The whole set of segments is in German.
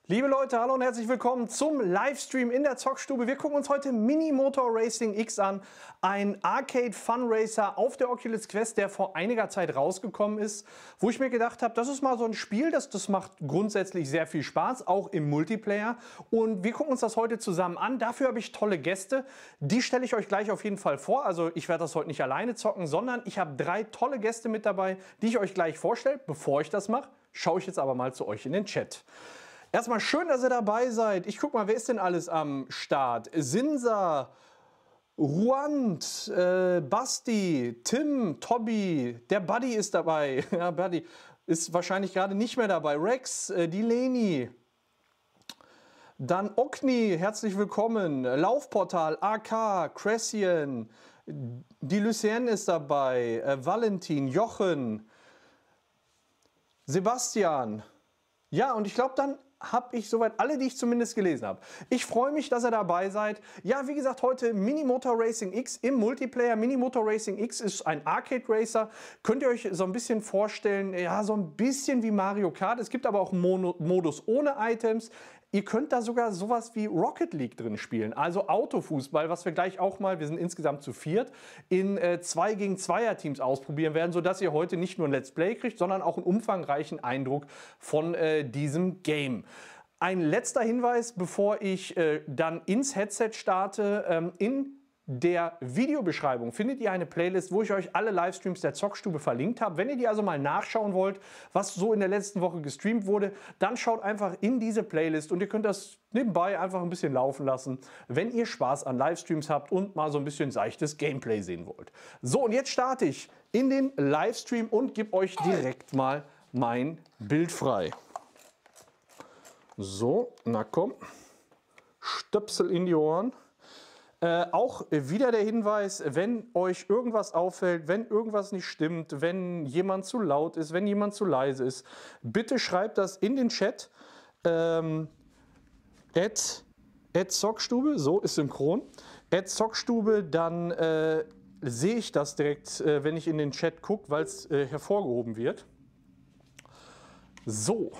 Liebe Leute, hallo und herzlich willkommen zum Livestream in der Zockstube. Wir gucken uns heute Mini Motor Racing X an, ein Arcade Fun Racer auf der Oculus Quest, der vor einiger Zeit rausgekommen ist, wo ich mir gedacht habe, das ist mal so ein Spiel, das macht grundsätzlich sehr viel Spaß, auch im Multiplayer. Und wir gucken uns das heute zusammen an. Dafür habe ich tolle Gäste, die stelle ich euch gleich auf jeden Fall vor. Also ich werde das heute nicht alleine zocken, sondern ich habe 3 tolle Gäste mit dabei, die ich euch gleich vorstelle. Bevor ich das mache, schaue ich jetzt aber mal zu euch in den Chat. Erstmal schön, dass ihr dabei seid. Ich guck mal, wer ist denn alles am Start? Sinsa, Ruand, Basti, Tim, Tobi, der Buddy ist dabei. Ja, Buddy ist wahrscheinlich gerade nicht mehr dabei. Rex, die Leni. Dann Okni, herzlich willkommen. Laufportal, AK, Cressian, die Lucienne ist dabei. Valentin, Jochen, Sebastian. Ja, und ich glaube, dann habe ich soweit alle, die ich zumindest gelesen habe. Ich freue mich, dass ihr dabei seid. Ja, wie gesagt, heute Mini Motor Racing X im Multiplayer. Mini Motor Racing X ist ein Arcade Racer. Könnt ihr euch so ein bisschen vorstellen, ja, so ein bisschen wie Mario Kart. Es gibt aber auch einen Modus ohne Items. Ihr könnt da sogar sowas wie Rocket League drin spielen, also Autofußball, was wir gleich auch mal, wir sind insgesamt zu 4, in 2 gegen 2er Teams ausprobieren werden, sodass ihr heute nicht nur ein Let's Play kriegt, sondern auch einen umfangreichen Eindruck von diesem Game. Ein letzter Hinweis, bevor ich dann ins Headset starte, in der Videobeschreibung findet ihr eine Playlist, wo ich euch alle Livestreams der Zockstube verlinkt habe. Wenn ihr die also mal nachschauen wollt, was so in der letzten Woche gestreamt wurde, dann schaut einfach in diese Playlist und ihr könnt das nebenbei einfach ein bisschen laufen lassen, wenn ihr Spaß an Livestreams habt und mal so ein bisschen seichtes Gameplay sehen wollt. So, und jetzt starte ich in den Livestream und gebe euch direkt mal mein Bild frei. So, na komm, Stöpsel in die Ohren. Auch wieder der Hinweis, wenn euch irgendwas auffällt, wenn irgendwas nicht stimmt, wenn jemand zu laut ist, wenn jemand zu leise ist, bitte schreibt das in den Chat. @Zockstube, so ist synchron. @Zockstube, dann sehe ich das direkt, wenn ich in den Chat gucke, weil es hervorgehoben wird. So.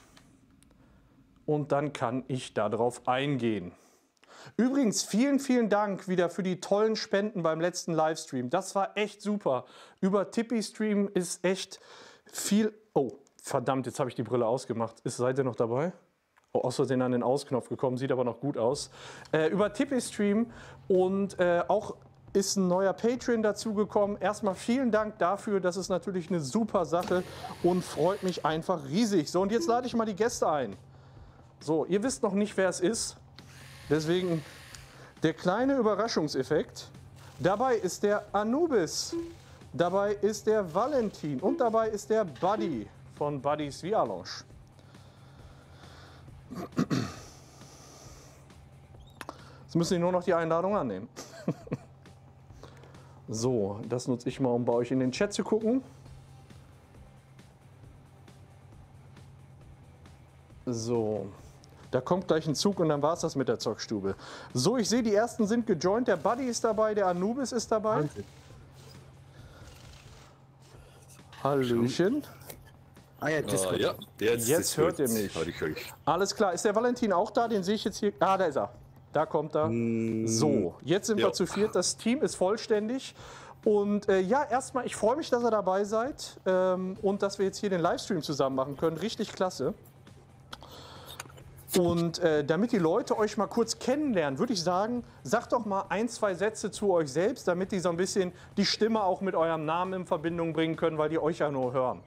Und dann kann ich darauf eingehen. Übrigens, vielen, vielen Dank wieder für die tollen Spenden beim letzten Livestream. Das war echt super. Über Tippy-Stream ist echt viel... Oh, verdammt, jetzt habe ich die Brille ausgemacht. Seid ihr noch dabei? Oh, aus Versehen an den Ausknopf gekommen, sieht aber noch gut aus. Über Tippy-Stream und auch ist ein neuer Patreon dazugekommen. Erstmal vielen Dank dafür. Das ist natürlich eine super Sache und freut mich einfach riesig. So, und jetzt lade ich mal die Gäste ein. So, ihr wisst noch nicht, wer es ist. Deswegen der kleine Überraschungseffekt. Dabei ist der Anubis, dabei ist der Valentin und dabei ist der Buddy von Buddy's VR Lounge. Jetzt müssen Sie nur noch die Einladung annehmen. So, das nutze ich mal, um bei euch in den Chat zu gucken. So. Da kommt gleich ein Zug und dann war es das mit der Zockstube. So, ich sehe, die ersten sind gejoint. Der Buddy ist dabei, der Anubis ist dabei. Wahnsinn. Hallöchen. Ah ja, ja, jetzt hört ihr mich. Alles klar, ist der Valentin auch da? Den sehe ich jetzt hier. Ah, da ist er. Da kommt er. So, jetzt sind wir zu 4. Das Team ist vollständig. Und ja, erstmal, ich freue mich, dass ihr dabei seid und dass wir jetzt hier den Livestream zusammen machen können. Richtig klasse. Und damit die Leute euch mal kurz kennenlernen, würde ich sagen, sagt doch mal 1, 2 Sätze zu euch selbst, damit die so ein bisschen die Stimme auch mit eurem Namen in Verbindung bringen können, weil die euch ja nur hören.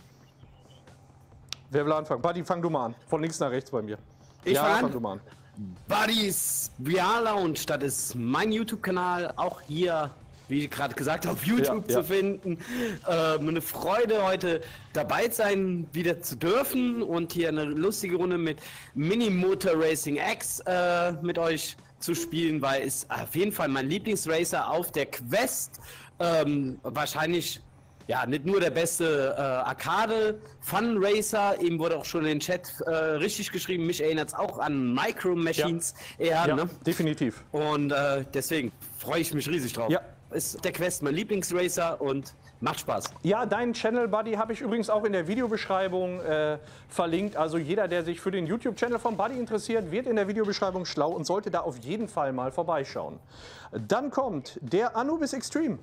Wer will anfangen? Buddy, fang du mal an. Von links nach rechts bei mir. Fang du mal an. Buddy's VR Lounge, das ist mein YouTube-Kanal, auch hier, wie ich gerade gesagt habe, auf YouTube zu finden. Eine Freude, heute dabei sein wieder zu dürfen und hier eine lustige Runde mit Mini Motor Racing X mit euch zu spielen, weil es auf jeden Fall mein Lieblingsracer auf der Quest. Wahrscheinlich ja nicht nur der beste Arcade Fun Racer, eben wurde auch schon in den Chat richtig geschrieben, mich erinnert es auch an Micro Machines eher, ja, ne? Definitiv. Und deswegen freue ich mich riesig drauf. Ja. ist der Quest mein Lieblingsracer und macht Spaß. Ja, deinen Channel, Buddy, habe ich übrigens auch in der Videobeschreibung verlinkt. Also jeder, der sich für den YouTube-Channel von Buddy interessiert, wird in der Videobeschreibung schlau und sollte da auf jeden Fall mal vorbeischauen. Dann kommt der Anubis Extreme.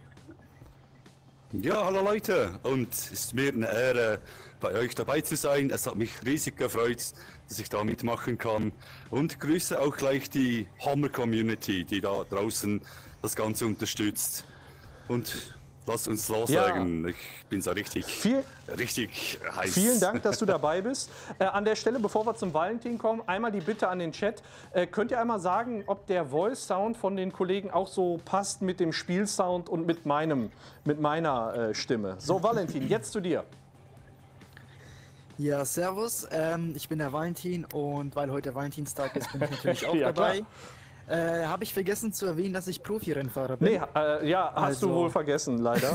Ja, hallo Leute, und es ist mir eine Ehre, bei euch dabei zu sein. Es hat mich riesig gefreut, dass ich da mitmachen kann. Und grüße auch gleich die Hammer-Community, die da draußen das Ganze unterstützt. Und lasst uns loslegen. Ja. Ich bin so richtig heiß. Vielen Dank, dass du dabei bist. An der Stelle, bevor wir zum Valentin kommen, einmal die Bitte an den Chat. Könnt ihr einmal sagen, ob der Voice-Sound von den Kollegen auch so passt mit dem Spielsound und mit meiner Stimme? So, Valentin, jetzt zu dir. Ja, servus. Ich bin der Valentin und weil heute Valentinstag ist, bin ich natürlich auch dabei. Habe ich vergessen zu erwähnen, dass ich Profi-Rennfahrer bin? Nee, ja, hast du wohl vergessen, leider.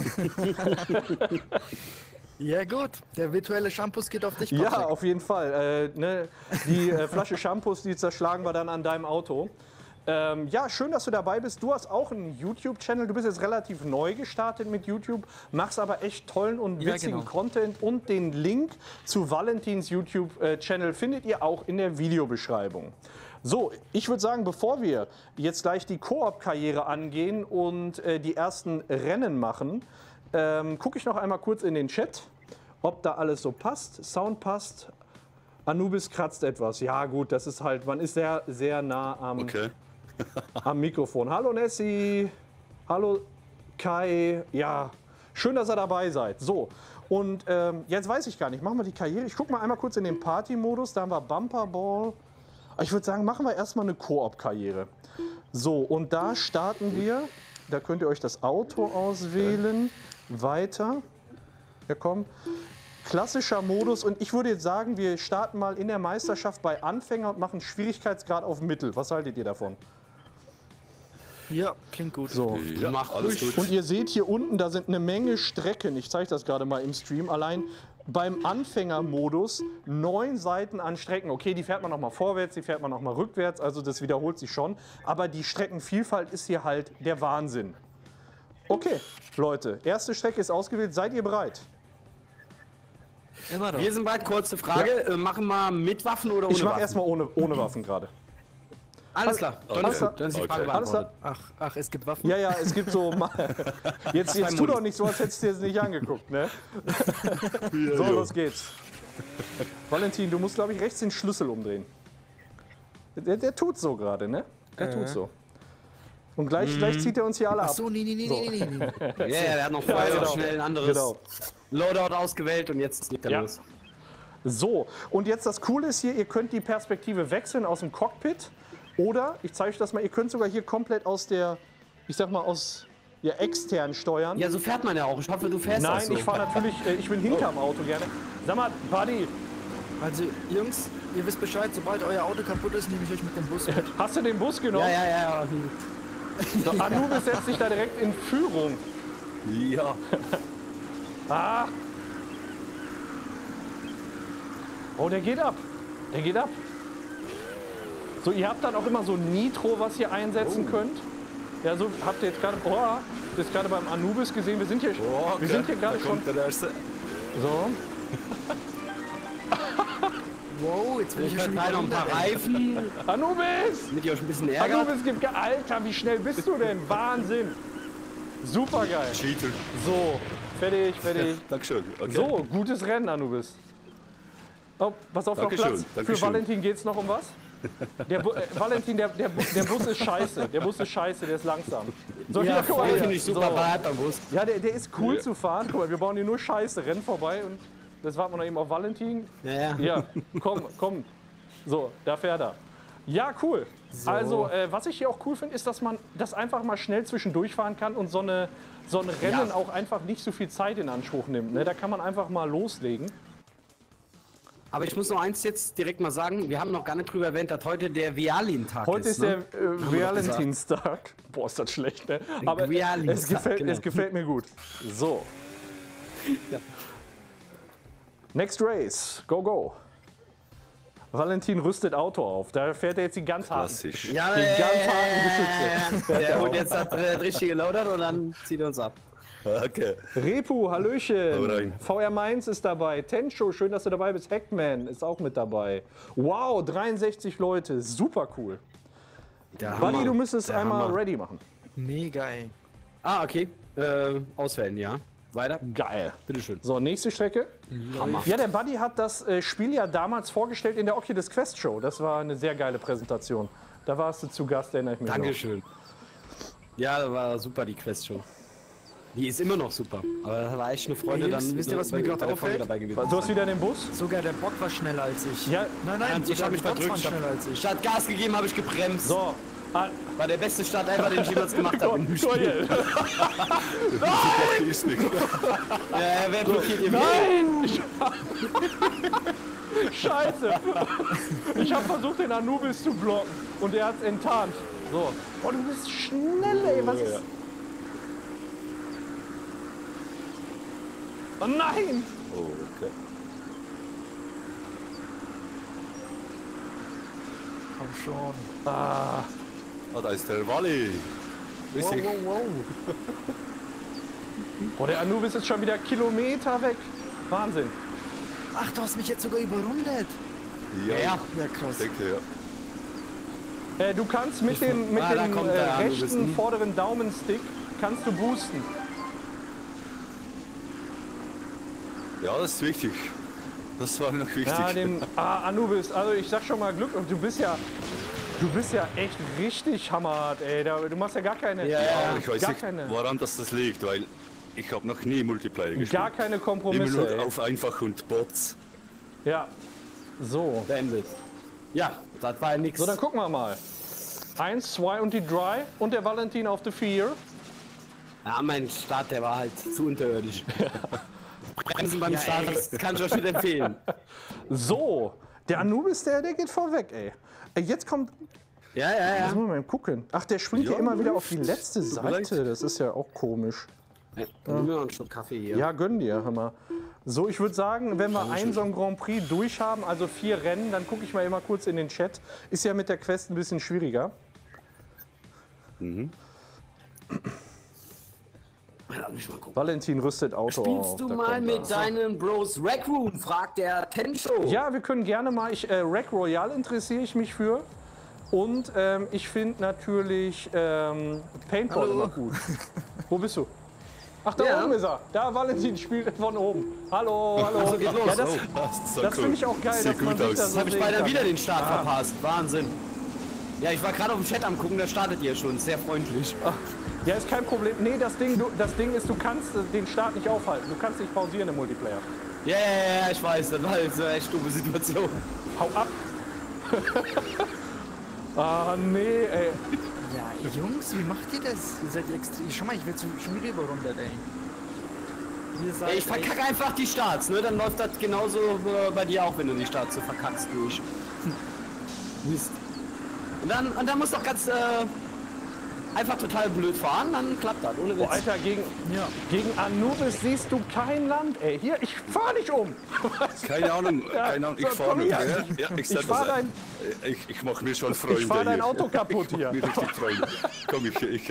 Ja gut, der virtuelle Shampoos geht auf dich, Patrick. Ja, auf jeden Fall. Ne, die Flasche Shampoos, die zerschlagen wir dann an deinem Auto. Ja, schön, dass du dabei bist. Du hast auch einen YouTube-Channel. Du bist jetzt relativ neu gestartet mit YouTube, machst aber echt tollen und witzigen Content. Und den Link zu Valentins YouTube-Channel findet ihr auch in der Videobeschreibung. So, ich würde sagen, bevor wir jetzt gleich die Koop-Karriere angehen und die ersten Rennen machen, gucke ich noch einmal kurz in den Chat, ob da alles so passt. Sound passt. Anubis kratzt etwas. Ja gut, das ist halt, man ist sehr, sehr nah am Mikrofon. Hallo Nessie, hallo Kai. Ja, schön, dass ihr dabei seid. So, und jetzt weiß ich gar nicht, machen wir die Karriere. Ich gucke mal einmal kurz in den Party-Modus, da haben wir Bumperball. Ich würde sagen, machen wir erstmal eine Koop-Karriere. So, und da starten wir. Da könnt ihr euch das Auto auswählen. Weiter. Ja, komm. Klassischer Modus. Und ich würde jetzt sagen, wir starten mal in der Meisterschaft bei Anfänger und machen Schwierigkeitsgrad auf Mittel. Was haltet ihr davon? Ja, klingt gut. So. Ja, alles gut. Und ihr seht hier unten, da sind eine Menge Strecken. Ich zeige das gerade mal im Stream. Allein beim Anfängermodus 9 Seiten an Strecken. Okay, die fährt man noch mal vorwärts, die fährt man noch mal rückwärts. Also das wiederholt sich schon. Aber die Streckenvielfalt ist hier halt der Wahnsinn. Okay, Leute, erste Strecke ist ausgewählt. Seid ihr bereit? Immer doch. Wir sind bereit. Kurze Frage. Ja. Machen wir mit Waffen oder ohne Waffen? Ich mache erstmal ohne Waffen gerade. Alles klar. Alles klar. Dann ist die Frage beantwortet. Ach, es gibt Waffen? Ja, ja, es gibt so... Jetzt tu doch nicht so, als hättest du dir das nicht angeguckt, ne? So, los geht's. Valentin, du musst, glaube ich, rechts den Schlüssel umdrehen. Der tut so gerade, ne? Der tut so. Und gleich zieht er uns hier alle ab. Ach so, nee. Ja, der hat noch vorher schnell ein anderes Loadout ausgewählt und jetzt geht er los. So, und jetzt das Coole ist hier, ihr könnt die Perspektive wechseln aus dem Cockpit. Oder, ich zeige euch das mal, ihr könnt sogar hier komplett aus der, ich sag mal, aus extern steuern. Ja, so fährt man ja auch. Ich hoffe, du fährst Nein, auch so. ich fahre natürlich, ich bin hinterm Auto gerne. Sag mal, Buddy. Also, Jungs, ihr wisst Bescheid, sobald euer Auto kaputt ist, nehme ich euch mit dem Bus mit. Hast du den Bus genommen? Ja. So, Anubis setzt sich da direkt in Führung. Ja. Ah. Oh, der geht ab. Der geht ab. So, ihr habt dann auch immer so Nitro, was ihr einsetzen könnt. Ja, so habt ihr jetzt gerade, das gerade beim Anubis gesehen. Wir sind hier, wir sind hier gerade schon. So. Wow, jetzt will ich schon noch ein paar Reifen. Anubis! Damit ihr euch ein bisschen ärgert. Anubis, Alter, wie schnell bist du denn? Wahnsinn! Super geil. Cheater. So, fertig. Dankeschön. Okay. So, gutes Rennen, Anubis. Oh, pass auf, noch Platz. Für Valentin geht's noch um was? Valentin, der Bus ist scheiße. Der Bus ist scheiße, der ist langsam. So, Ja, guck mal, finde ich super beim Bus. Ja, der ist cool zu fahren. Guck mal, wir bauen hier nur Scheiße. Renn vorbei und das warten wir noch eben auf Valentin. Ja, komm. So, da fährt er. Ja, cool. So. Also, was ich hier auch cool finde, ist, dass man das einfach mal schnell zwischendurch fahren kann und so ein Rennen auch einfach nicht so viel Zeit in Anspruch nimmt. Ne? Da kann man einfach mal loslegen. Aber ich muss noch eins jetzt direkt mal sagen, wir haben noch gar nicht drüber erwähnt, dass heute der Vialin-Tag ist. Heute ist der Valentinstag. Boah, ist das schlecht, ne? Aber es gefällt mir gut. So. Ja. Next Race. Go. Valentin rüstet Auto auf. Da fährt er jetzt die ganz harten. Klassisch. Ja, Die ganz harten Geschütze. Der holt jetzt das richtige Loadout und dann zieht er uns ab. Okay. Repu, Hau Hallöchen. rein. VR Mainz ist dabei. Tencho, schön, dass du dabei bist. Hackman ist auch mit dabei. Wow, 63 Leute. Super cool. Der Buddy, Hammer. du müsstest Der einmal Hammer. ready machen. Mega, ey. Ah, okay. Auswählen, ja. Weiter. Geil. Bitteschön. So, nächste Strecke. Hammer. Ja, der Buddy hat das Spiel ja damals vorgestellt in der Oculus Quest Show. Das war eine sehr geile Präsentation. Da warst du zu Gast, erinnere ich mich noch. Dankeschön. Ja, das war super, die Quest schon. Die ist immer noch super. Aber das war echt eine Freude, Jungs, dann wisst ihr, was mir gerade bei der Folge auffällt? dabei gewesen. Du hast wieder den Bus? Sogar der Bock war schneller als ich. Ja. Nein, Ich sogar habe mich die Bots waren verdrückt. schneller als ich. Statt Gas gegeben, habe ich gebremst. So. Ah, War der beste Start ever, den ich jemals gemacht habe. im Spiel. Joel. Ist nicht. Ja, wer blockiert ihr Nein! Scheiße! Ich habe versucht, den Anubis zu blocken und er hat es enttarnt. So. Oh, du bist schnell, ey. Was ist... Oh nein! Oh, okay. Komm schon. Ah, Ah, da ist der Wally. Grüß dich. wow. Oh, der Anubis ist schon wieder Kilometer weg. Wahnsinn. Ach, du hast mich jetzt sogar überrundet. Ja, Ja. Ja, krass. denke, ja. Du kannst mit dem da kommt der Anubis. rechten vorderen Daumenstick kannst du boosten. Ja, das ist wichtig. Das war noch wichtig. Ja, dem Anubis, also ich sag schon mal Glück und du bist ja echt richtig hammerhart, ey. Du machst ja gar keine, Ja, ja. Aber ich weiß gar nicht, keine, woran das liegt, weil ich habe noch nie Multiplayer gespielt. gar keine Immer Kompromisse, nur ey. auf einfach und Bots. Ja, so. Beendet. Ja, das war ja nix. So, dann gucken wir mal. 1, 2 und die Dry und der Valentin auf the 4. Ja, mein Start, der war halt zu unterirdisch. Bremsen beim Start, das kann ich euch nicht empfehlen. So, der Anubis, der geht vorweg, ey. Jetzt kommt, Ja. jetzt muss man mal gucken. Ach, der springt ja Ja, immer wieder auf die letzte mir leid. Seite. Das ist ja auch komisch. Dann nehmen wir noch einen Schluck Kaffee hier. Ja, gönn dir, hör mal. So, ich würde sagen, wenn wir ein so ein Grand Prix durch haben, also 4 Rennen, dann gucke ich mal immer kurz in den Chat. Ist ja mit der Quest ein bisschen schwieriger. Lass mich mal gucken. Valentin rüstet Auto auf. Spielst du da mal kommt mit er. deinen Bros Rec Room, fragt der Tencho. Ja, wir können gerne mal. Rack Royale interessiere ich mich für. Und ich finde natürlich Paintball Hallo. immer gut. Wo bist du? Ach, da Ja. oben ist er. Da, Valentin spielt von oben. Hallo, hallo. Also geht los. Ja, das Das, das finde ich auch geil, Sieht dass man gut sich da aus. so Habe ich sehen beinahe kann. wieder den Start verpasst. Wahnsinn. Ja, ich war gerade auf dem Chat am gucken, da startet ihr schon. Sehr freundlich. Ja, ist kein Problem. Nee, das Ding ist, du kannst den Start nicht aufhalten. Du kannst nicht pausieren im Multiplayer. Ja, ich weiß, das war jetzt eine echt dumme Situation. Hau ab. Ah, nee, ey. Ja, Jungs, wie macht ihr das? Ihr seid extrem. Schau mal, ich werde schon wieder überrundet, ey. Ihr seid Ich verkacke einfach die Starts, ne? Dann läuft das genauso bei dir auch, wenn du die Starts so verkackst durch. Mist. Und dann musst du doch ganz einfach total blöd fahren, dann klappt das, ohne Witz. Boah, Alter, gegen Anubis siehst du kein Land, ey. Hier, ich fahr dich um. Keine Ahnung, ich so, fahre komm mit. her. Ja, Ich fahr dein- ich mache mir schon Freunde. Ich fahr dein hier. Auto kaputt Ich hier. mach mir richtig Freunde. Komm,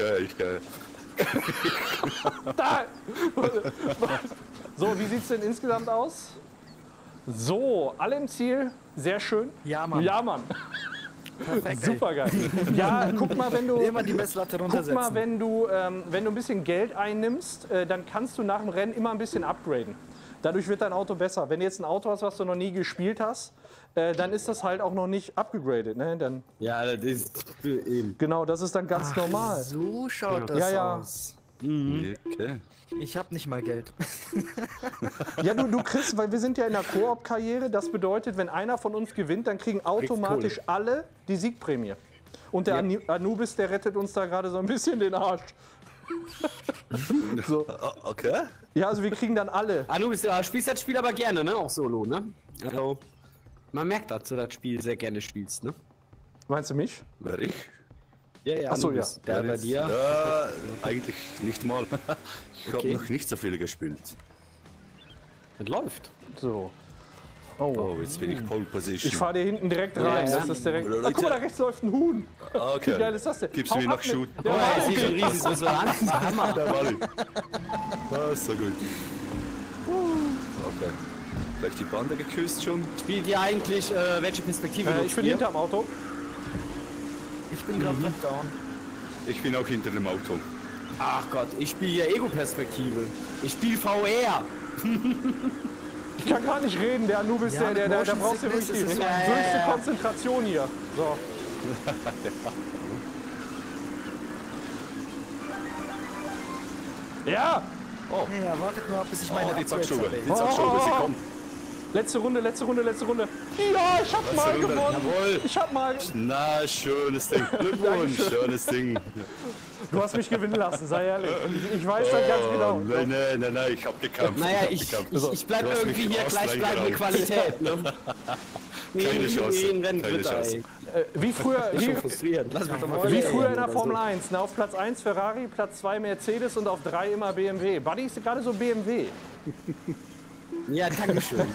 Da. So, wie sieht's denn insgesamt aus? So, alle im Ziel. Sehr schön. Ja, Mann. Ja, Mann. Perfekt, Super geil. Ja, guck mal, wenn du... ey. Immer die Messlatte Guck runtersetzen. mal, wenn du ein bisschen Geld einnimmst, dann kannst du nach dem Rennen immer ein bisschen upgraden. Dadurch wird dein Auto besser. Wenn du jetzt ein Auto hast, was du noch nie gespielt hast, dann ist das halt auch noch nicht upgegradet. Ne? Dann, Ja, das ist eben. genau, das ist dann ganz normal. So schaut das Ja, ja. aus. Okay. Ich habe nicht mal Geld. Ja, du kriegst, weil wir sind ja in der Koop-Karriere, das bedeutet, wenn einer von uns gewinnt, dann kriegen automatisch alle die Siegprämie. Und der Anubis, der rettet uns da gerade so ein bisschen den Arsch. So. Okay. Ja, also wir kriegen dann alle. Anubis, du spielst das Spiel aber gerne, ne? Auch solo, ne? Also, man merkt, dass du das Spiel sehr gerne spielst, ne? Meinst du mich? Wer ich? Ja, Ach so, Anubis, ja. der bei dir. Ja, eigentlich nicht mal. Ich Okay. habe noch nicht so viel gespielt. Das läuft. So. Oh, jetzt bin ich Pole Position. Ich fahre dir hinten direkt rein. Ja, Das ist direkt. Leute. Ah, guck mal, da rechts läuft ein Huhn. Okay. Wie geil ist das denn? Gibst du Hau mir noch ab mit- Shoot? Ja, Oh, okay. ich sehe schon riesengroße Hand. Hammer. Der Wally. Das ist so gut. Okay. Vielleicht die Bande geküsst schon? Spielt ihr eigentlich, welche Perspektive Ich nutzt bin ihr? hinterm Auto. Ich bin gerade down. Ich bin auch hinter dem Auto. Ach Gott, ich spiele hier Ego-Perspektive. Ich spiele VR. Ich kann gar nicht reden. Der Anubis, Ja, der Motion brauchst du Sickness wirklich die ist höchste Konzentration hier. So. Ja! Ja, wartet mal, bis ich meine Die Abwehr Zackstube. zerlege. Die Zackstube, sie kommt. Letzte Runde, letzte Runde, letzte Runde. Ja, ich hab mal Runde. gewonnen. Jawohl. Ich hab mal. Na, schönes Ding. Glückwunsch, schönes Ding. Du hast mich gewinnen lassen, sei ehrlich. Ich weiß das ganz genau. Nein, ich hab gekämpft. Naja, hab ich gekämpft. bleibe Du hast irgendwie mich hier gleichbleibende ausgleich Qualität. Ne? Keine Chance, Rennen keine dritter, Chance. ey. Wie früher, Schon frustrierend. Lass mich doch mal wie verlieren früher in der oder Formel so. 1. Na, auf Platz 1 Ferrari, Platz 2 Mercedes und auf 3 immer BMW. Buddy ist gerade so BMW. Ja, danke schön.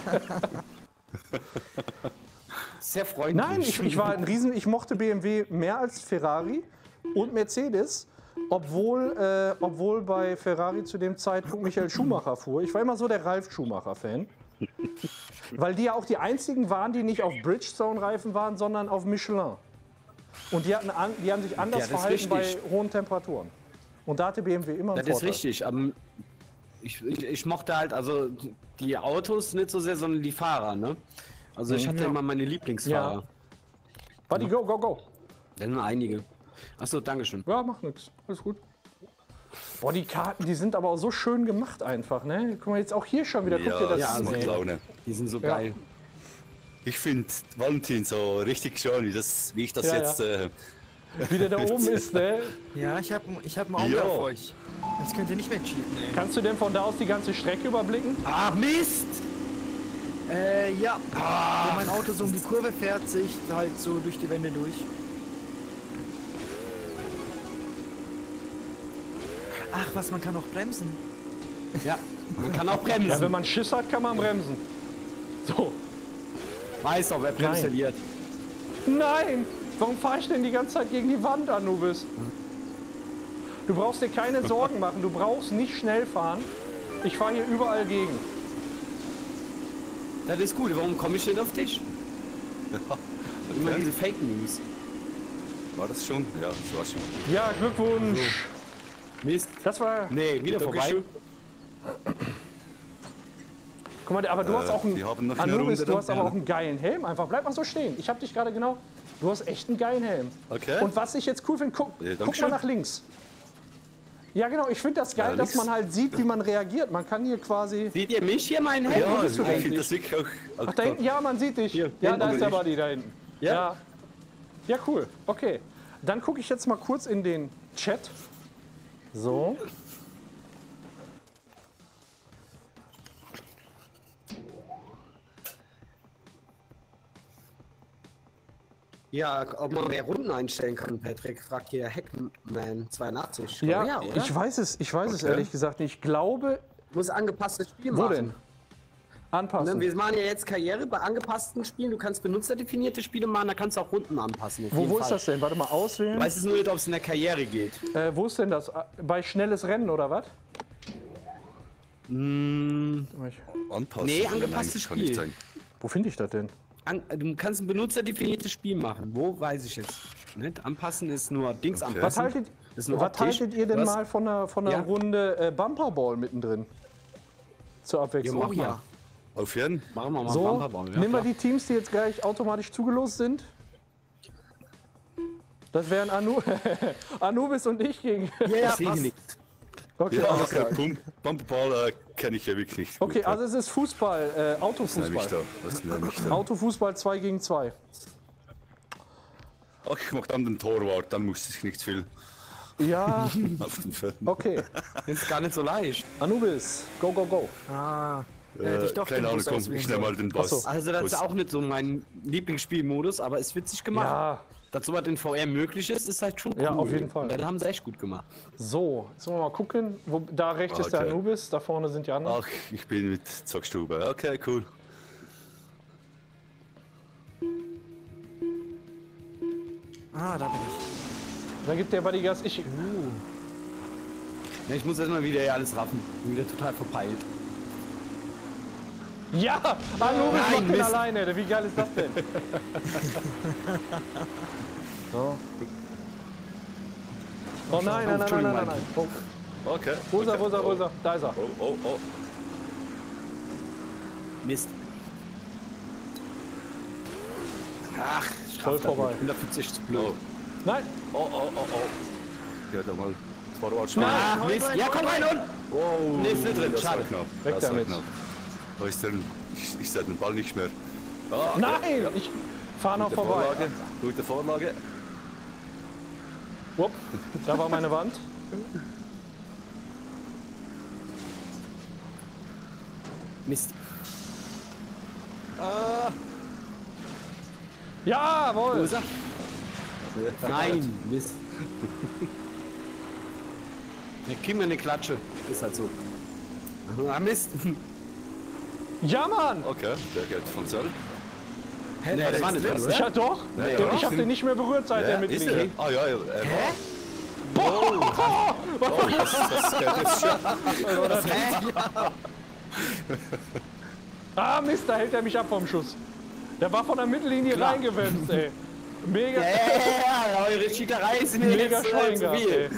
Sehr freundlich. Nein, ich war ein Riesen. Ich mochte BMW mehr als Ferrari und Mercedes, obwohl bei Ferrari zu dem Zeitpunkt Michael Schumacher fuhr. Ich war immer so der Ralf Schumacher-Fan. Weil die ja auch die einzigen waren, die nicht auf Bridgestone-Reifen waren, sondern auf Michelin. Und die haben sich anders Ja, das ist verhalten bei richtig. hohen Temperaturen. Und da hatte BMW immer einen Das ist Vorteil. richtig. Ich mochte halt also die Autos nicht so sehr, sondern die Fahrer. Ne? Also ich hatte immer meine Lieblingsfahrer. Ja. Buddy, go, go, go. Das sind einige. Achso, Dankeschön. Ja, macht nichts. Alles gut. Boah, die Karten, die sind aber auch so schön gemacht einfach, ne? Guck mal, jetzt auch hier schon wieder. Guck dir Ja, das das an. macht ey. Laune. Die sind so Ja. geil. Ich finde Valentin so richtig schön, wie ich das Ja, jetzt... Wie der da oben ist, ne? Ja, ich hab einen Auge Ja. auf euch. Jetzt könnt ihr nicht mehr cheaten, ey. Kannst du denn von da aus die ganze Strecke überblicken? Ach Mist! Ja. Wenn mein Auto so um die Kurve fährt, sehe ich halt so durch die Wände durch. Ach, was, man kann auch bremsen. Ja, man kann auch bremsen. Ja, wenn man Schiss hat, kann man bremsen. So. Weiß doch, wer bremst Nein. verliert. Nein! Warum fahre ich denn die ganze Zeit gegen die Wand, Anubis? Du brauchst dir keine Sorgen machen. Du brauchst nicht schnell fahren. Ich fahre hier überall gegen. Das ist gut. Warum komme ich nicht auf dich? Immer diese Fake News. War das schon? Ja, das war schon. Ja, Glückwunsch. Mist. Das war... Nee, wieder vorbei. Dankeschön. Guck mal, aber du hast auch wir haben noch eine Anubis, Runde du hast dann, aber ja. auch einen geilen Helm. Einfach bleib mal so stehen. Ich habe dich gerade genau... Du hast echt einen geilen Helm. Okay. Und was ich jetzt cool finde, guck mal Dankeschön. nach links. Ja genau, ich finde das geil, dass links. man halt sieht, wie man reagiert. Man kann hier quasi... Seht ihr mich hier, meinen Helm? Ja, bist du ich denn? finde das wirklich auch... Ach, da hinten, ja, man sieht dich. Hier, Ja, hinten da ist bin der ich. Buddy, da hinten. Ja. Ja, cool. Okay. Dann gucke ich jetzt mal kurz in den Chat. So. Ja, ob man mehr Runden einstellen kann, Patrick, fragt hier Hackman82. Ja, oder? ich weiß es Okay. ehrlich gesagt nicht. Ich glaube, Muss angepasstes Spiel wo machen. denn? Ne, Anpassen. wir machen ja jetzt Karriere bei angepassten Spielen. Du kannst benutzerdefinierte Spiele machen, da kannst du auch Runden anpassen. auf jeden Wo ist Fall. das denn? Warte mal, auswählen. Ich weiß es nur nicht, ob es in der Karriere geht. Wo ist denn das? Bei schnelles Rennen oder was? Anpassen. Nee, Nein, angepasstes kann nicht Spiel. sein. Wo finde ich das denn? Du kannst ein benutzerdefiniertes Spiel machen. Wo, weiß ich jetzt nicht. Anpassen ist nur Dings Okay. Was anpassen. haltet, Das ist nur was optisch. haltet ihr denn Was? mal von einer Ja. Runde Bumperball mittendrin? Zur Abwechslung. Ja, mach mal. Auf jeden Machen wir mal So, Bumperball, ja, nehmen wir klar. die Teams, die jetzt gleich automatisch zugelost sind. Das wären Anubis und ich gegen. Ja, sehe ich nicht. Okay, Ja, alles klar. Bumpball kenne ich ja wirklich nicht. Okay, gut, also es ist Fußball, was nehme ich Autofußball. da? Was nehme ich da? Autofußball 2 gegen 2. Ach, ich mach dann den Torwart, dann muss ich nicht viel Ja, auf den Feld. okay. Ist gar nicht so leicht. Anubis, go, go, go. Ah, hätte ich doch den Keine Ahnung, Bus komm, auswählen ich nehme mal den Boss. Ach so. Also das ist auch nicht so mein Lieblingsspielmodus, aber es wird sich gemacht. Ja, Dass sowas in VR möglich ist halt schon cool. Ja, auf jeden Fall. Und das haben sie echt gut gemacht. so, jetzt wollen wir mal gucken. Da rechts ist der Okay. Anubis, da vorne sind die anderen. Ach, ich bin mit Zockstube. Okay, cool. Ah, da bin ich. Dann gibt der Buddy Gas. Ja, ich muss erstmal wieder hier alles raffen. Bin wieder total verpeilt. Ja! Hallo, ich mach den Mist. alleine. Wie geil ist das denn? So. Oh nein, nein, nein, nein, nein, nein. Oh. Okay. Wo ist er, wo ist er, wo ist er? Da ist er. Oh. Mist. Ach, Voll vorbei. 140 zu blöd. Nein! Oh. Ja, da mal. Vorwärts. Ah, Mist. Ja, komm rein und. Wow. Nee, ist nicht drin. Das war Schade. knapp. Weg Das war damit. knapp. Wo ist denn? Ich sehe den Ball nicht mehr. Ah, okay. Nein! Ich fahre noch Gute vorbei. Vorlage. Gute Vorlage. Wupp, da war meine Wand. Mist. Wo Jawohl! ist er? Nein, Mist. Ja, gib mir eine Klatsche. Ist halt so. Ah, Mist. Ja, Mann! Okay, der geht von selbst. Nee, das war nicht drin, oder? Ja, doch! Nee, Ich hab den nicht mehr berührt seit der Ist Mittellinie. er? Ah ja, er war. Boah! Das geht jetzt schon. Ah, Mist, da hält er mich ab vom Schuss. Der war von der Mittellinie Klar. reingewemst, ey. Mega, Ja, eure Cheaterei ist mir mega jetzt Schein zu gehabt, viel. ey.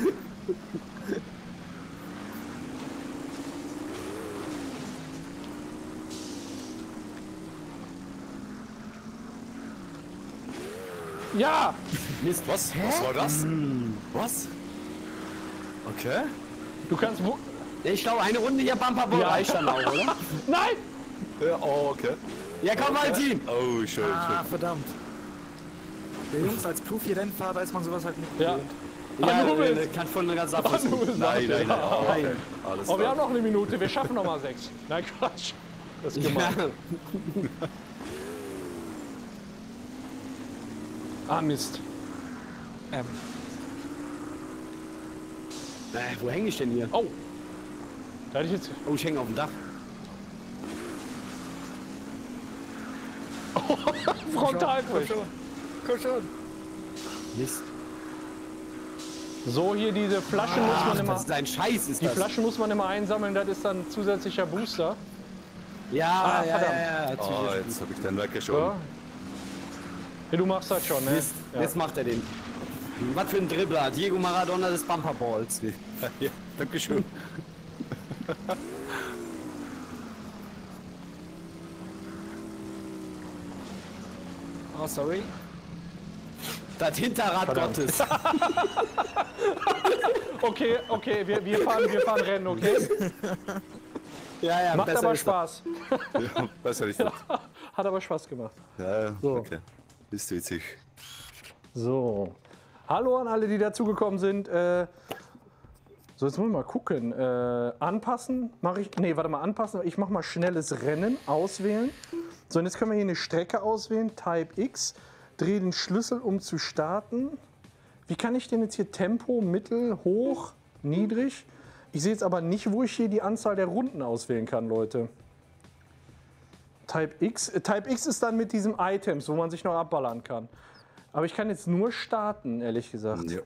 Ja! Mist, was? Was war das? Was? Okay. Du kannst wo... Ich glaube, eine Runde hier Bumper Ball Ja. reicht dann auch, oder? Nein! Ja, oh, okay. Ja, komm mal, Team. Oh, schön. Ah, verdammt. Der Jungs, als Profi-Rennfahrer ist man sowas halt nicht Ja. gewöhnt. Ja, du bist- nee, kann von ganz Ah, du abwischen. bist Nein, nein, nein. Oh, okay. Nein. Alles Oh, wir haben klar. noch eine Minute, wir schaffen noch mal 6. Nein, Quatsch. Das ist gemein. Ja. Ah, Mist. Wo hänge ich denn hier? Oh. Da hätte ich jetzt... Oh, ich hänge auf dem Dach. Frontalquist. Komm schon. Mist. So, hier diese Flaschen muss man Ach, immer... das ist ein Scheiß, ist Die das. Flaschen muss man immer einsammeln, das ist dann zusätzlicher Booster. Ja, ja, verdammt. ja. Ah, jetzt habe ich den Ja. weggeschoben. Ja, du machst das schon, ne? Mist. Ja. Jetzt macht er den. Was für ein Dribbler. Diego Maradona des Bumperballs. Ja, dankeschön. Oh, sorry. Das Hinterrad Verdammt. Gottes. Okay, wir fahren Rennen, okay? Ja, Macht besser aber ist das. Spaß. Ja, besser ist das. Hat aber Spaß gemacht. Ja, So. okay. Ist witzig. So. Hallo an alle, die dazugekommen sind. So, jetzt muss ich mal gucken. Anpassen mache ich. Nee, warte mal, anpassen. Ich mache mal schnelles Rennen auswählen. So, und jetzt können wir hier eine Strecke auswählen. Type X. Drehe den Schlüssel, um zu starten. Wie kann ich denn jetzt hier Tempo, Mittel, hoch, niedrig? Ich sehe jetzt aber nicht, wo ich hier die Anzahl der Runden auswählen kann, Leute. Type X. Type X ist dann mit diesem Items, wo man sich noch abballern kann. Aber ich kann jetzt nur starten, ehrlich gesagt. Ja.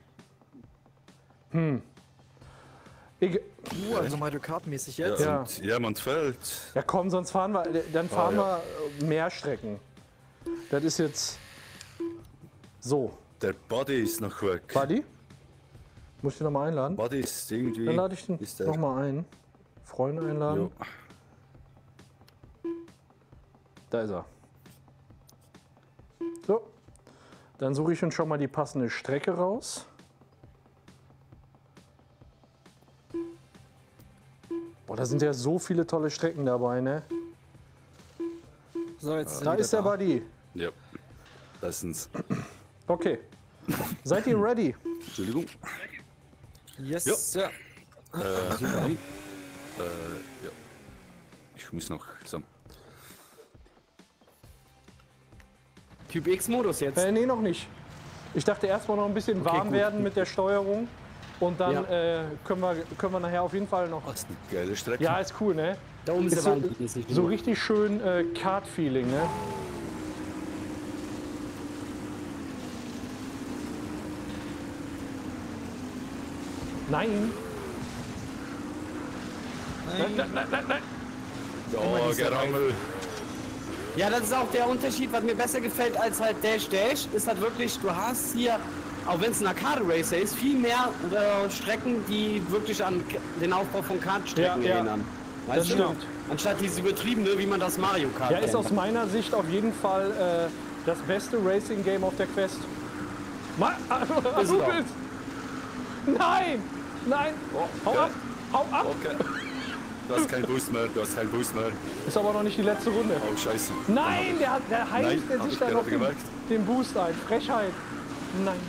Also Mario Kart-mäßig jetzt. Ja. Und jemand fällt. Ja komm, sonst fahren wir, dann fahren wir mehr Strecken. Das ist jetzt so. Der Buddy ist noch weg. Buddy? Muss ich den nochmal einladen? Buddy ist irgendwie. Dann lade ich den ist der- nochmal ein. Freunde einladen. Jo. Da ist er. So. Dann suche ich uns schon mal die passende Strecke raus. Boah, da sind ja so viele tolle Strecken dabei, ne? So, jetzt Da wieder ist der Buddy. Ja. Das sind's. Okay. Seid ihr ready? Entschuldigung. Yes, Ja. Sir. Ja. Ich muss noch. So. Typ X-Modus jetzt. Nee, noch nicht. Ich dachte erstmal noch ein bisschen warm gut. werden mit der Steuerung. Und dann können wir nachher auf jeden Fall noch. Das ist eine geile Strecke. Ja, ist cool, ne? Da oben ist Ist der so, Wald. Ist nicht so genug. richtig schön Kart-Feeling, ne? Nein. Nein. Ja, Gerammel. Ja, das ist auch der Unterschied, was mir besser gefällt als halt Dash Dash, ist halt wirklich, du hast hier, auch wenn es ein Arcade-Racer ist, viel mehr Strecken, die wirklich an den Aufbau von Kartstrecken erinnern. Weißt Das du? stimmt. Anstatt dieses übertriebene, wie man das Mario Kart Ja, ist kennt. aus meiner Sicht auf jeden Fall das beste Racing-Game auf der Quest. Ist es auch. Nein! Nein! Hau ab! Hau ab! Okay. Du hast keinen Boost mehr, du hast keinen Boost mehr. Ist aber noch nicht die letzte Runde. Oh, scheiße. Nein, der heiligt Nein, der hab sich ich da noch gerade gemerkt. den Boost ein. Frechheit. Nein.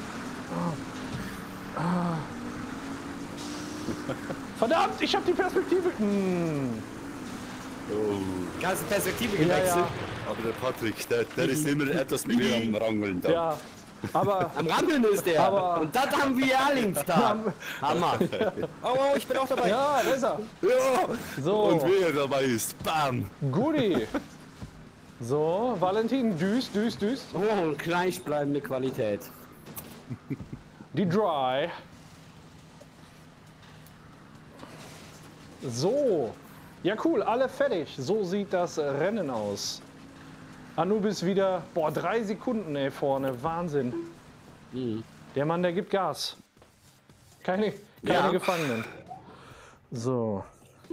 Verdammt, ich habe die Perspektive. Oh. Ganze Perspektive Ja, gewechselt. ja. Aber der Patrick, der ist immer etwas mit mir am Rangeln da. Ja, aber Am Rammeln ist der. Aber- Und das haben wir Erlingstag. Hammer. Oh, ich bin auch dabei. ja, da ist er. Ja. So, Und wer dabei ist, bam. Guti. So, Valentin, düst. Oh, gleichbleibende Qualität. Die Dry. So. Ja, cool, alle fertig. So sieht das Rennen aus. Anubis wieder, 3 Sekunden vorne. Wahnsinn. Der Mann, der gibt Gas. Keine Ja. Gefangenen. So.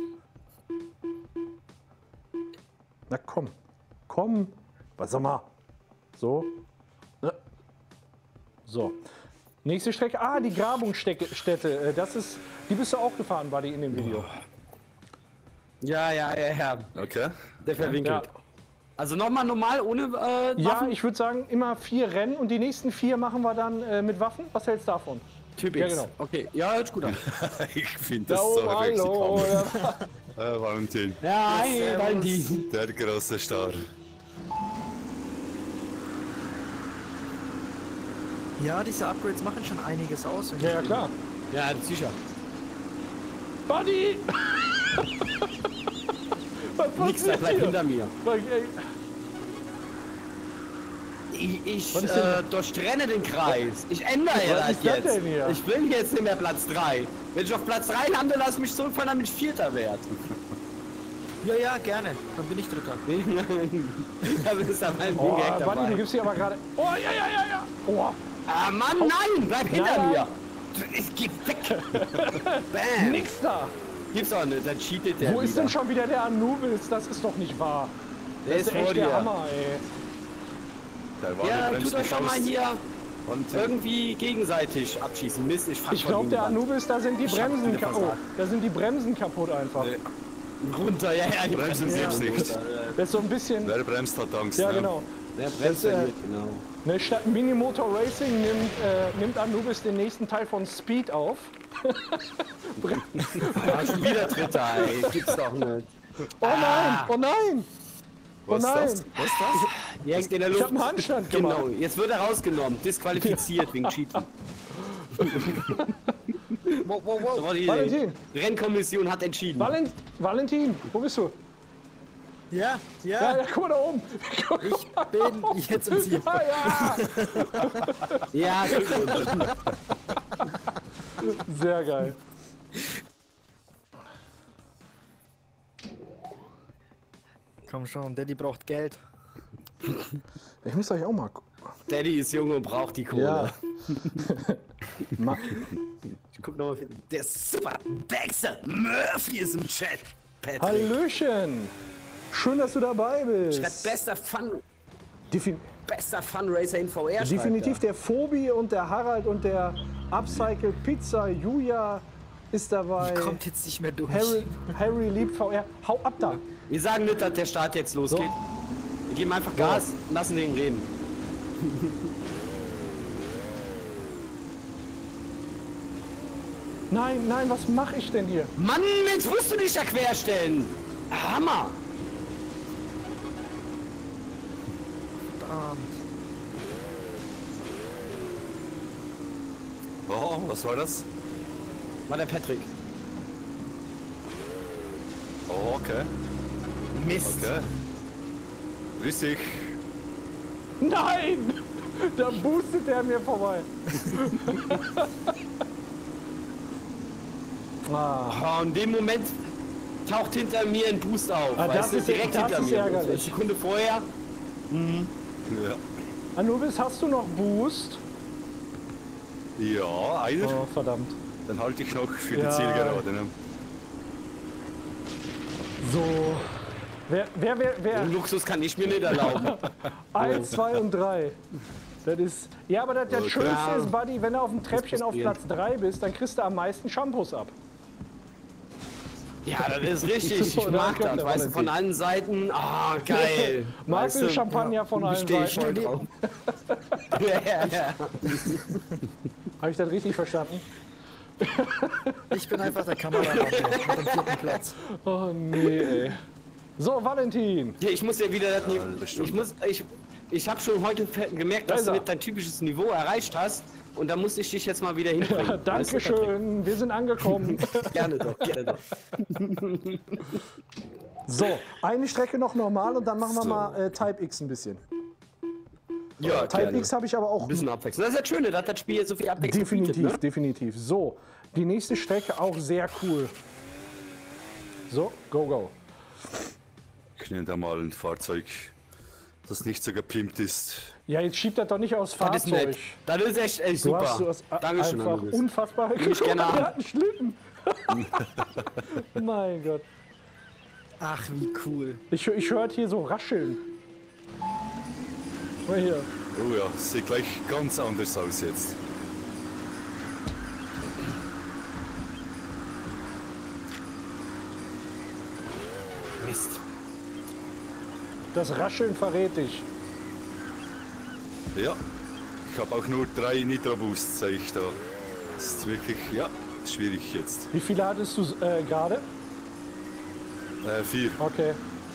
Na komm. Komm. Was sag mal. So. Na. So. Nächste Strecke. Ah, die Grabungsstätte. Die bist du auch gefahren, Buddy, in dem Video. Ja. Okay. Der verwinkelt. Ja. Also nochmal normal ohne Ja, Waffen? ich würde sagen, immer 4 Rennen und die nächsten 4 machen wir dann mit Waffen. Was hältst du davon? Typ Ja, X. genau. Okay, ja, hört sich gut an. Ich finde das Oh, so hallo. richtig hammer. Valentin, Ja, hi, Valentin. der große Star. Ja, diese Upgrades machen schon einiges aus. Ja, ja, klar. Ja, sicher. Buddy! Was Nix, der passiert bleibt hier? hinter mir. Ey, Ich Was ist denn- durchtrenne den Kreis. Ich ändere Was das ist das jetzt. denn hier? Ich will jetzt nicht mehr Platz 3. Wenn ich auf Platz 3 lande, lass mich zurückfallen, damit ich Vierter werde. Ja, gerne. Dann bin ich Dritter. Da bist du mein Oh, Ding Buddy, du dabei. gibst hier aber gerade. Oh, ja. Oh, Ah, Mann, nein! Bleib hinter Nein. mir! Ich geh weg! Bam! nix da. Gibt's auch nicht, dann cheatet der Wo ist wieder. denn schon wieder der Anubis? Das ist doch nicht wahr. Der Das ist ist vor echt der dir. Hammer, ey. Der war Ja, bremst tut euch nicht doch mal aus. hier Und irgendwie gegenseitig abschießen. Mist, ich fahr Ich voll glaube, gegen der die Wand. Anubis, da sind die Ich hab Bremsen wieder kaputt. versagt. Da sind die Bremsen kaputt einfach. Nee. Runter, ja, die Bremsen selbst nicht. Das ist so ein bisschen. Wer bremst, hat Angst. Ja, ne? genau. Der bremst Das, verliert, genau. Ne, statt Minimotor Racing nimmt Anubis den nächsten Teil von Speed auf. Ah, schon wieder Dritter, ey. Gibt's doch nicht. Oh nein! Oh nein! Oh Was ist nein! das? Was ist das? Die hängt in der Ich Luft. habe einen Handstand gemacht. Genau, jetzt wird er rausgenommen. Disqualifiziert wegen Cheaten. Wow. So, die Valentin. Rennkommission hat entschieden. Valentin, wo bist du? Ja, Ja, guck mal da oben. ich bin jetzt im Ziel. Ja. Ja, Glückwunsch. Sehr geil. Komm schon, Daddy braucht Geld. Ich muss euch auch mal gucken. Daddy ist jung und braucht die Kohle. Ja. Ich guck nochmal. Der Super Baxter Murphy ist im Chat. Patrick. Hallöchen. Schön, dass du dabei bist. Schreibt bester Fun Racer in VR. schreibt Definitiv er. der Phobi und der Harald und der Upcycle Pizza. Julia ist dabei. Kommt jetzt nicht mehr durch. Harry liebt VR. Hau ab da. Wir sagen nicht, dass der Start jetzt losgeht. Wir geben einfach Gas und lassen den reden. Nein, was mache ich denn hier? Mann, jetzt musst du dich da querstellen. Hammer. Oh, was war das? War der Patrick. Oh, okay. Mist. Okay. Grüß dich. Nein! Da boostet der mir vorbei. Ah. Oh, in dem Moment taucht hinter mir ein Boost auf. Das ist direkt das hinter ist mir. ärgerlich. Eine Sekunde vorher. Ja, Anubis, hast du noch Boost? ja einer. Oh, verdammt. Dann halte ich noch für Ja. die Zielgerade. Ne? So. Wer? Den Luxus kann ich mir nicht erlauben. 1, 2 und 3. Das ist. Ja, aber das Okay. Schönste ist, Buddy, wenn du auf dem Treppchen auf passieren. Platz 3 bist, dann kriegst du am meisten Shampoos ab. Ja, das ist richtig. So, Ich mag danke, das. Weißt du, von allen Seiten. Ah, geil. Magst du Champagner von allen Stehe ich Seiten? voll drauf. Ja. Habe ich das richtig verstanden? Ich bin einfach der Kameramann mit dem 4. Platz. Oh nee, ey. So, Valentin. Hier, ich muss ja wieder. Ich habe schon heute gemerkt, dass ist du er. nicht dein typisches Niveau erreicht hast. Und da muss ich dich jetzt mal wieder hinbringen. Ja, Dankeschön, wir sind angekommen. Gerne doch, gerne doch. So, eine Strecke noch normal und dann machen wir So. mal Type X ein bisschen. Ja, Type gerne. X habe ich aber auch Ein bisschen Abwechslung. Das ist das Schöne, dass das Spiel jetzt so viel Abwechslung definitiv, bietet, ne? definitiv. So, die nächste Strecke auch sehr cool. So, go. Ich nehme da mal ein Fahrzeug, das nicht so gepimpt ist. Ja, jetzt schiebt das doch nicht aus Das ist Fahrzeug. nett. Das ist echt Du super. hast Dankeschön, einfach Anubis. unfassbare ich gerne Er an. hat einen Schlitten. Mein Gott. Ach, wie cool. Ich höre hier so rascheln. Mal hier. Oh ja, sieht gleich ganz anders aus jetzt. Mist. Das Rascheln verrät dich. Ja, ich habe auch nur 3 Nitro-Boosts, sehe ich da. Das ist wirklich, ja, schwierig jetzt. Wie viele hattest du gerade? 4. Okay.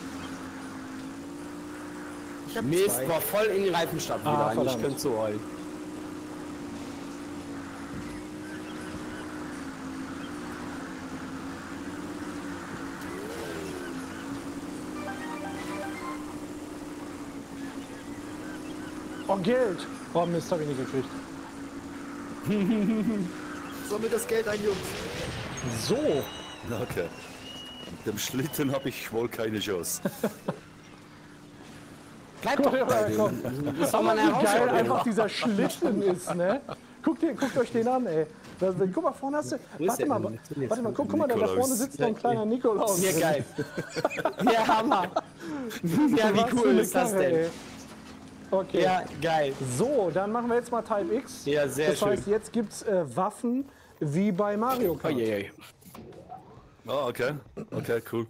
Ich hab Mist, 2. war voll in den Reifenstab wieder. Ah, Eigentlich verdammt. könnte so heulen. Oh, Geld. Oh, Mist, habe ich nicht gekriegt. Sammelt das Geld ein, Jungs. So. Okay. Mit dem Schlitten habe ich wohl keine Chance. Bleib Guck doch mal, bei komm. dem. Das ist doch Aber mal eine wie geil Herausforderung. einfach dieser Schlitten ist, ne? Guckt euch den an, ey. Guck mal, vorne hast du. ist Warte der mal, denn? warte mal, guck mal, da Nikolaus. vorne sitzt noch ein kleiner Nikolaus. Ja, geil. Ja, Hammer. Ja, Was wie für cool eine ist das Karre, denn? ey. Okay. Ja, geil. So, dann machen wir jetzt mal Type X. Ja, sehr das heißt, schön. jetzt gibt's Waffen wie bei Mario Kart. Oje. Ah, okay. Okay, cool.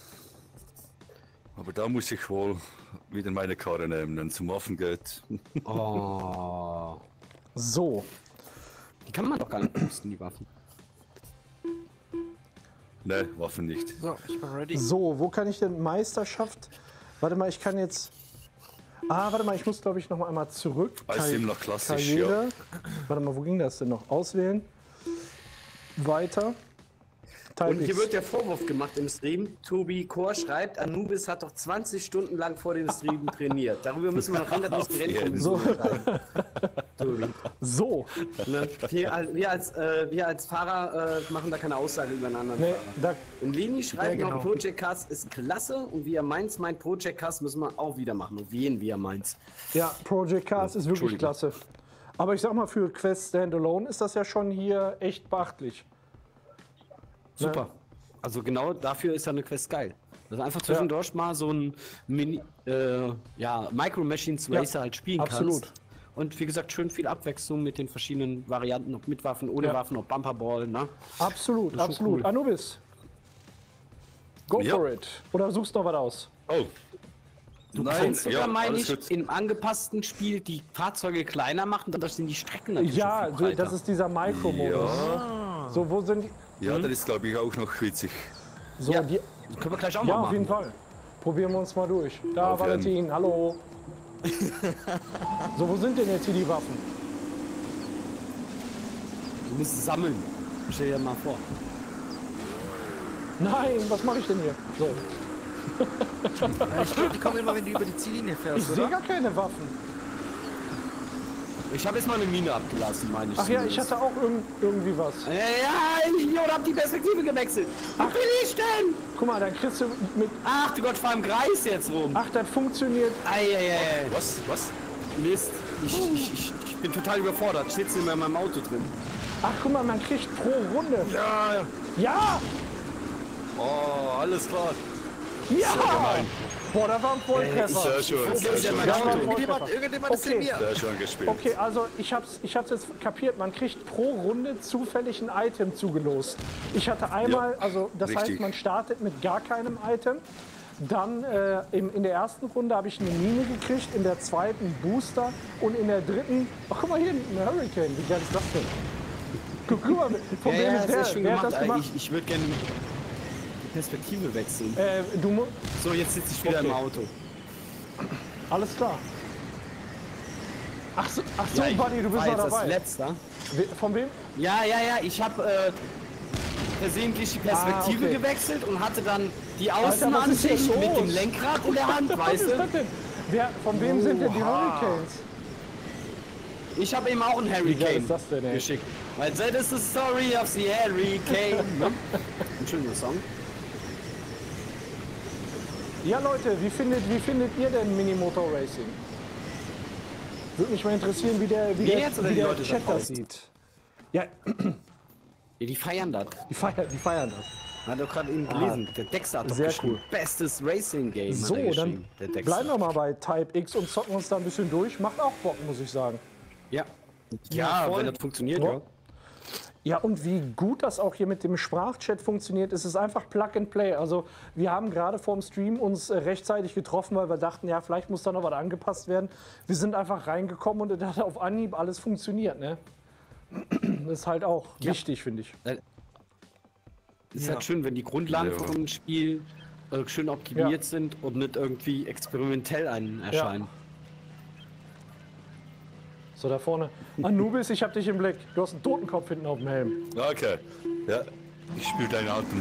Aber da muss ich wohl wieder meine Karre nehmen, wenn es um Waffen geht. Oh. So, Die kann man doch gar nicht pusten, die Waffen. Ne, Waffen nicht. So, ich bin ready. so, wo kann ich denn Meisterschaft? Warte mal, ich kann jetzt. Warte mal, ich muss glaube ich noch mal einmal zurück. Als immer noch klassisch, Karriere. Warte mal, wo ging das denn noch? Auswählen. Weiter. Type Und hier X. wird der Vorwurf gemacht im Stream. Tobi Kor schreibt, Anubis hat doch 20 Stunden lang vor dem Stream trainiert. Darüber müssen wir noch reden, dass die Rennkommission schreiben. Tobi. So, Ne? Wir als Fahrer machen da keine Aussage über einen anderen ne, Fahrer. da, Und Leni schreibt Ja, noch, genau. Project Cars ist klasse und wie er meint Project Cars müssen wir auch wieder machen. Und wen wie er meint. ja, Project Cars ist wirklich Entschuldigung. klasse. Aber ich sag mal, für Quest Standalone ist das ja schon hier echt beachtlich. Super. Also genau dafür ist ja eine Quest geil. Dass du einfach zwischendurch mal so ein Micro Machines Ja, Racer halt spielen absolut. kannst. Und wie gesagt, schön viel Abwechslung mit den verschiedenen Varianten, ob mit Waffen, ohne Ja. Waffen, ob Bumperball, ne? Absolut, Das ist schon absolut. cool. Anubis, go Ja. for it. Oder suchst noch was aus? Oh. Du Nein, kannst sogar, meine alles ich, gut. im angepassten Spiel die Fahrzeuge kleiner machen, dann sind die Strecken natürlich Ja, schon viel breiter. das ist dieser Micro-Modus. Ja, So, wo sind die? ja, das ist glaube ich auch noch witzig. So, Ja. die, Können wir gleich auch ja, mal auf jeden machen. Fall. Probieren wir uns mal durch. Da, Auf jeden. Valentin, hallo. So, wo sind denn jetzt hier die Waffen? Du musst sammeln. Stell dir mal vor. Nein, was mache ich denn hier? So, Ich glaube, die kommen immer, wenn du über die Ziellinie ich fährst, sehe oder? gar keine Waffen. Ich habe jetzt mal eine Mine abgelassen, meine ich. Ach ja, ich hatte auch irgendwie was. Ja, ich Idiot, hab die Perspektive gewechselt. Ach, will ich denn? Guck mal, dann kriegst du mit... Ach du Gott, fahr im Kreis jetzt rum. Ach, das funktioniert. Eieiei. Was? Mist. Ich bin total überfordert. Ich sitze in meinem Auto drin. Ach, guck mal, man kriegt pro Runde. Ja! Ja! Oh, alles klar. Ja! gemein. Boah, da war ein Volltreffer. Sehr schön, sehr schön. Irgendjemand ist in mir. Sehr schön gespielt. Okay, also ich hab's jetzt kapiert. Man kriegt pro Runde zufällig ein Item zugelost. Ich hatte einmal, Ja, also das heißt, richtig. man startet mit gar keinem Item. Dann in der ersten Runde habe ich eine Mine gekriegt, in der zweiten Booster und in der dritten, ach guck mal hier, ein Hurricane, wie geil ist das denn? Guck mal, von wem ist der? Wer hat das gemacht? Ich würde gerne die Perspektive wechseln. Du musst, So, jetzt sitze ich wieder Okay. im Auto. alles klar. Ach so, Ja, ich Buddy, du bist war noch jetzt das dabei. Letzte. Von wem? Ja, ich habe versehentlich die Perspektive okay. gewechselt und hatte dann die Alter, was ist Außenansicht denn mit dem los? Lenkrad in der Hand, Was weißt ist du? das denn? Von wem sind denn die Oha. Hurricanes? Ich habe ihm auch einen geil Hurricane ist das denn, ey? geschickt. Weil that is the story of the Hurricane. Ne? Ein schöner Song. Ja Leute, wie findet ihr denn Minimotor Racing? Würde mich mal interessieren, wie der jetzt oder die Leute da Chat das draußen? sieht. Ja, Ja, die feiern das. die feiern das. Hat doch gerade eben gelesen. Der Dexter hat doch Sehr geschrieben. cool. Bestes Racing-Game So, hat er dann geschrieben. Der Dexter. bleiben wir mal bei Type X und zocken uns da ein bisschen durch. Macht auch Bock, muss ich sagen. Ja. Ja, voll. wenn das funktioniert, Ja. ja. Ja, und wie gut das auch hier mit dem Sprachchat funktioniert, ist es einfach Plug and Play. Also wir haben gerade vorm Stream uns rechtzeitig getroffen, weil wir dachten, ja, vielleicht muss da noch was angepasst werden. Wir sind einfach reingekommen und da hat auf Anhieb alles funktioniert, ne? Das ist halt auch wichtig, finde ich. Ist halt schön, wenn die Grundlagen Ja. von einem Spiel schön optimiert sind und nicht irgendwie experimentell einen erscheinen. So, da vorne. Anubis, ich hab dich im Blick. Du hast einen Totenkopf hinten auf dem Helm. Okay. Ja, ich spüre deinen Atem.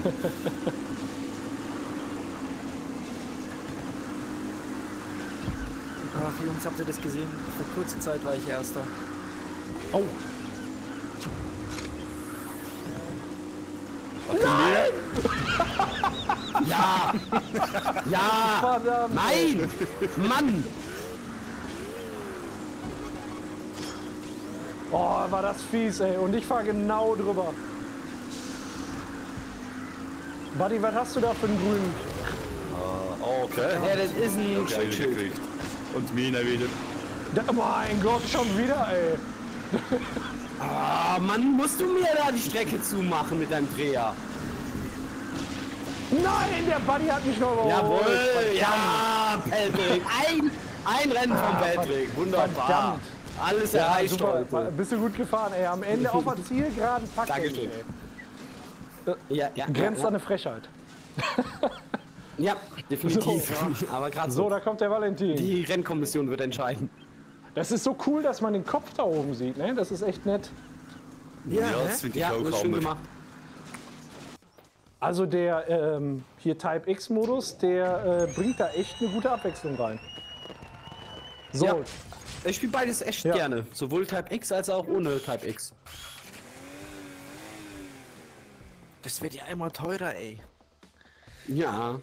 Ach Jungs, habt ihr das gesehen? Vor kurzer Zeit war ich Erster. Oh, Ja! Ja! verdammt. Nein! Mann! Oh, war das fies, ey. Und ich fahr genau drüber. Buddy, was hast du da für einen grünen? Okay. Ja, das ist ein Geil Schutzschild. gekriegt. Und Mina wieder. Mein Gott, schon wieder, ey. Ah, Mann, musst du mir da die Strecke zumachen mit deinem Dreher? Nein, der Buddy hat mich noch überholt. Jawohl! Verdammt. Ja, Patrick! Ein Rennen von Patrick! Wunderbar! verdammt. Alles Ja, erreicht super. heute. Bist du gut gefahren, ey. Am Ende auf der Zielgeraden packt er mich, Dankeschön. ey. Ja, Grenzt ja, an eine Frechheit. ja, definitiv. Aber gerade So, so. da kommt der Valentin. Die Rennkommission wird entscheiden. Das ist so cool, dass man den Kopf da oben sieht, ne? Das ist echt nett. Ja, das finde ich Ja, auch das ist schön Hammer. gemacht. Also der hier Type X-Modus, der bringt da echt eine gute Abwechslung rein. So, Ja. Ich spiele beides echt Ja. gerne. Sowohl Type X als auch ohne Type X. Das wird ja einmal teurer, ey. Ja.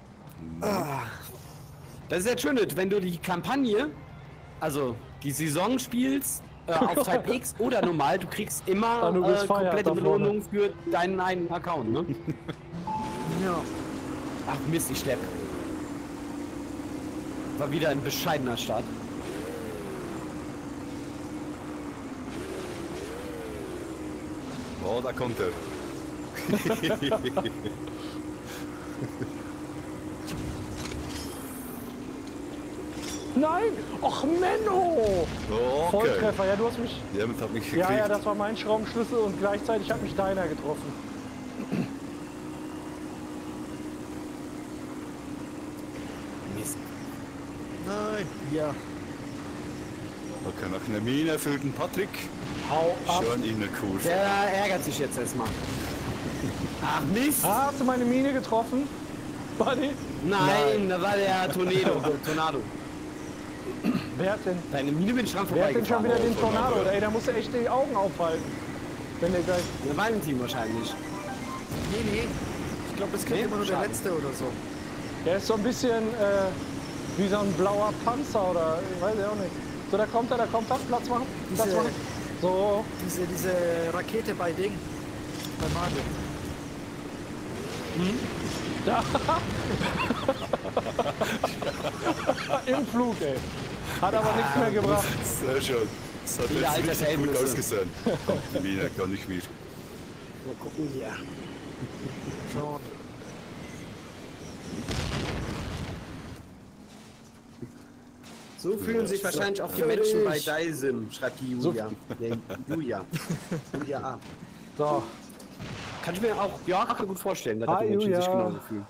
Das ist jetzt schön, wenn du die Kampagne, also die Saison spielst, auf Type X oder normal, du kriegst immer du bist feiert komplette da vorne. Belohnung für deinen einen Account, ne? Ja. Ach Mist, ich schlepp. War wieder ein bescheidener Start. Oh, da kommt er. nein! Och, Menno! Okay. Volltreffer, ja, du hast mich... Jemand hat mich Ja, gekriegt. ja, das war mein Schraubenschlüssel und gleichzeitig hat mich deiner getroffen. Mist. Nein. Ja. Okay, noch eine Mine für den Patrick. Hau ab. Schön in der Kurve. Der ärgert sich jetzt erstmal. Ach Mist! Ah, hast du meine Mine getroffen? Buddy? Nein, da war der Tornado. Wer hat denn, Deine Mine bin ich dran wer hat denn schon vorbeigefahren. wieder den Tornado? Ey, da musst du echt die Augen aufhalten. Wenn der gleich... Der Valentin wahrscheinlich. Nee. Ich glaube, es kommt immer nur der schade. letzte oder so. Der ist so ein bisschen wie so ein blauer Panzer oder ich weiß ich auch nicht. So, da kommt er, Platz machen. Platz Diese- machen. So, Diese Rakete bei Ding. Bei Mario. da. Im Flug, ey. Hat aber nichts mehr gebracht. Sehr schön. Das hat Ja, jetzt alter richtig gut Helmnüsse. ausgesehen. Kommt die Mine, gar nicht mehr. Mal gucken hier. Schon. So fühlen sich wahrscheinlich auch die Menschen bei Daisim, schreibt die Julia. Nee, Julia. Julia A. So, Kann ich mir auch ja, gut vorstellen, dass die Menschen Julia. sich genauso fühlen.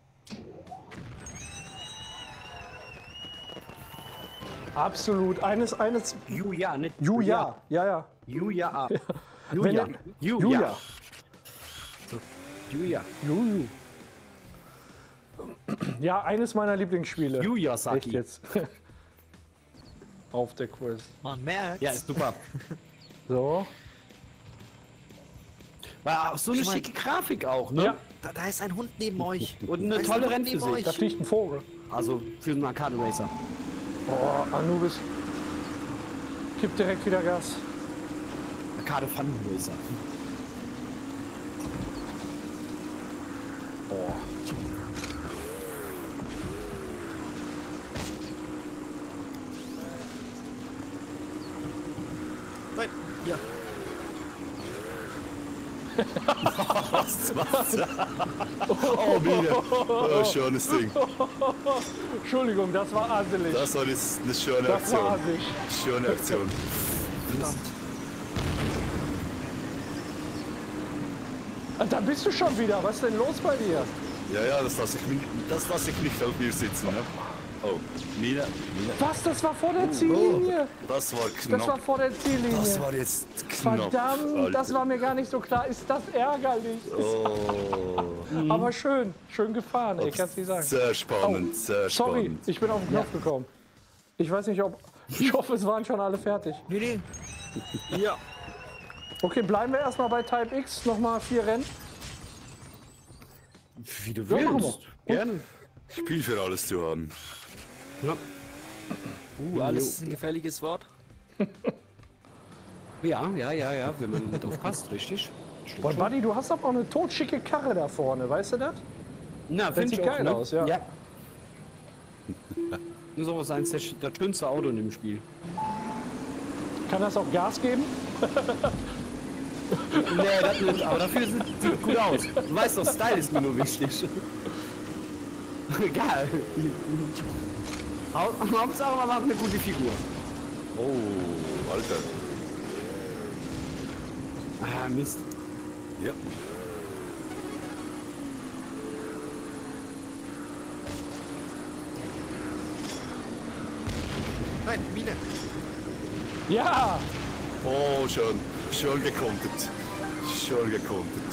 absolut. Eines. Julia, nicht Julia. Ja. Julia A. Wenn Julia. er- Julia. Julia. Juju. Ja, eines meiner Lieblingsspiele. Julia Echt Saki. jetzt. Auf der Quiz. Man merkt. Ja, ist super. So. War auch so eine Ich mein- schicke Grafik auch, ne? Ja, Da ist ein Hund neben euch. Und eine Da ist tolle ein Hund neben Rennphysik. da fliegt ein Vogel. Also für einen Arcade Racer. Oh, Anubis. Gibt direkt wieder Gas. Arcade Fun Racer. Oh. Nein. Ja. Oh, Mine. Oh, schönes Ding. Entschuldigung, das war aselig. Das war jetzt eine schöne Das war Aktion. asig. Schöne Aktion. Da bist du schon wieder. Was ist denn los bei dir? Ja, das lasse ich nicht auf mir sitzen. Ne? Oh, Mine. Was? Das war vor der Ziellinie. Das war Das war knapp. vor der Ziellinie. Das war jetzt knapp. Verdammt, Alter. das war mir gar nicht so klar. Ist das ärgerlich? Oh, Aber schön. Schön gefahren, ey, kannst du nicht sagen. sehr spannend, sehr Sorry, spannend. ich bin auf den Knopf gekommen. Ich weiß nicht, ob... Ich hoffe, es waren schon alle fertig. Nee. Ja. Okay, bleiben wir erstmal bei Type X. Nochmal 4 Rennen. Wie du Ja, machen willst. Gerne. Ich bin für alles zu haben. Ja. Alles ist ein gefährliches Wort. Ja, wenn man nicht aufpasst, richtig. Boah, Buddy, du hast aber auch eine totschicke Karre da vorne, weißt du das? Na, Das finde sieht ich auch, geil ne? aus, ja. Das ist auch was eins das schönste Auto in dem Spiel. Kann das auch Gas geben? Nee, das nicht, aber dafür sieht gut aus. Du weißt doch, Style ist mir nur wichtig. Egal. Hauptsache, man macht eine gute Figur. Oh, Alter. Ah, Mist. Ja. Nein, Mine. Ja! Oh, schön. Schön gekontert. Schön gekontert.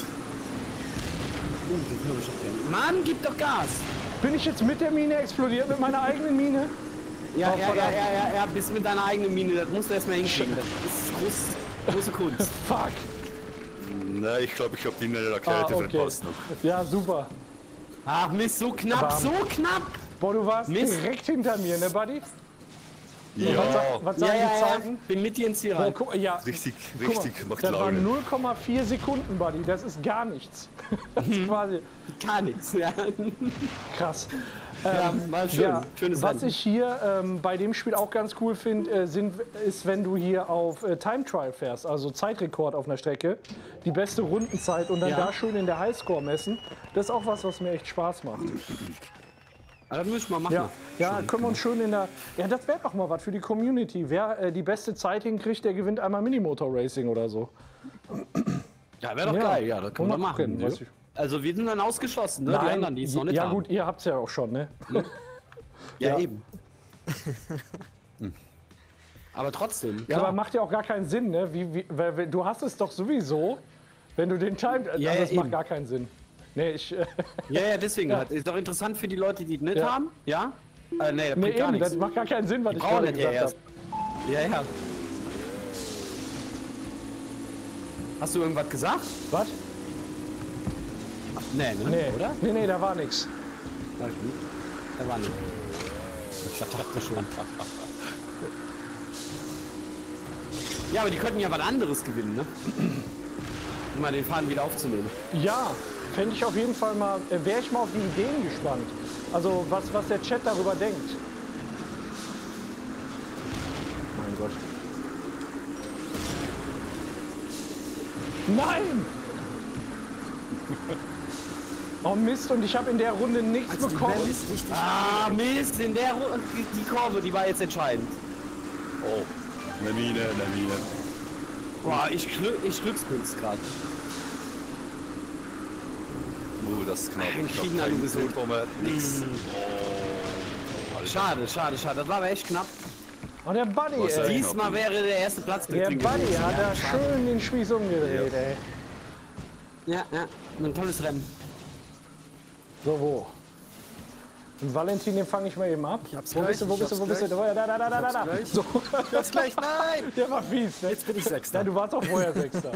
Mann, gib doch Gas! Bin ich jetzt mit der Mine explodiert, mit meiner eigenen Mine? Ja, Oh, ja, verdammt. ja, bist mit deiner eigenen Mine, das musst du erstmal hinkriegen. Das ist große Kunst. Fuck! Na, ich glaube, ich habe die in der Rakete Okay. verpasst noch. Ja, super. Ach Mist, so knapp, Bam. so knapp! Boah, du warst Mist. direkt hinter mir, ne, Buddy? Ja, Was sagen die Zeiten? bin mit dir ins Ziel Boah, rein. guck, ja, richtig, guck mal, richtig, macht das waren Laune. 0,4 Sekunden, Buddy. Das ist gar nichts. Das ist quasi Gar nichts. Ja, krass. mal schön. Ja, Schönes was Rennen. ich hier bei dem Spiel auch ganz cool finde, ist, wenn du hier auf Time Trial fährst, also Zeitrekord auf einer Strecke, die beste Rundenzeit und dann Ja. da schön in der Highscore messen. Das ist auch was mir echt Spaß macht. Aber das müssen wir machen. Ja, können wir uns schön in der... Ja, das wäre doch mal was für die Community. Wer die beste Zeit hinkriegt, der gewinnt einmal Minimotor Racing oder so. Ja, wäre doch Ja. geil. Ja, das können wir Mal machen. gucken, Ja. was ich- Also wir sind dann ausgeschlossen, ne? Die anderen, die es noch nicht ja haben. gut, ihr habt's ja auch schon, ne? Ja, Ja. eben. Aber trotzdem. Ja, klar. aber macht ja auch gar keinen Sinn, ne? Weil du hast es doch sowieso, wenn du den Time... Ja, das eben. macht gar keinen Sinn. Nee, ich... Ja, deswegen. Ist doch interessant für die Leute, die es nicht Ja. haben. Ja. Nee, das Nee, bringt gar eben, nichts. das macht gar keinen Sinn, was Die ich brauchen gerade das ja gesagt erst. Ja, ja. Hast du irgendwas gesagt? habe. Was? Nee, ne? Nee, Oder? Nee, da war nichts. Na gut. Da war nicht. Ich dachte schon. Ja, aber die könnten ja was anderes gewinnen, ne? Um mal den Faden wieder aufzunehmen. Ja, fände ich auf jeden Fall mal, wäre ich mal auf die Ideen gespannt. Also was der Chat darüber denkt. Mein Gott. Nein! Oh Mist, und ich habe in der Runde nichts Also die bekommen. Welle ist richtig. Ah, Mist, in der die Kurve, die war jetzt entscheidend. Oh, eine Mine, eine Mine. Boah, ich glückspilz gerade. Das ist knapp. Wir kriegen alle gesund. Nix. Schade. Das war aber echt knapp. Oh, der Buddy, Was ey. Diesmal wäre der erste Platz Der drin Buddy gewesen. hat da schade. schön den Spieß umgedreht, ey. Ja, ein tolles Rennen. So, wo? Und Valentin, den fange ich mal eben ab. Ich hab's Wo gleich, bist du, wo ich bist du, wo hab's bist du? gleich. Da. gleich. So, Das gleich, nein! der war fies, ne? Jetzt bin ich Sechster. Ja, du warst auch vorher Sechster.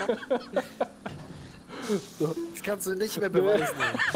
Das kannst du nicht mehr beweisen.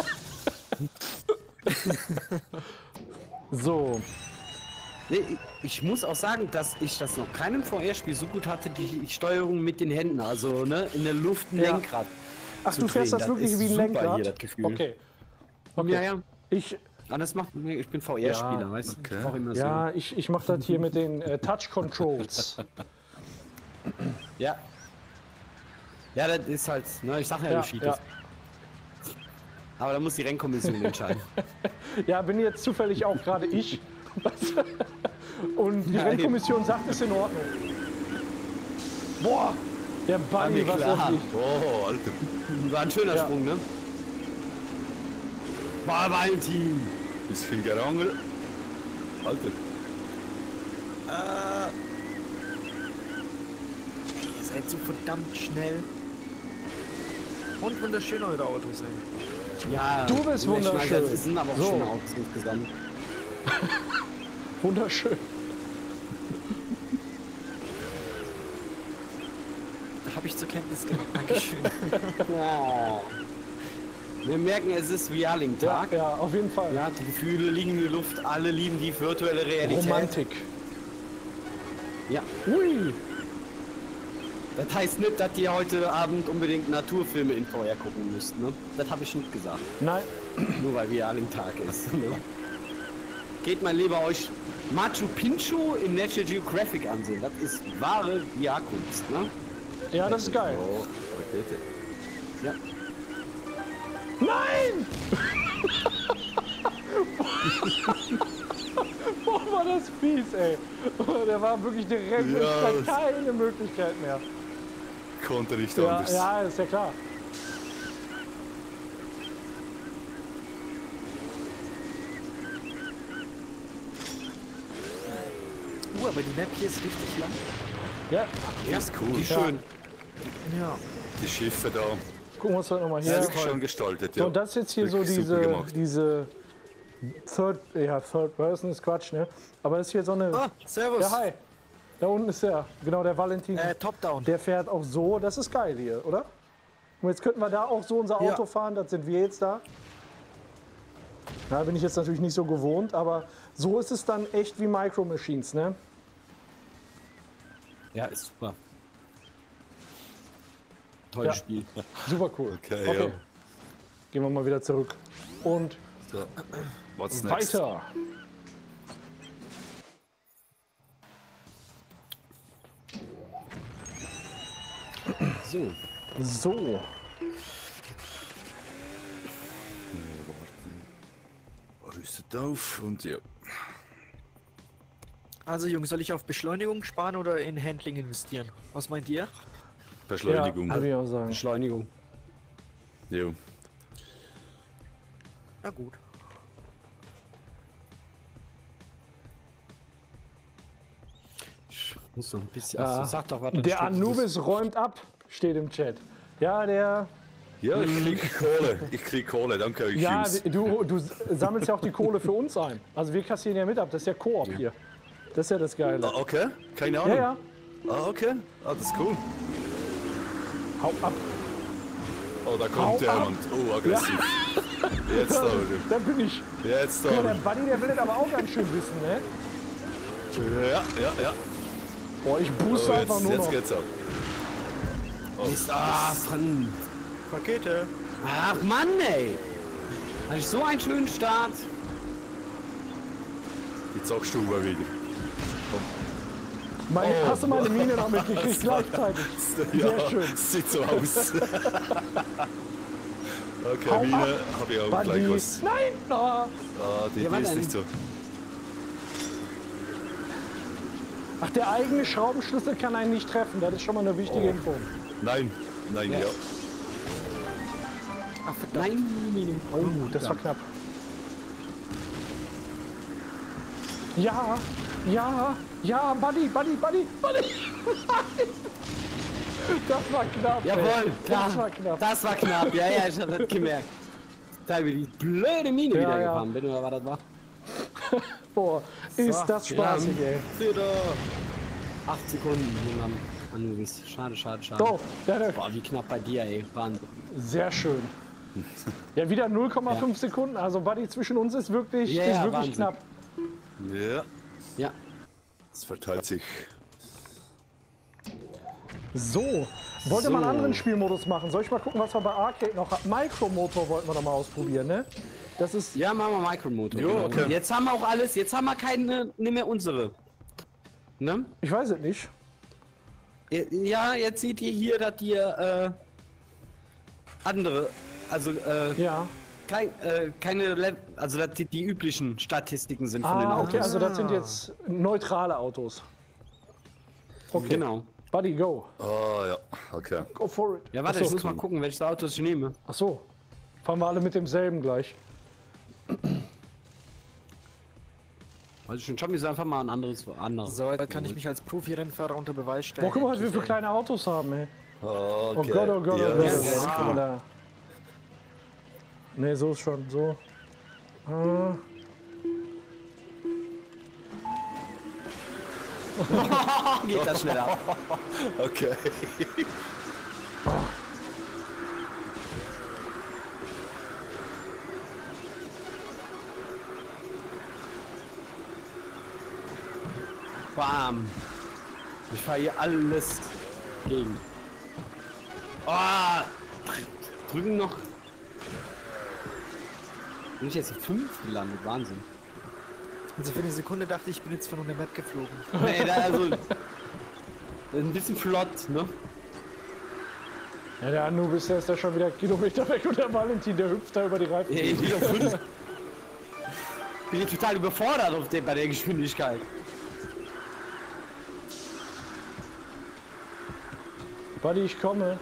So, Nee, ich muss auch sagen, dass ich das noch keinem VR-Spiel so gut hatte, die Steuerung mit den Händen, also ne, in der Luft ein Ja. Lenkrad. ach, zu du fährst drehen. das wirklich ist wie ein super Lenkrad? Hier, das Gefühl. Okay. Ja, ja. Ich, Das macht, ich bin VR-Spieler, Ja, weißt du? okay. Auch immer so. ja, ich mache das hier mit den Touch Controls. Ja. Ja, das ist halt, ne, ich sag ja, Ja, du cheatest. ja. Aber da muss die Rennkommission entscheiden. Ja, bin jetzt zufällig auch gerade ich. Und die Ja, Rennkommission sagt, ist in Ordnung. Boah, der War mir Buddy, was klar. er fliegt. Oh, Alter. War ein schöner Ja. Sprung, ne? War Valentin. Bisschen gerangelt. Alter. Ihr seid so verdammt schnell. Und wunderschön eure Autos, ey. Ja, Du bist die Schneider, wunderschön. Das sind aber auch So. schöne Autos insgesamt. Wunderschön. Habe ich zur Kenntnis genommen. Dankeschön. Ja. Wir merken, es ist Ja, Realing-Tag. ja, auf jeden Fall. Ja, die Gefühle liegen in der Luft, alle lieben die virtuelle Realität. Romantik. Ja. Ui. Das heißt nicht, dass ihr heute Abend unbedingt Naturfilme in VR gucken müsst, ne? Das habe ich nicht gesagt. Nein, Nur weil Realing-Tag ist. Ne? Geht mal lieber euch Machu Picchu in National Geographic ansehen. Das ist wahre VR-Kunst, ne? ja, das ist geil. Oh, bitte. Ja. Nein! Boah, war das fies, ey. Der war wirklich direkt, Ja, mit keine Möglichkeit mehr. Konnte nicht Ja, anders. ja, ist ja klar. Aber die Map hier ist richtig lang. Ja, Ja, ist cool. Die schön. Ja. Die Schiffe da. gucken wir uns das nochmal Ja, hier. ist schon gestaltet, So, ja. und das ist jetzt hier so Wirklich super diese gemacht. Third Person ist Quatsch, ne? Aber das ist hier so eine. Ah, servus. Ja, hi. Da unten ist der, genau, der Valentin. Top-down. Der fährt auch so, das ist geil hier, oder? Und jetzt könnten wir da auch so unser Ja. Auto fahren, das sind wir jetzt da. Da bin ich jetzt natürlich nicht so gewohnt, aber so ist es dann echt wie Micro Machines, ne? Ja, ist super. Tolles Ja. Spiel. Super cool. Okay, ja. Gehen wir mal wieder zurück. Und So. What's next? weiter. So. So. Rüstet auf und ja. Also Jungs, soll ich auf Beschleunigung sparen oder in Handling investieren? Was meint ihr? Beschleunigung. Ja, würde ich auch sagen. Beschleunigung. Jo. Na gut. Ich muss noch ein bisschen. Ja. Also, sag doch was. Der Anubis räumt ab, steht im Chat. Ja, der Ja, ich krieg Kohle. Ich krieg Kohle, danke euch. Ja, Jungs. du sammelst ja auch die Kohle für uns ein. Also wir kassieren ja mit ab, das ist ja Koop hier. Das ist ja das Geile. Ah, okay, keine Ahnung. Ja, ja. Ah, okay. Ah, das ist cool. Hau ab. Oh, da Hau kommt ab. jemand. Oh, aggressiv. Jetzt aber. Da bin ich. Jetzt Ja, der aber. Buddy, der will das aber auch ganz schön wissen, ne? Ja. Boah, ich booste Oh, einfach nur jetzt noch. geht's ab. Mann. Pakete. Ach Mann, ey. Hatte ich so einen schönen Start. Die zockst du mal wieder. Hast du meine Mine noch mitgekriegt gleichzeitig? Sehr schön. Sieht so aus. Okay, Hau Mine ab, habe ich auch Buddy. gleich was. Nein! Oh. Ah, die Ja, was ist denn? nicht so. Ach, der eigene Schraubenschlüssel kann einen nicht treffen. Das ist schon mal eine wichtige Oh. Info. Nein, ja. Ach, nein. Oh, das war knapp. Ja, Buddy. Das war knapp. Jawohl, ey. klar. Das war knapp. Das war knapp. Ja, ich hab das gemerkt. Da hab ich die blöde Mine Ja, wieder ja. gefahren bin, oder was das war? Boah, ist das spaßig, ey. Wieder 8 Sekunden jemand angewiesen. Schade. So, der, Boah, wie knapp bei dir, ey. Wahnsinn. sehr schön. Ja, wieder 0,5 Sekunden. Also, Buddy, zwischen uns ist wirklich, Ja, ist ja, wirklich Wahnsinn. knapp. Ja, Ja. es verteilt sich. So, wollte man einen anderen Spielmodus machen? Soll ich mal gucken, was wir bei Arcade noch haben? Micromotor wollten wir noch mal ausprobieren, ne? Das ist, Ja, machen wir Micromotor. Jo, okay. Jetzt haben wir auch alles, jetzt haben wir keine, nicht mehr unsere. Ne? ich weiß es nicht. Ja, jetzt seht ihr hier, dass ihr andere, also Ja. keine, also dass die üblichen Statistiken sind von den Ah, Autos. okay, also das sind jetzt neutrale Autos. Okay, Genau. Buddy, go. Ah, ja, okay. Go for it. Ja, warte, Ach ich so. muss mal gucken, welches Auto ich nehme. Ach so, fahren wir alle mit demselben gleich. Also schon mir einfach mal ein anderes. So, da kann ich mich als Profi-Rennfahrer unter Beweis stellen. Boah, guck mal, was wir für kleine Autos haben, ey. Okay. Oh Gott, oh Gott, ja, oh Gott. das Oh ist Gott. Guck mal da. Nee, so ist schon, so. Geht das schneller. Okay. Bam. Ich fahre hier alles gegen. Oh, drücken noch. Bin ich jetzt auf 5 gelandet? Wahnsinn. Also für eine Sekunde dachte ich, bin jetzt von unter Map geflogen. Nee, da also. Ein bisschen flott, ne? Ja, der Anubis, der ist da schon wieder Kilometer weg und der Valentin, der hüpft da über die Reifen. Ja, ich bin auf 5. Bin ich total überfordert bei der Geschwindigkeit. Buddy, ich komme.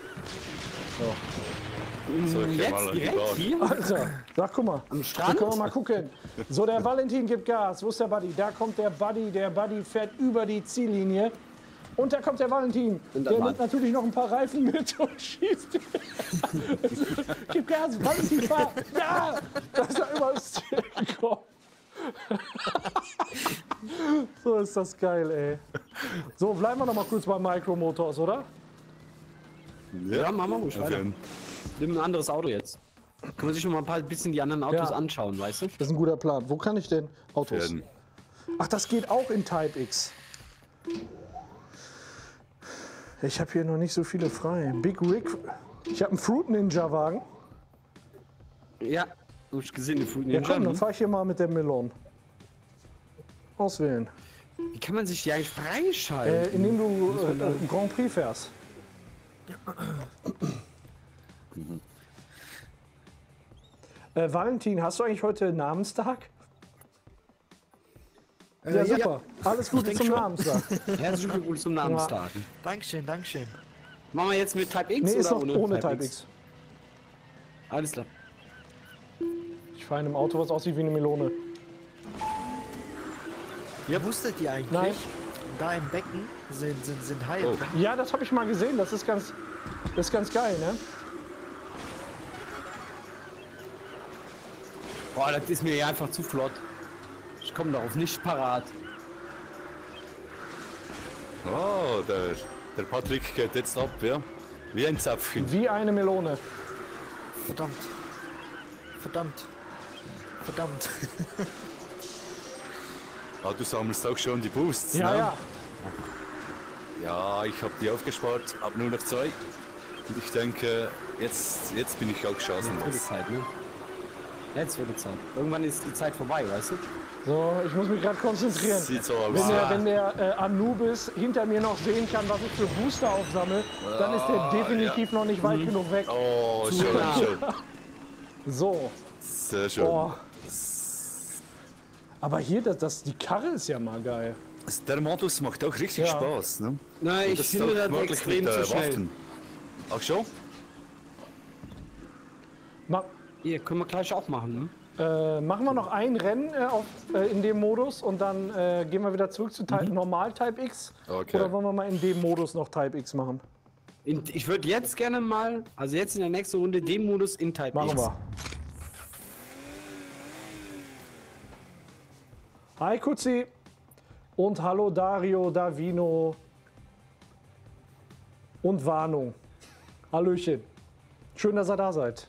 So, okay, Jetzt mal direkt gebaut. hier? Alter, sag, guck mal. Am Da Strand? können wir mal gucken. So, der Valentin gibt Gas. Wo ist der Buddy? Da kommt der Buddy. Der Buddy fährt über die Ziellinie. Und da kommt der Valentin. Und Der dann nimmt natürlich noch ein paar Reifen mit und schießt. Gib Gas, Valentin, fahr. Ja, da ist er über das Ziel gekommen. So ist das geil, ey. So, bleiben wir noch mal kurz bei Micromotors, oder? Ja, machen wir ruhig weiter. Okay. Nimm ein anderes Auto jetzt. Kann man sich noch mal ein paar bisschen die anderen Autos Ja. anschauen, weißt du? Das ist ein guter Plan. Wo kann ich denn Autos? Werden. Ach, das geht auch in Type X. Ich habe hier noch nicht so viele frei. Big Rig. Ich habe einen Fruit Ninja Wagen. Ja, hab ich gesehen, die Fruit Ja, Ninja. komm, dann fahre ich hier mal mit der Melon. Auswählen. Wie kann man sich die eigentlich freischalten? Indem du Grand Prix fährst. Valentin, hast du eigentlich heute Namenstag? Ja, super. Alles Gute denk zum schon. Namenstag. Herzlichen Glückwunsch zum Namenstag. Dankeschön, Dankeschön. Machen wir jetzt mit Type X Nee, ist oder noch ohne Type X. Alles klar. Ich fahre in einem Auto, was aussieht wie eine Melone. Ja, wusstet ihr eigentlich? Nein. Da im Becken sind Haie. Oh. drin. Ja, das habe ich mal gesehen. Das ist ganz geil, ne? Boah, das ist mir ja einfach zu flott. Ich komme darauf nicht parat. Oh, der Patrick geht jetzt ab, ja. Wie ein Zapfchen. Wie eine Melone. Verdammt. Verdammt. Verdammt. Ah, du sammelst auch schon die Boosts, Ja, ne? ja. Ja, ich habe die aufgespart, habe nur noch 2. Und ich denke, jetzt bin ich auch Jetzt wird chancenlos. Zeit, ne? Jetzt wird Zeit. Irgendwann ist die Zeit vorbei, weißt du? So, ich muss mich gerade konzentrieren. Sieht so aus. Wenn der Anubis hinter mir noch sehen kann, was ich für Booster aufsammle, dann ist der definitiv noch nicht weit genug weg. Oh, schön, nah. schön. So, Sehr schön. oh. Aber hier, die Karre ist ja mal geil. Der Modus macht auch richtig Ja. Spaß, ne? Nein, Und ich das finde ist auch das möglich extrem mit, zu schnell. Waffen. Ach schon? Hier, können wir gleich auch machen, ne? Machen wir noch ein Rennen in dem Modus und dann gehen wir wieder zurück zu Normal Type X. Okay. Oder wollen wir mal in dem Modus noch Type X machen? Ich würde jetzt gerne mal, also jetzt in der nächsten Runde, den Modus in Type Machen X. wir. Hi Kutzi und hallo Dario, Davino und Warnung. Hallöchen. Schön, dass ihr da seid.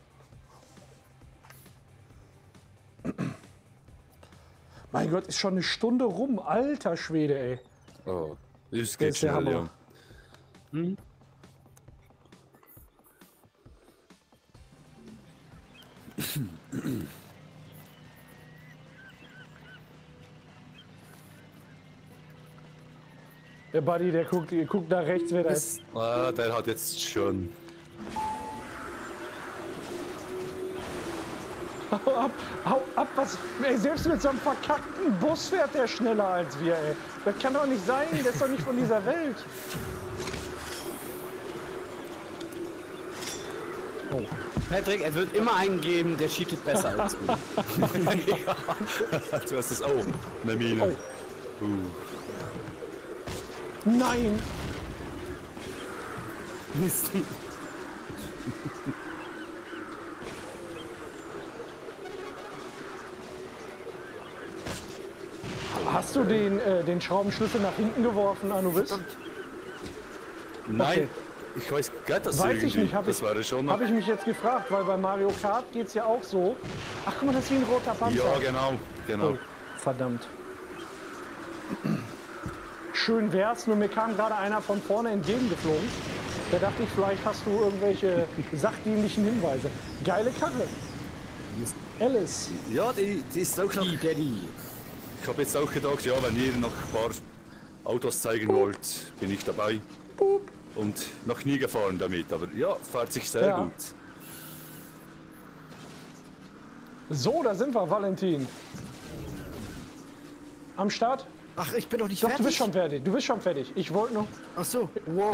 Mein Gott, ist schon eine Stunde rum. Alter Schwede, ey. Oh, das Das geht ist der schnell, Hammer. ja. Der Buddy, der guckt nach rechts, wer da ist. Ah, der hat jetzt schon. Hau ab, was. Ey, selbst mit so einem verkackten Bus fährt der schneller als wir, ey. Das kann doch nicht sein, der ist doch nicht von dieser Welt. Oh. Patrick, es wird immer einen geben, der cheatet besser als du. Du hast es auch. Eine Mine. Nein! Hast du den Schraubenschlüssel nach hinten geworfen, Anubis? Nein, Okay. ich weiß gar nicht, Weiß ich nicht, das war schon. hab ich mich jetzt gefragt, weil bei Mario Kart geht's ja auch so. Ach guck mal, das ist wie ein roter Panzer. Ja, genau. Oh, verdammt. Schön wär's, nur mir kam gerade einer von vorne entgegengeflogen. Da dachte ich, vielleicht hast du irgendwelche sachdienlichen Hinweise. Geile Karre. Alice. Ja, die ist auch noch. Daddy. Ich habe jetzt auch gedacht, ja, wenn ihr noch ein paar Autos zeigen wollt, bin ich dabei. Und noch nie gefahren damit, aber ja, fährt sich sehr Ja. gut. So, da sind wir, Valentin. Am Start? Ach, ich bin doch nicht Doch, fertig. du bist schon fertig. Du bist schon fertig. Ich wollte noch. Ach so, wow.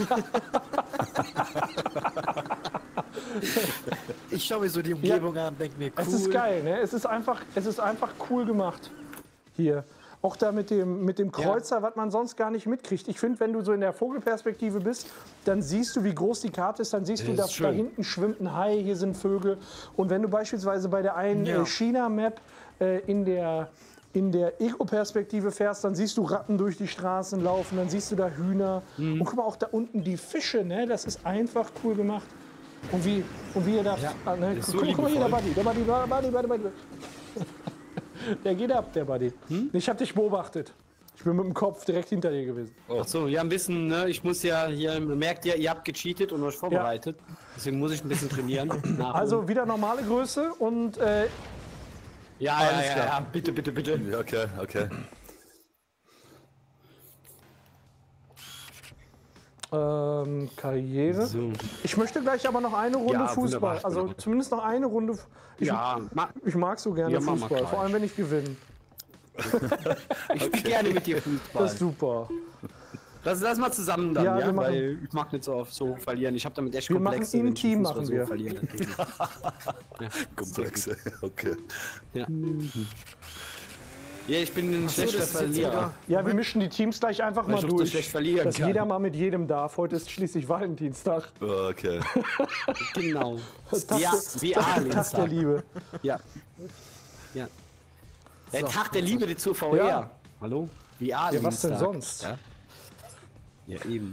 Ich schaue mir so die Umgebung an und denke mir, cool. Es ist geil, ne? Es ist einfach cool gemacht. Hier. Auch da mit dem Kreuzer, was man sonst gar nicht mitkriegt. Ich finde, wenn du so in der Vogelperspektive bist, dann siehst du, wie groß die Karte ist. Dann siehst du, dass da hinten schwimmt ein Hai, hier sind Vögel. Und wenn du beispielsweise bei der einen China-Map in der Ego-Perspektive fährst, dann siehst du Ratten durch die Straßen laufen, dann siehst du da Hühner. Und guck mal, auch da unten die Fische, ne? Das ist einfach cool gemacht. Und wie ihr da... ne? Guck mal hier, der Buddy. Der geht ab, der Buddy. Ich hab dich beobachtet. Ich bin mit dem Kopf direkt hinter dir gewesen. Ach so, ja, ein bisschen, ne? Ich muss ja hier, merkt ihr habt gecheatet und euch vorbereitet. Deswegen muss ich ein bisschen trainieren. Also wieder normale Größe und ja, bitte. Ja, okay. Karriere. So. Ich möchte gleich aber noch eine Runde Ja, Fußball. wunderbar, Also wunderbar. zumindest noch eine Runde. Ich mag so gerne Ja, mach mal Fußball, gleich. vor allem wenn ich gewinne. Ich spiele gerne mit dir Das Fußball. ist super. Lass mal zusammen dann, Ja, ja, wir machen- weil ich mag nicht so oft so verlieren. Ich habe damit echt Wir machen Komplexe, im wenn ich Team, Fußball machen so wir. verlieren. Komplexe, okay. Ja. Ja, ich bin ein schlechter das ist jetzt Verlierer. wieder- Ja, wir mischen die Teams gleich einfach Weil mal ich auch so durch. schlecht verlieren dass kann. jeder mal mit jedem darf. Heute ist schließlich Valentinstag. Okay. Genau. Tag Ja, wie Tag der Tag. Liebe. Ja. Ja. Der Tag der Liebe zur VR. Ja. Hallo? Wie Ja, was denn sonst? Ja, ja eben.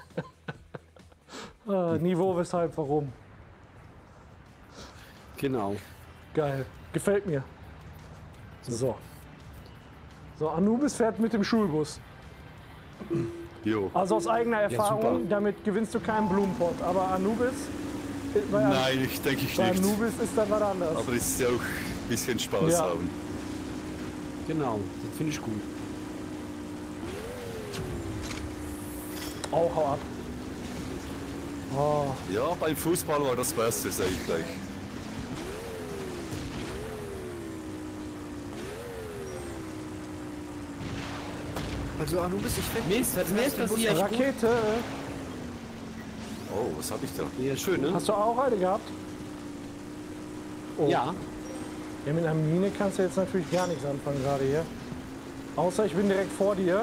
Niveau, weshalb, warum? Genau. Geil. Gefällt mir. So. So, Anubis fährt mit dem Schulbus. Jo. Also aus eigener Erfahrung, super. damit gewinnst du keinen Blumenpott. Aber Anubis, Nein, ich denke ich bei nicht. Anubis ist dann was anderes. Aber es ist ja auch ein bisschen Spaß Ja. haben. Genau. Das finde ich gut. Oh, hau ab. Oh, Ja, beim Fußball war das Beste, sag ich gleich. Also Anubis, ich fände... Mist, was ist denn jetzt passiert? Rakete. Oh, was habe ich da? Ja, schön, ne? Hast du auch eine gehabt? Oh. Ja. Ja, mit einer Mine kannst du jetzt natürlich gar nichts anfangen gerade hier. Außer ich bin direkt vor dir.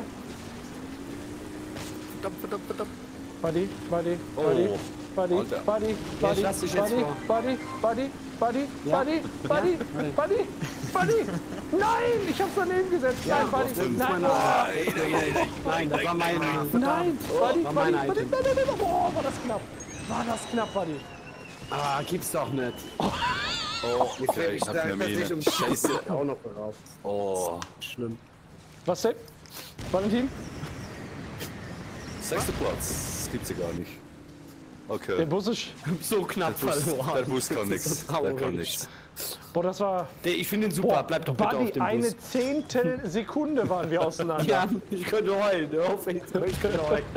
Verdammt. Buddy, Buddy, Oh, Buddy, Buddy, Alter. Buddy, Ja, Buddy, ich lass dich jetzt Buddy, vor. Buddy, Buddy, Buddy, Ja. Buddy, Buddy, Buddy, Buddy. Nein, ich hab's daneben gesetzt. Nein, Buddy, fünf. nein, Nein, das war mein... nein, Buddy, war Buddy, mein Buddy, Item. nein. Boah, war das knapp. War das knapp, Buddy. Ah, gibt's doch nicht. Oh, okay, ich habe eine Mine. Scheiße. Auch noch drauf. Oh, Schlimm. Was denn? Valentin? 6. Platz. Das gibt's ja gar nicht. Der Okay. Bus ist... So knapp Der verloren. Bus kann Das ist nichts. so Der traurig. kann nichts. Boah, das war... Ich finde ihn super. Boah, Bleib doch bitte Buddy, auf dem eine Bus. Zehntelsekunde waren wir auseinander. Ja, ich könnte heulen. Hör auf, ich könnte heulen.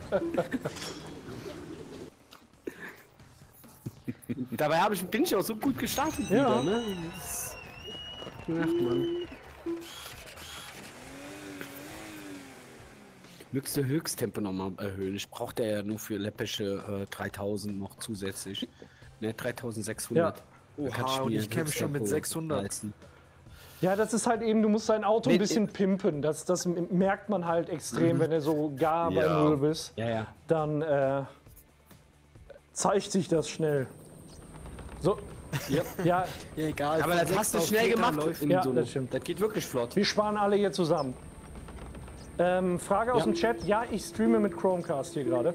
Dabei bin ich auch so gut gestartet Ja. wieder, ne? Ach, Mann. Möchtest du Höchsttempo nochmal erhöhen? Ich brauche ja nur für läppische 3000 noch zusätzlich. Ne, 3600. Ja. Da kann Oha, und mir ich kämpfe schon mit Höchsttempo 600. leisten. Ja, das ist halt eben, du musst dein Auto ein Nee, bisschen pimpen. Das merkt man halt extrem, wenn du so gar bei Ja. Null bist. Ja, ja. Dann zeigt sich das schnell. So, Ja. ja, Ja, egal. Aber das hast du schnell gemacht. Im Ja, Solo. das stimmt. Das geht wirklich flott. wir sparen alle hier zusammen. Frage aus Ja. dem Chat. Ja, ich streame mit Chromecast hier gerade.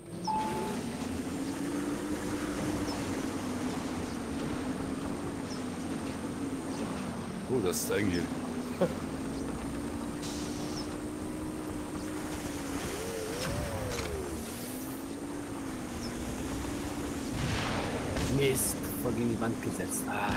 Oh, das ist eng hier. Mist. Voll gegen die Wand gesetzt. Ah.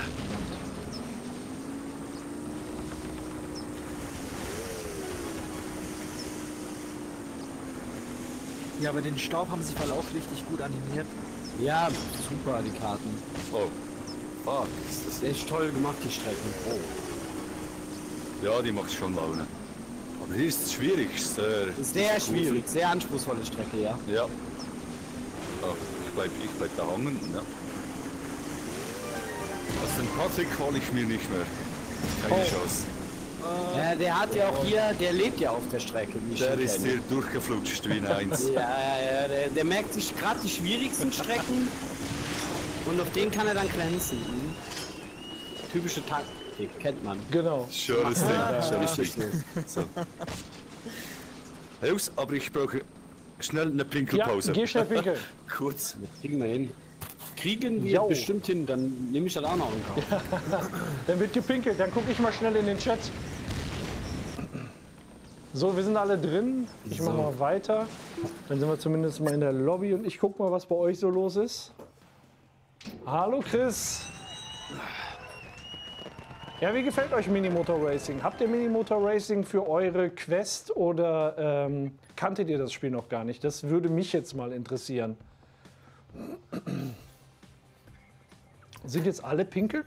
Ja, aber den Staub haben sie voll auch richtig gut animiert. Ja, super, die Karten. Oh. Fuck. Ist das Echt toll gemacht, die Strecken. Oh. Ja, die macht schon Laune. Aber hier ist es schwierig. Sehr schwierig, sehr anspruchsvolle Strecke, ja. Ja. Oh, ich bleib da hängen. Ja. Also den Patrick hole ich mir nicht mehr. Keine Chance. Ja, der hat ja auch hier, der lebt ja auf der Strecke. Wie ich Der ihn ist kenne. hier durchgeflutscht wie ein Eins. Ja, der merkt sich gerade die schwierigsten Strecken und auf denen kann er dann glänzen. Mhm. Typische Taktik, kennt man. Genau. Schönes Ding, schönes Ding. So. Hey Jungs, aber ich brauche schnell eine Ja, Pinkelpause. geh schnell pinkeln. Kurz. Kriegen wir hin. Kriegen wir Jo. bestimmt hin, dann nehme ich das auch noch in Kauf. Dann wird gepinkelt. Dann gucke ich mal schnell in den Chat. So, wir sind alle drin. Ich mache mal weiter. Dann sind wir zumindest mal in der Lobby und ich gucke mal, was bei euch so los ist. Hallo Chris. Ja, wie gefällt euch Minimotor Racing? Habt ihr Minimotor Racing für eure Quest oder kanntet ihr das Spiel noch gar nicht? Das würde mich jetzt mal interessieren. Sind jetzt alle Pinkel?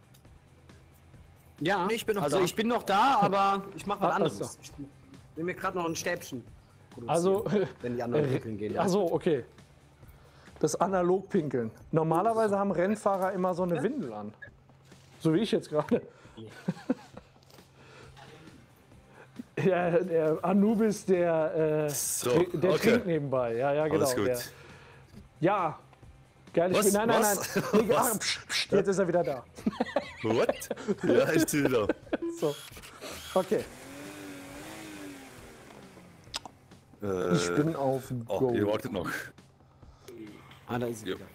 Ja, Nee, ich bin noch also da. ich bin noch da, aber ich mache was Ah, anderes. ach Ich will mir gerade noch ein Stäbchen produzieren, Also, wenn die anderen pinkeln gehen. Ja. ach so, okay. Das Analog-Pinkeln. Normalerweise haben Rennfahrer immer so eine Windel an. So wie ich jetzt gerade. der Anubis, der okay. trinkt nebenbei. Ja, genau. Alles gut. Ja, geiles Was? Spiel. Nein. Was? Nee, Was? pst, jetzt ist er wieder da. What? Ja, ist wieder. So. Okay. Ich bin auf Go. Oh, ihr wartet noch. Ah, da ist sie Ja. wieder.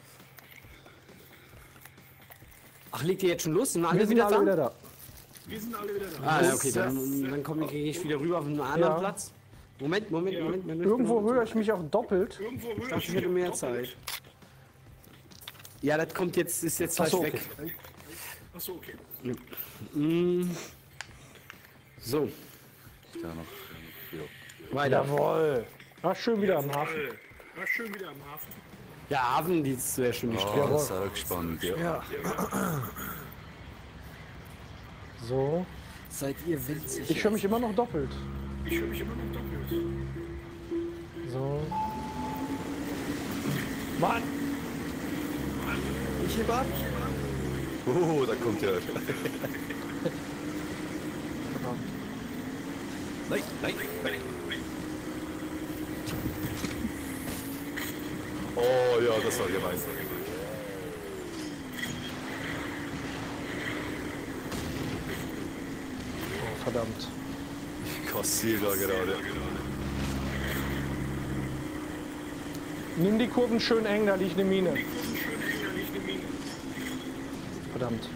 Ach, liegt ihr jetzt schon los? Sind alle Wir sind wieder alle da? wieder da. Ah, ja, okay, dann komme ich wieder rüber auf einen anderen Ja. Platz. Moment. Irgendwo höre ich mich auch doppelt. Ich dachte, ich hätte mehr Zeit. Ja, das kommt jetzt, ist jetzt gleich so, weg. okay. Achso, okay. So, Ja, noch. weiter. Jawohl. Ach, schön wieder am Hafen. War schön wieder am Hafen. Ja, Hafen, die ist sehr schön. Oh, das ist auch spannend. Ja. So. Seid ihr winzig? Ich höre mich immer noch doppelt. Ich höre mich immer noch doppelt. So. Mann! Ich heb ab. Oh, da kommt ja. Nein. Oh ja, das war gemein. Oh, verdammt. Ich kassiere da gerade. Nimm die Kurven schön eng, da liegt eine Mine. Verdammt.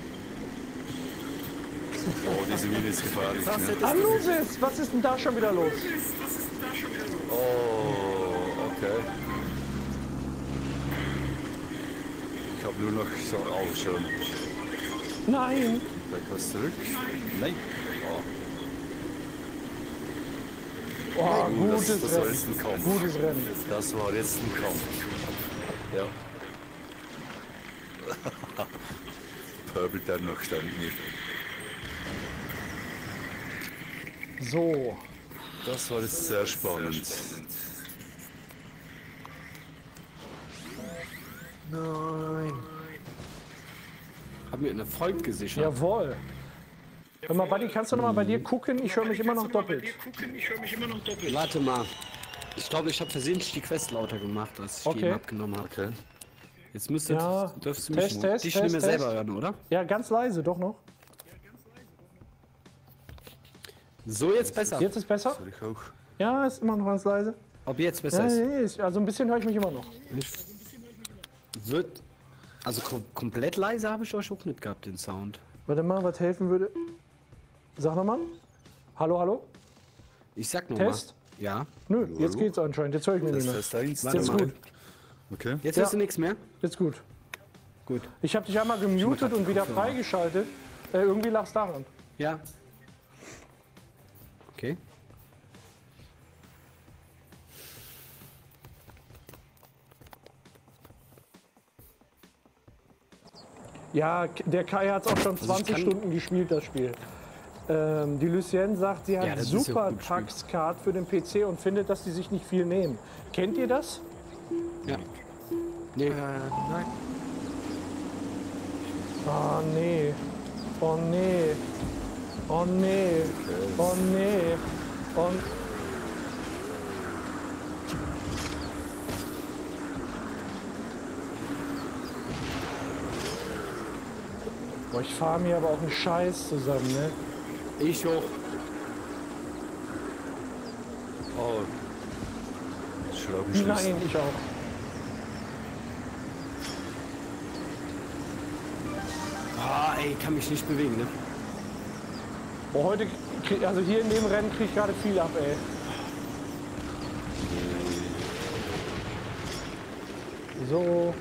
Oh, diese Mine ist gefährlich. Ne? Anubis, was ist denn da schon wieder los? Oh, okay. Ich habe nur noch so auch schon. Nein! Vielleicht was zurück. Nein. Oh, gutes das war Rennen. jetzt ein Kampf. Gutes Rennen. Das war jetzt ein Kampf. Ja. Pöbelt dann noch ständig. So. Das war jetzt sehr spannend. Nein. Hab mir einen Erfolg gesichert. Jawohl. Hör mal, Buddy, kannst du noch mal bei dir gucken? Ich höre mich immer noch doppelt. Ich höre mich immer noch doppelt. Warte mal. Ich glaube, ich habe versehentlich die Quest lauter gemacht, als ich die Okay. eben abgenommen habe. Okay. Jetzt Ja. dürftest du mich Test, dich Test, nicht mehr Test. selber hören, oder? Ja, ganz leise, doch noch. So jetzt besser. Jetzt ist besser? Soll ich auch? Ja, ist immer noch ganz leise. Ob jetzt besser Ja, ist? nee, also ein bisschen höre ich mich immer noch. Wird. Also komplett leise habe ich euch auch nicht gehabt, den Sound. Warte mal, was helfen würde. Sag nochmal. Hallo, hallo? Ich sag nur Test? mal. Ja. Nö, jetzt geht's anscheinend. Jetzt höre ich mich nicht Das mehr. ist eins. Warte Jetzt mal. gut. Okay. Jetzt Ja. hörst du nichts mehr? Jetzt gut. Gut. Ich habe dich einmal gemutet und wieder freigeschaltet. Irgendwie lag's daran. Ja. Okay. Ja, der Kai hat es auch schon ich 20 kann- Stunden gespielt, das Spiel. Die Lucienne sagt, sie Ja, hat das ist ja super gut gespielt. Tax-Card für den PC und findet, dass die sich nicht viel nehmen. Kennt ihr das? Ja. Nee. Nein. Oh nee. Oh nee. Oh nee. Oh nee. Und boah, ich fahre mir aber auch einen Scheiß zusammen, ne? Ich hoch. Oh. Schraubenschlüssel. Nein, ich auch. Ah, ey, kann mich nicht bewegen, ne? Boah, heute, also hier in dem Rennen kriege ich gerade viel ab, ey. So,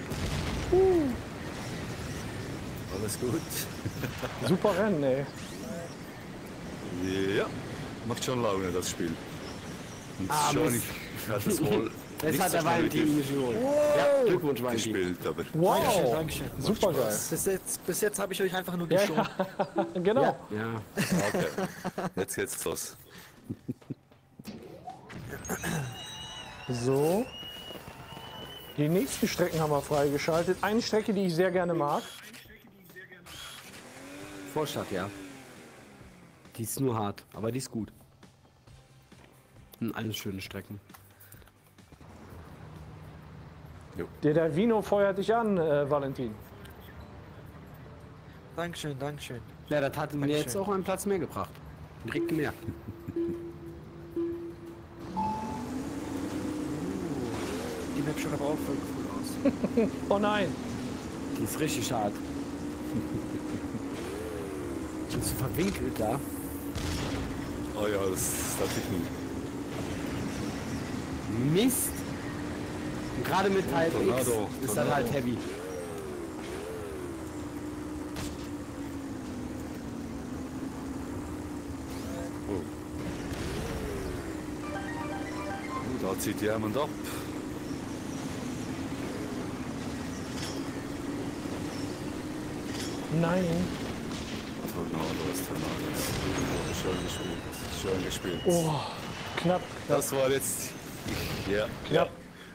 Alles gut. super Rennen, ey. Ja. Macht schon Laune, das Spiel. Und Ah, schon, Mist. ich hatte es wohl Jetzt nicht hat so der schnell Valentin mich geholt. Ja, Glückwunsch, Valentin. gespielt, aber Wow, Dankeschön. super geil. Bis jetzt habe ich euch einfach nur Ja, geschont. Genau. Ja. okay. Jetzt geht's los. So. Die nächsten Strecken haben wir freigeschaltet. Eine Strecke, die ich sehr gerne mag. Vorstadt, ja. Die ist nur hart, aber die ist gut. sind alles schöne Strecken. Der Davino feuert dich an, Valentin. Dankeschön, Dankeschön. Ja, das hat mir Dankeschön. jetzt auch einen Platz mehr gebracht. Direkt gemerkt. Die Map schaut aber auch voll cool aus. Oh nein. Die ist richtig schade. Sind so verwinkelt da. Oh ja, das darf ich nicht. Mist! Und gerade mit Type X Tornado, ist das halt heavy. Oh. Da zieht jemand ab. Nein. Tornado ist Tornado. Schön gespielt. Schön gespielt. Oh, knapp. Das war jetzt. Ja. Knapp.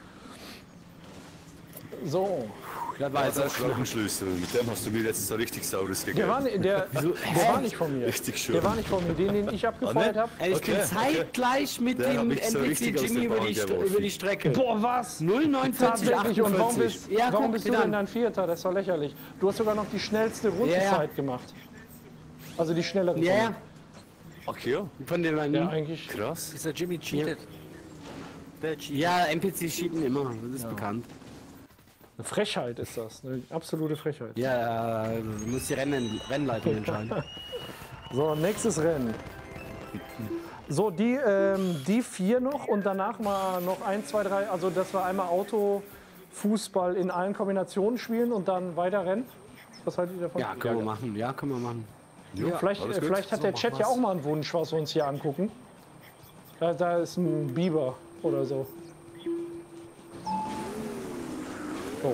So. Das war jetzt Der auch knapp. Schlauchenschlüssel, mit dem hast du mir jetzt so richtig saures gegeben. Der war nicht von mir. Richtig schön. Der war nicht von mir. Den ich abgefeuert habe. Ey, ich bin Okay, zeitgleich mit Der dem hab ich so NPC richtig aus Jimmy der über Bahn die, geworfen. über die Strecke. Boah, was? 049 Tatsächlich. Und warum 48. bist, Ja, warum guck bist dir du denn an. dann Vierter? Das ist doch lächerlich. Du hast sogar noch die schnellste Rundenzeit gemacht. Also die schnellere. Ja, ja. Ach ja, Von dem einen. Ja, eigentlich. krass. Dieser Jimmy cheatet. Der cheatet. Ja, NPC cheaten immer, das ist bekannt. Eine Frechheit ist das. Eine absolute Frechheit. Ja, du musst die Rennleitung entscheiden. So, nächstes Rennen. So, die 4 noch und danach mal noch 1, 2, 3. Also, dass wir einmal Auto, Fußball in allen Kombinationen spielen und dann weiter rennen. Was haltet ihr davon? Ja, können wir machen. Ja, können wir machen. Vielleicht, alles gut. vielleicht hat der Chat ja auch mal einen Wunsch, was wir uns hier angucken. Da ist ein Biber oder so. Oh.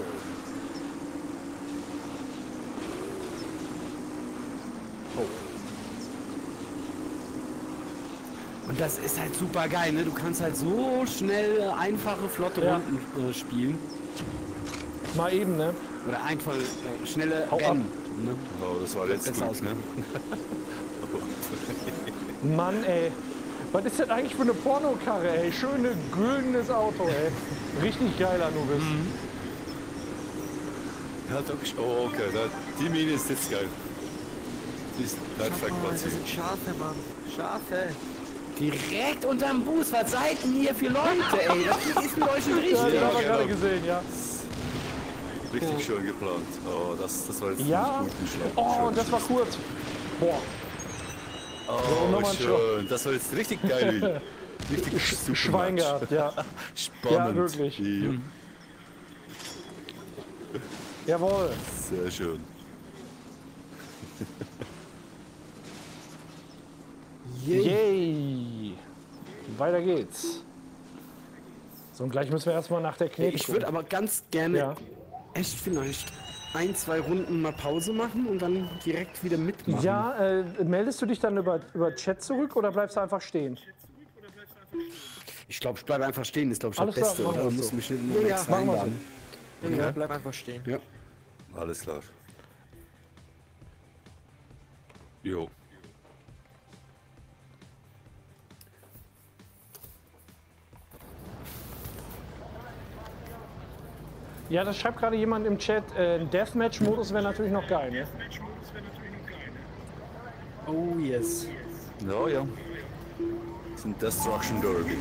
Und das ist halt super geil, ne? Du kannst halt so schnell einfache, flotte Ja. Runden spielen. Mal eben, ne? Oder einfach schnelle Hau ab. Rennen. Ne? Oh, das war jetzt Besser gut, aus. ne? Mann, ey. Was ist das eigentlich für eine Pornokarre, ey? Schönes, güldenes Auto, ey. Richtig geil, Anubis. Ja, doch. Oh, okay. Die Mine ist jetzt geil. Die ist perfekt Oh, das platziert. sind Schafe, Mann. Schafe. Direkt unterm Bus, was seid denn hier für Leute, ey? Das ist mit euch ein Ja, richtig. den haben wir genau. gerade gesehen, ja. Richtig schön geplant. Oh, das war jetzt Ja. nicht gut geschlagen. Oh, und das war kurz. Boah. Oh, nochmal ein schön. Das war jetzt richtig geil. Richtig super Schwein Match. gehabt, ja. Spannend. Ja, wirklich. Ja, Jawohl. sehr schön. Yay. Weiter geht's. So, und gleich müssen wir erstmal nach der Knete Ich würde aber ganz gerne Ja. echt vielleicht 1, 2 Runden mal Pause machen und dann direkt wieder mitmachen. Ja, meldest du dich dann über Chat zurück oder bleibst du einfach stehen? Ich glaube, ich bleibe einfach stehen, ist glaube ich das Alles klar, Beste. machen wir Oder das muss so. mich nicht Ja, extra machen wir so. einladen. Ja, bleib einfach stehen. Ja. Alles klar. Jo. Ja, das schreibt gerade jemand im Chat. Deathmatch-Modus wäre natürlich noch geil, ne? Oh yes. Ja, ja. Das ist ein Destruction Derby.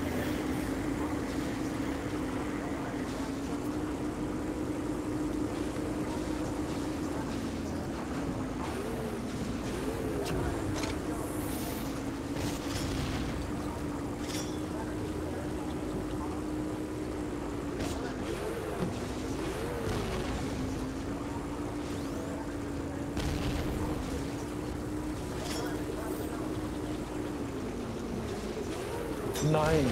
Nein.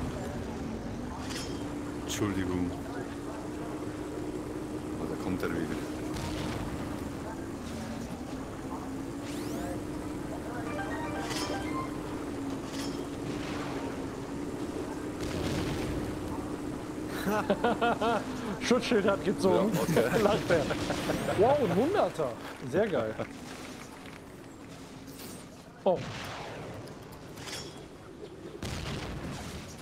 Entschuldigung. Oh, da kommt er wieder. Schutzschild hat gezogen. Ja, okay. Lacht er. Wow, ein 100er. Sehr geil. Oh.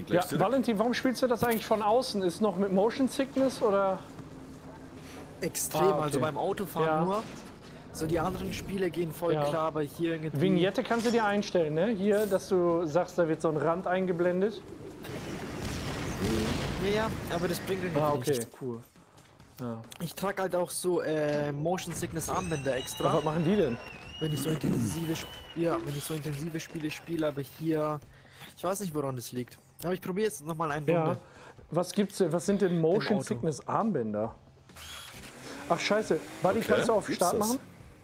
bin Ja, gleich zurück. Valentin, warum spielst du das eigentlich von außen? Ist noch mit Motion Sickness oder? Extrem, Ah, okay. also beim Autofahren Ja. nur. So die anderen Spiele gehen voll Ja. klar, aber hier irgendwie... Vignette kannst du dir einstellen, ne? Hier, dass du sagst, da wird so ein Rand eingeblendet. Ja, aber das bringt irgendwie Ah, okay, nichts. cool. Ja. Ich trage halt auch so Motion Sickness Armbänder extra, Was machen die denn? wenn ich so intensive Spiele spiele, aber hier... Ich weiß nicht, woran das liegt. Aber ich probiere jetzt nochmal eine Ja. Runde. Was sind denn Motion Auto. Sickness Armbänder? Ach scheiße, Buddy, Okay, kannst du auf gibt's Start das? machen?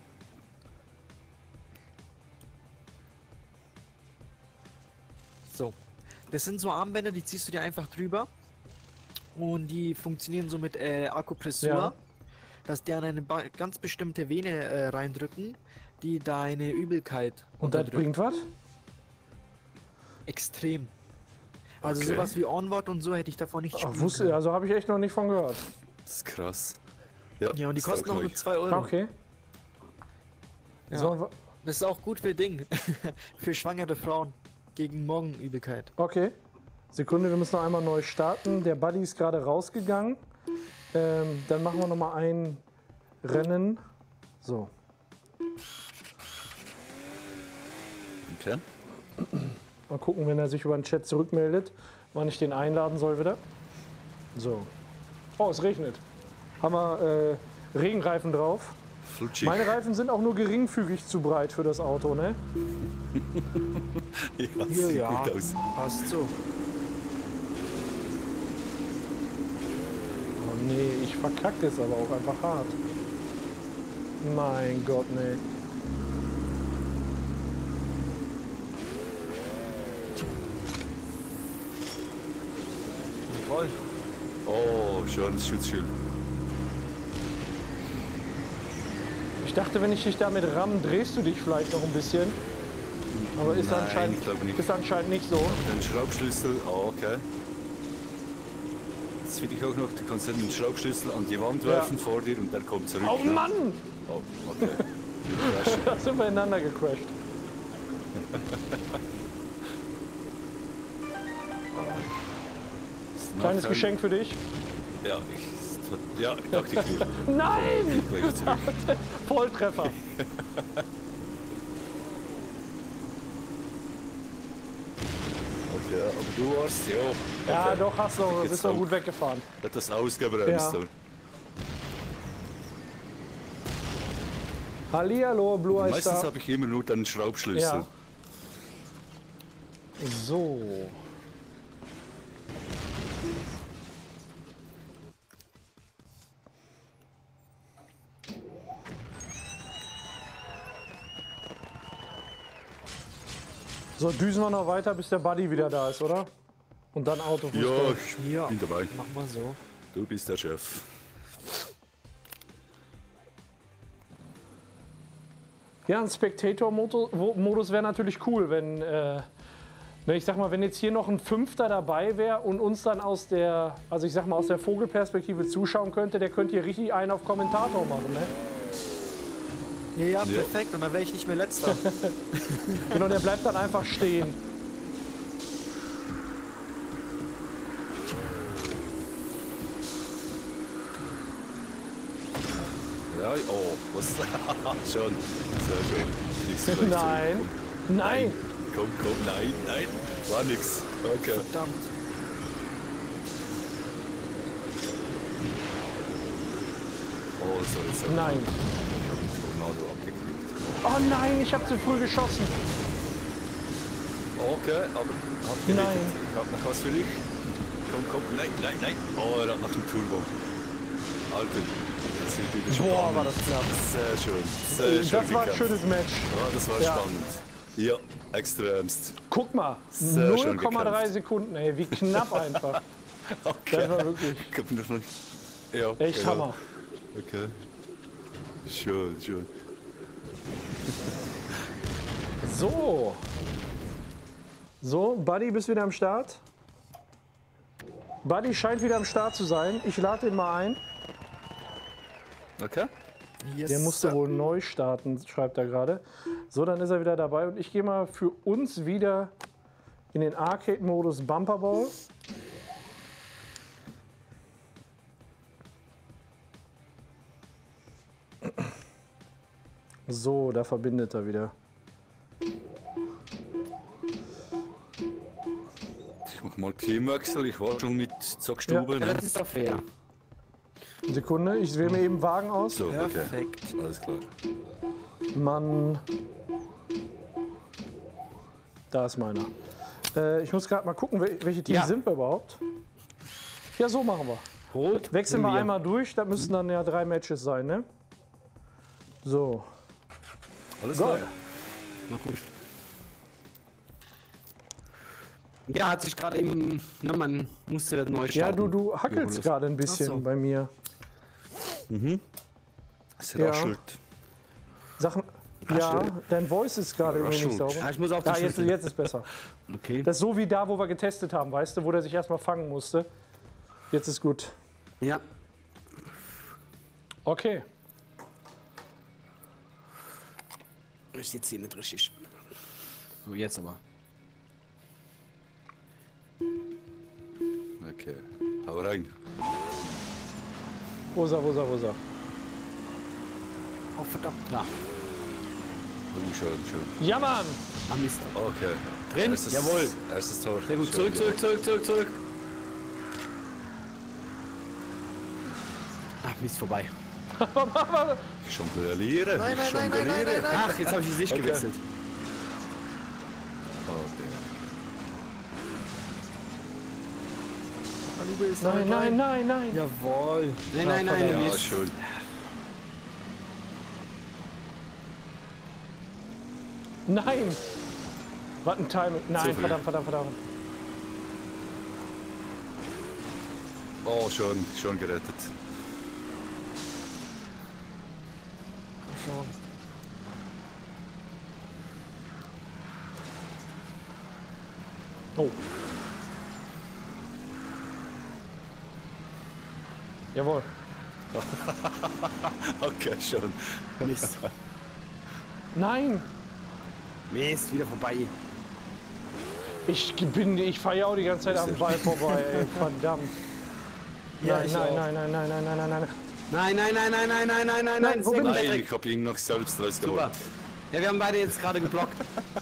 So. Das sind so Armbänder, die ziehst du dir einfach drüber. Und die funktionieren so mit Akupressur. Ja. Dass die an eine ganz bestimmte Vene reindrücken, die deine Übelkeit Und das unterdrückt. bringt was? Extrem. Also Okay. sowas wie Onward und so hätte ich davon nicht Ach, spielen wusste, können. also habe ich echt noch nicht von gehört. Das ist krass. Ja, und die das kosten taugt auch nur euch. 2 Euro. Okay. Ja. So, Das ist auch gut für Ding. Für schwangere Frauen. Gegen Morgenübelkeit. okay. Sekunde, wir müssen noch einmal neu starten. Der Buddy ist gerade rausgegangen. Dann machen wir noch mal ein Rennen. So. Okay. Mal gucken, wenn er sich über den Chat zurückmeldet, wann ich den einladen soll wieder. So. Oh, es regnet. Haben wir Regenreifen drauf. Flutschig. Meine Reifen sind auch nur geringfügig zu breit für das Auto, ne? Ja, das sieht Ja. gut aus. Passt so. Oh nee, ich verkacke es aber auch einfach hart. Mein Gott, nee. Toll. Oh, schönes Schutzschild. Ich dachte, wenn ich dich damit ramme, drehst du dich vielleicht noch ein bisschen. Aber ist, Nein, anscheinend, ich glaube nicht. ist anscheinend nicht so. Den Schraubschlüssel, okay. Jetzt finde ich auch noch, du kannst den Schraubschlüssel an die Wand werfen vor dir und dann kommt zurück. Oh ne? Mann! Oh, okay. Crashen. Da sind wir ineinander gecrashed. Kleines Nachteil- Geschenk für dich. Ja, dachte ich mir. Nein! Gleich zurück. Volltreffer. Okay, aber du warst, ja. Ja, Okay. doch, hast du, Jetzt bist doch auch gut weggefahren. Etwas ausgebremst. Ja. oder? Hallihallo, Blue Eye Meistens Star. habe ich immer nur den Schraubschlüssel. Ja. So. So, düsen wir noch weiter, bis der Buddy wieder da ist, oder? Und dann Autofußball. Ja, ich Ja. bin dabei. Mach mal so. Du bist der Chef. Ja, ein Spectator-Modus wäre natürlich cool, wenn, ne, ich sag mal, wenn jetzt hier noch ein Fünfter dabei wäre und uns dann aus der, also ich sag mal, aus der Vogelperspektive zuschauen könnte, der könnte hier richtig einen auf Kommentator machen, ne? Ja, perfekt. Und dann wäre ich nicht mehr letzter. Genau, der bleibt dann einfach stehen. Ja, oh, was? Schon. Sehr schön. Nichts gleich zurück. Nein, nein. Komm, nein, nein. War nix. Okay. Verdammt. Oh, sorry. Nein. Tornado abgekriegt. Oh nein, ich habe zu früh geschossen. Okay, aber hat gerettet. Nein. Ich hab noch was für dich. Komm, nein. Oh, er hat nach dem Turbo. Alter, jetzt sind wir wieder Boah, spannend. war das knapp. Sehr schön. Sehr schön Das war ein gekämpft. schönes Match. Ja, das war Ja. spannend. Ja, extremst. Guck mal, Sehr schön 0,3 gekämpft. Sekunden, ey, wie knapp einfach. Okay. Das war wirklich Kommt noch mal. Ja, echt genau. Hammer. Okay. Schön. So. So, Buddy, bist wieder am Start? Buddy scheint wieder am Start zu sein. Ich lade ihn mal ein. Okay. Yes. Der musste wohl neu starten, schreibt er gerade. So, dann ist er wieder dabei und ich gehe mal für uns wieder in den Arcade-Modus Bumperball. So, da verbindet er wieder. Ich mach mal Teamwechsel, ich war schon mit Zockstube. Ja, Ne? das ist doch fair. Sekunde, ich wähle mir eben Wagen aus. So, okay. Perfekt. Alles klar. Mann. Da ist meiner. Ich muss gerade mal gucken, welche Teams Ja. sind wir überhaupt. Ja, so machen wir. Rot. Wechseln sind wir einmal durch, das müssen dann ja 3 Matches sein, ne? So. Alles Geil. klar. Na gut. Ja, hat sich gerade eben. Ne, man musste neu starten. Ja, du hackelst Johannes. gerade ein bisschen Ach so. bei mir. Ist ja Ja. auch schuld. Sachen. Ja, dein Voice ist gerade irgendwie nicht sauber. Ah, ich muss auf die Ah, jetzt Schlüssel. ist besser. Okay. Das ist so wie da, wo wir getestet haben, weißt du, wo der sich erstmal fangen musste. Jetzt ist gut. Ja. Okay. Ich sitze hier nicht richtig. So, jetzt aber. Okay. Hau rein. Wo ist er, wo ist er, wo ist er? Oh, verdammt. Da. Oh, schön. Ja, Mann! Ah, Mist. Okay. Drin? Erstes, Jawohl. Erstes Tor. Sehr gut. Schön, Zurück. Ach, Mist, vorbei. Ich jongliere. Nein, Ich nein, nein, nein, nein, jongliere. nein, Ach, jetzt habe ich die Sicht Okay. gewechselt. Okay. Malibu ist Nein, dabei. nein. Jawohl. Nein, Ja, Mist. schön. Nein! Was ein Timing. Nein, früh. verdammt. Oh, schon gerettet. Schon. Oh. Jawohl. Okay, schon. Mist. Nein! Mist, wieder vorbei. Ich fahre ja auch die ganze Zeit am Ball vorbei, ey. Verdammt. Ja, ich auch. Nein. Nein, wo sehr bin gut. Nein, ich hab ihn noch selbst rausgeholt. Super. Ja, wir haben beide jetzt gerade geblockt.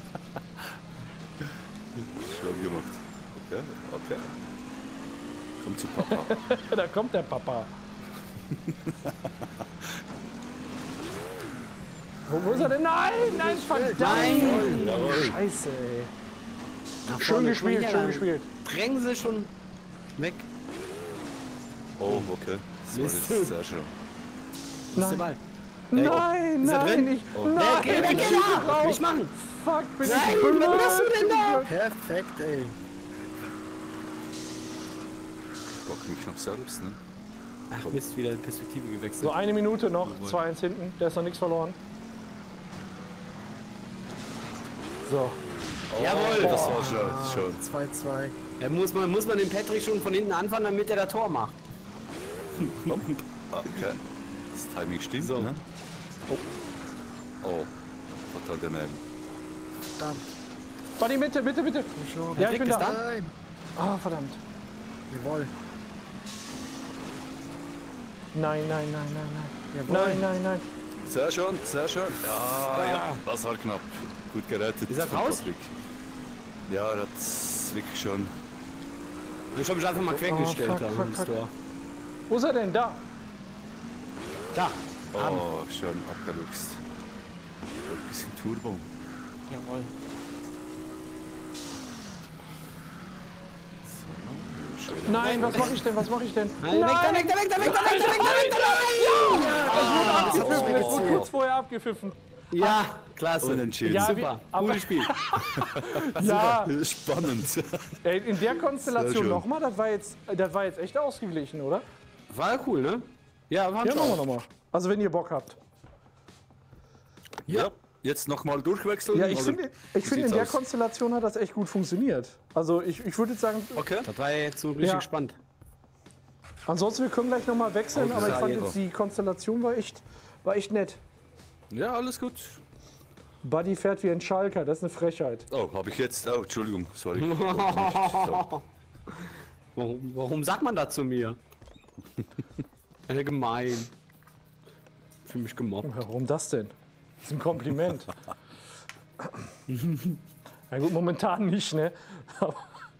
Schön gemacht. Okay. Komm zu Papa. Da kommt der Papa. Wo ist er denn? Nein, verdammt! Jawohl. Scheiße, ey. Nach Schön vorne, gespielt, hier schön lang. gespielt. Bremse schon weg. Oh, okay. Das war Mist. jetzt sehr schön. Ist der Ball. Nein, Ist er drin? nein, Oh. nein, Weg, da! Nicht machen! fuck, bin Nein, ich was blöd. machst du denn da? Perfekt, ey. Ich bock mich noch selbst, ne? Ach, Mist, wieder Perspektive gewechselt. So, 1 Minute noch, 2-1 hinten, der ist noch nichts verloren. So, Jawohl! Das war schon. 2-2. Ja, muss man den Patrick schon von hinten anfangen, damit er da Tor macht. Okay. Das Timing stimmt, So. ne? Oh. Total daneben. Verdammt. Buddy, bitte. Schon. Ja, ich bin ist da. da. Nein. Ah, verdammt. Jawohl. Nein. Jawohl. Nein. Sehr schön. Ja, das war knapp. Gut gerettet. Ist er von raus? Patrick. Ja, er hat wirklich schon. Ich habe mich einfach mal quergestellt. fuck, da fuck, ins fuck. Tor. Wo ist er denn? Da. Da. Oh, schön abgeluchst. Ein bisschen Turbo. Jawohl. Nein, was mache ich denn? Nein, weg da! Abgepfiffen, es wurde kurz vorher abgepfiffen. Ja, klasse. Unentschieden. Ja, Super, aber- gutes Spiel. Ja, Spannend. ey, in der Sehr Konstellation schön. nochmal, das war jetzt echt ausgeglichen, oder? War ja cool, ne? Ja, war Ja, machen wir auch. nochmal. Also wenn ihr Bock habt. Ja. Jetzt nochmal durchwechseln. Ja, ich oder finde, wie in sieht's der aus? Konstellation hat das echt gut funktioniert. Also ich würde jetzt sagen, Okay. Das war jetzt so richtig Ja. spannend. ansonsten wir können gleich nochmal wechseln, aber ich fand jetzt die Konstellation war echt nett. Ja, alles gut. Buddy fährt wie ein Schalker, das ist eine Frechheit. Oh, habe ich jetzt... Oh, Entschuldigung, sorry. Warum sagt man das zu mir? Gemein. Fühl mich gemobbt. Warum das denn? Das ist ein Kompliment. Na gut, momentan nicht, ne? Wo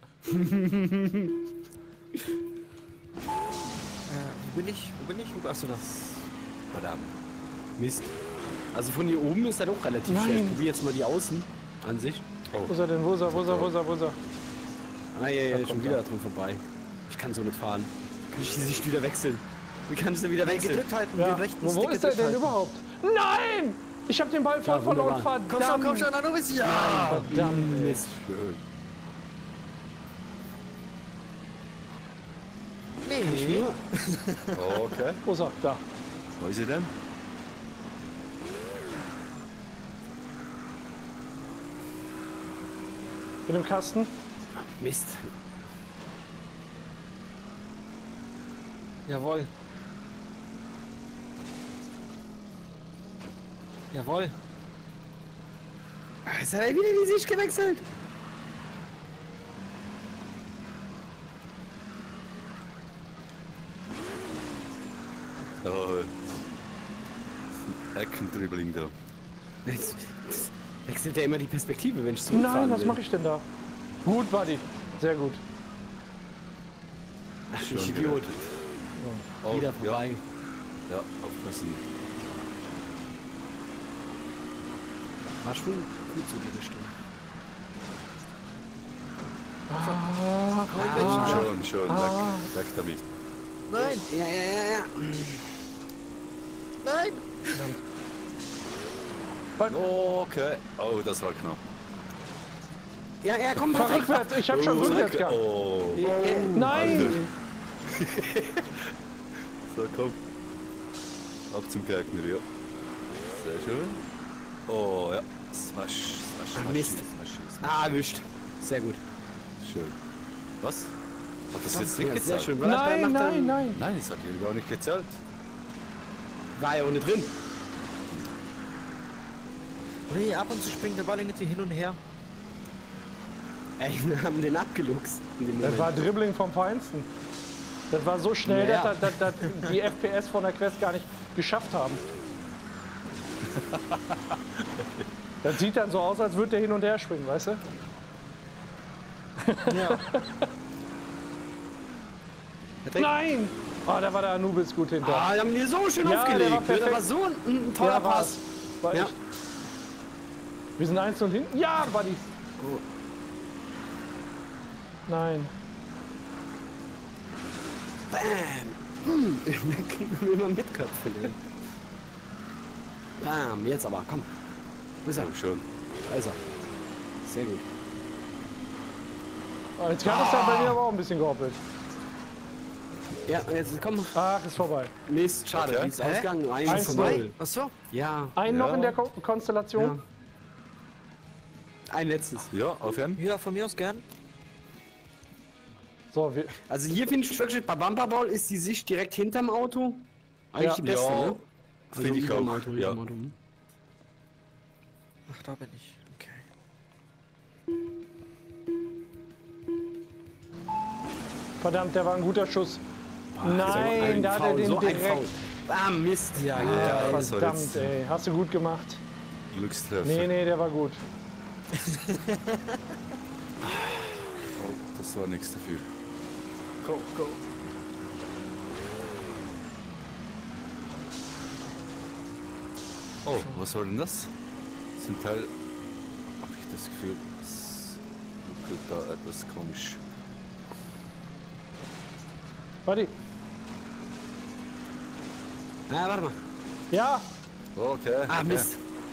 bin ich? Achso, das. Verdammt. Mist. Also von hier oben ist er doch relativ Nein. schlecht. Probier jetzt mal die Außenansicht. Wo ist er denn? Wo ist er? Ah, ja, schon wieder dran vorbei. Ich kann so nicht fahren. Kann ich die Sicht wieder wechseln? Wie kann ich denn wieder wechseln? Gedrückt halten, Ja. den rechten Wo Stick ist er gedrückt denn halten. überhaupt? Nein! Ich habe den Ball voll verloren. wunderbar. Verdammt. Komm schon, Anubis. Ja! Verdammt. ey. Mist. Schön. Nee. Okay. Wo ist er? Da. Wo ist sie denn? In dem Kasten. Mist. Jawohl. Jawohl. Jetzt hat er wieder die Sicht gewechselt. Oh, Eckendribbling da. Jetzt wechselt er immer die Perspektive, wenn ich so Nein, was mache ich denn da? Gut, Buddy. Sehr gut. Ach, Schon ich Idiot. Oh, Wieder vorbei. Ja, aufpassen. War schon gut so die Richtung. Schon. Weg damit. Nein, Ja. nein. Okay. Oh, das war knapp. Ja, komm, Fahr rückwärts. Ich habe schon rückwärts gehabt. Oh. Nein! So, komm. Ab zum Gegner, ja. Sehr schön. Oh, ja. Smash. Mist. Erwischt. Sehr gut. Schön. Was? Hat das jetzt Ja, nicht sehr gezählt? schön. Nein. Nein, das hat ihr gar nicht gezählt. War ja ohne drin. Nee, ab und zu springt der Ball irgendwie hin und her. Ey, wir haben den abgeluchst. in dem Das Moment. war Dribbling vom Feinsten. Das war so schnell, Ja. dass die FPS von der Quest gar nicht geschafft haben. Das sieht dann so aus, als würde der hin und her springen, weißt du? Ja. Nein! Oh, da war der Anubis gut hinter. Ah, die haben die so schön Ja, der war aufgelegt. perfekt. Das war so ein toller Ja, Pass. War Ja. echt. Wir sind 1 und hinten. Ja, Buddy. Oh. Nein. Bam. Kriegen wir immer Mitköpfe. Bam, jetzt aber, komm. Wo ist er? Oh, schön. Da ist er. Sehr gut. Oh, jetzt kann es da bei mir aber auch ein bisschen gehoppelt. Ja, jetzt komm. Ach, ist vorbei. Mist, schade. Okay. Wie ist ausgegangen? 1:0. 1:0. Achso. Ja, Einen noch Ja. in der Konstellation. ein letztes. Ja, aufhören. Ja, von mir aus gern. So, wir, Also hier finde ich wirklich, bei Bumper Ball ist die Sicht direkt hinterm Auto eigentlich Ja. die beste, Ja, ne? finde ich hinterm auch, Auto, ja. hinterm Auto. Ach, da bin ich. Okay. verdammt, der war ein guter Schuss. Nein, da hat er den direkt. Ah, Mist. Ja, Ja, das war verdammt, jetzt- ey. Hast du gut gemacht. Glückstreffer. Nee, der war gut. Oh, das war nichts dafür. Go, go. Oh, was war denn das? Zum Teil habe ich das Gefühl, es ruckelt da etwas komisch. Buddy. Na, warte mal. Ja, Okay. Ah, Mist.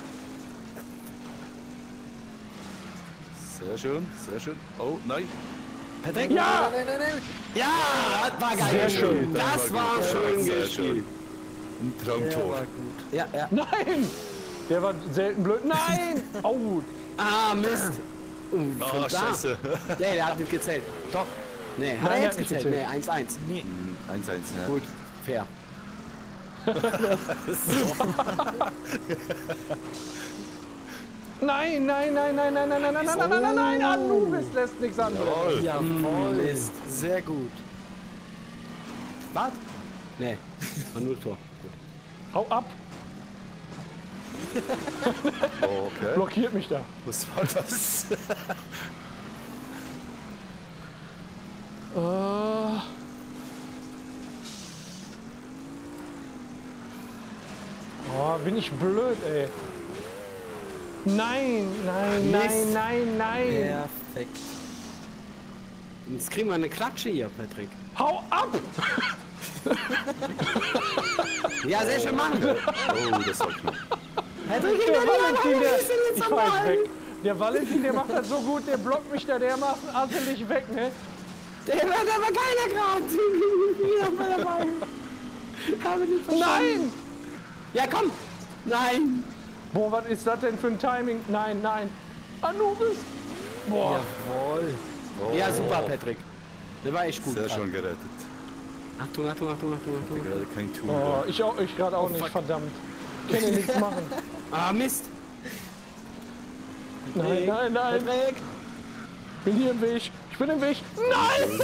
Sehr schön, sehr schön. Oh, nein. Perfekt. ja! Ja, das war geil. Sehr schön. Das war gut. schön Sehr gespielt. Ein Traumtor. Ja, ja. Nein! Der war selten blöd. Nein! Oh, Ah, Mist. Ah, da. scheiße. Nee, der hat nicht gezählt. Doch. Nee, hat Nein, er der jetzt hat nicht gezählt? gezählt. Nee, 1:1. Nee. 1-1, ja. Gut, fair. Nein, nein, nein, nein, nein, nein, nein, nein, nein, nein, nein, nein, Anubis lässt nichts anderes. Jawohl, ist sehr gut. Was? Nee, war nur Tor. Hau ab, Oh, okay. blockiert mich da. Was war das? Oh, bin ich blöd, ey. Nein, nein, nein, nein, nein. Perfekt. Jetzt kriegen wir eine Klatsche hier, Patrick. Hau ab! Ja, sehr schön machen. Oh, das war knapp. Der Valentin, ich fahr jetzt weg. Der Valentin, der macht das so gut, der blockt mich da dermaßen asselig weg, ne? Der wird aber keiner gerade. Wieder mal dabei. Habe nicht verstanden. Nein! Ja, komm. Nein. Boah, was ist das denn für ein Timing? Nein, nein. Anubis! Boah. Jawohl. Ja, super, Patrick. Der war echt gut. Sehr schön gerettet. Achtung, Achtung, Achtung, Achtung, Achtung. Gerade kein Tool. Oh, ich gerade auch nicht, fuck. verdammt. Kann ja nichts machen. Ah, Mist. Nein, nein, nein. Patrick. Bin hier im Weg. Ich bin im Weg. Nein!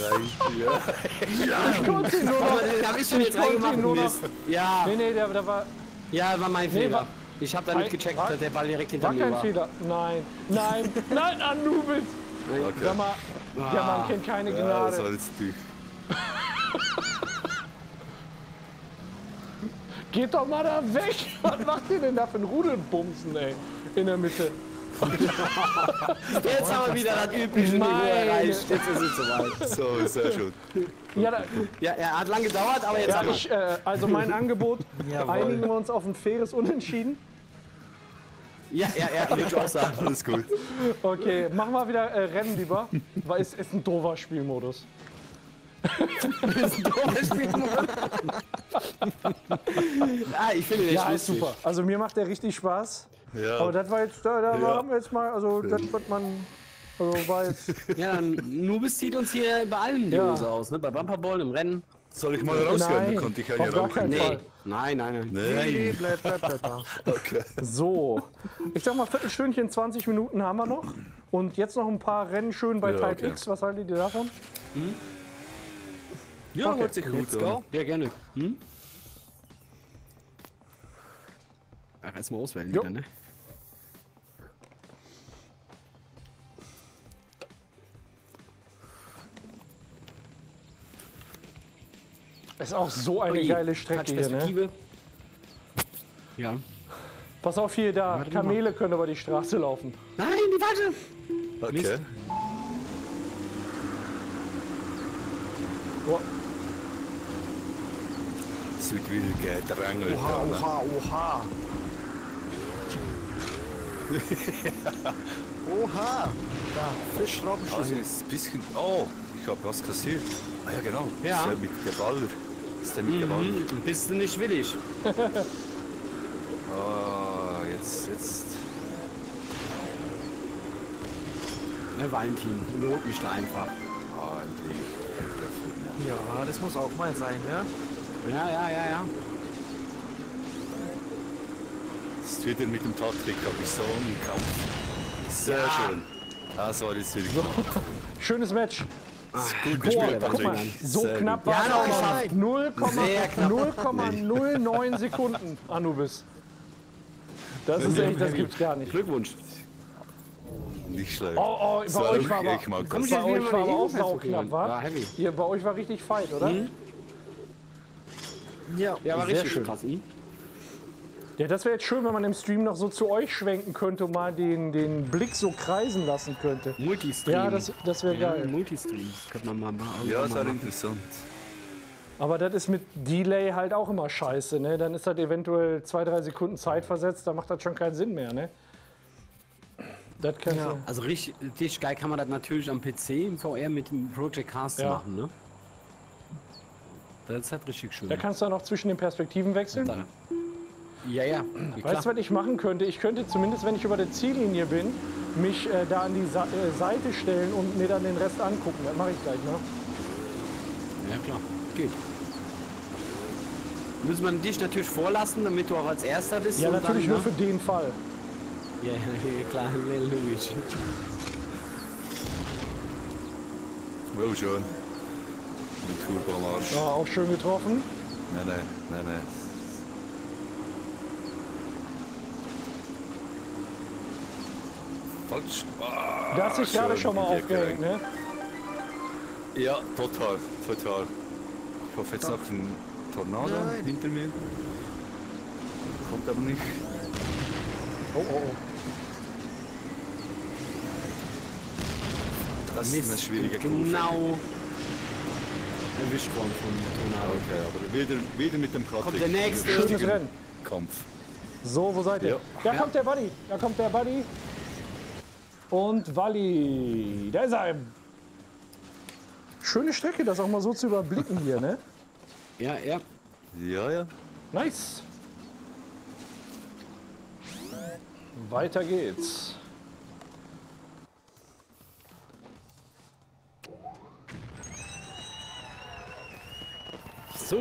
Ich konnte ihn nur noch. Aber den hab ich schon jetzt konnte ihn reingemacht. nur noch. Mist. Ja, Nee, nee, der war ja, war mein Fehler. war- Ich habe da nicht gecheckt, war- dass der Ball direkt hinter war mir kein war. Fehler. Nein, nein, nein, Anubis! Sag mal, der Mann kennt keine Ja, das war Gnade. jetzt durch. Geht doch mal da weg! Was macht ihr denn da für einen Rudelbumsen, ey? In der Mitte. Jetzt haben wir wieder das übliche Niveau Meine- erreicht. Jetzt ist es soweit. So, sehr schön. Ja, Ja, er hat lange gedauert, aber jetzt ja haben wir. also mein Angebot, Jawohl. einigen wir uns auf ein faires Unentschieden. Ja, würde ich auch sagen. Alles gut. Okay, machen wir wieder Rennen lieber, weil es ist ein doofer Spielmodus. Ich finde den Ja, echt ist lustig. super. Also mir macht der richtig Spaß. Ja. Aber das war jetzt, da Ja. haben wir jetzt mal, also das wird man, also war jetzt, Ja, dann Nubis zieht uns hier bei allen die Ja. Hose aus, ne? Bei Bumperball, im Rennen. Soll ich mal rausgehen? Nein, Dann konnte ich ja auf hier gar rauchen. keinen Fall. Nein, nein, nein. Nein. Bleib da. Okay. So, ich sag mal Viertelstündchen, 20 Minuten haben wir noch. Und jetzt noch ein paar Rennen schön bei Ja, Type okay. X. Was haltet ihr davon? Ja, Okay, hört sich gut let's an. go. Ja, gerne. Hm? Ach, erstmal auswählen Jo. wieder, ne? Ist auch so eine Ui, geile Strecke hier, ne? Perspektive. Ja. Pass auf hier, da, Warte mal. Kamele können über die Straße laufen. Nein, die Warte! Okay. Boah, Es wird wieder gedrängelt. Oha. Oha. Da, Fischraubenschlüssel. Also ist ein bisschen. Oh, ich habe was kassiert. Ah ja, genau. Ja. Ist der mit Geballer. Ist der mit Geballer. Bist du nicht willig? Ah, jetzt. Ne, Valentin, lob mich da einfach. Ah, endlich. Ja, das muss auch mal sein, ja? Ja. Ist wieder mit dem Patrick, habe ich so einen Kampf. Sehr Ja. schön. Das war jetzt wirklich gut. schönes Match. Gut Boah, gespielt, guck mal, Patrick. so Sehr knapp gut. war es Ja, auch noch noch. geschafft. 0,09 Sekunden, Anubis. Das ist echt, das gibt's gar nicht. Glückwunsch. Nicht schlecht. Oh, bei So, euch war aber, ich mag bei das. jetzt wieder euch mal war die aber auch Ebenfalls sauknapp, probieren. wa? War heavy. Hier, bei euch war richtig Fight, oder? Ja. Ja, war Sehr richtig schön. krass. Ja, das wäre jetzt schön, wenn man im Stream noch so zu euch schwenken könnte und mal den Blick so kreisen lassen könnte. Multistream. Ja, das wäre geil. Multistream. Das könnte man mal Ja, mal ist auch machen. interessant. Aber das ist mit Delay halt auch immer scheiße, ne? Dann ist das eventuell 2-3 Sekunden Zeit versetzt, da macht das schon keinen Sinn mehr, ne? Das kannst du. Also richtig geil kann man das natürlich am PC im VR mit dem Project Cast Ja. machen, ne? Das ist halt richtig schön. Da kannst du dann auch zwischen den Perspektiven wechseln. Da. Ja, Weißt du, was ich machen könnte? Ich könnte zumindest, wenn ich über der Ziellinie bin, mich da an die Seite stellen und mir dann den Rest angucken. Das mache ich gleich, ne? Ja, klar. Geht. Muss man dich natürlich vorlassen, damit du auch als Erster bist. Ja, und natürlich dann, nur für den Fall. Ja, klar, logisch. Oh, schon. Mit Turbomarsch. Ja, auch schön getroffen. Nein. Falsch. Ah, Da hast dich gerade schön schon mal in die Ecke aufgehängt, rein. ne? Ja, total. Ich hoffe jetzt noch ein Tornado hinter mir. Kommt aber nicht. Oh. Das ist eine schwierige Kurve. Genau. Erwischt worden von Tornado. Okay, aber wieder mit dem Platte. Kommt der nächste. Schönes Rennen. Kampf. So, wo seid ihr? Ja. Da kommt der Buddy. Und Wally. Da ist er. Schöne Strecke, das auch mal so zu überblicken hier, ne? Ja. Ja. Nice. Weiter geht's. So.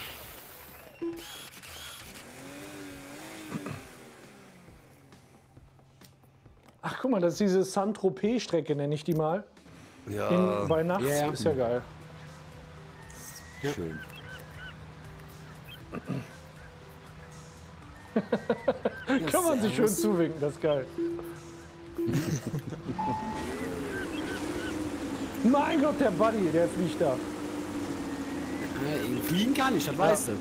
Ach, guck mal, das ist diese Saint-Tropez-Strecke, nenne ich die mal. Ja, Bei nachts Ja. ist ja geil. schön. Kann man sich schön zuwinken, das ist geil. Mein Gott, der Buddy, der fliegt da. Fliegen kann ich, das weißt du.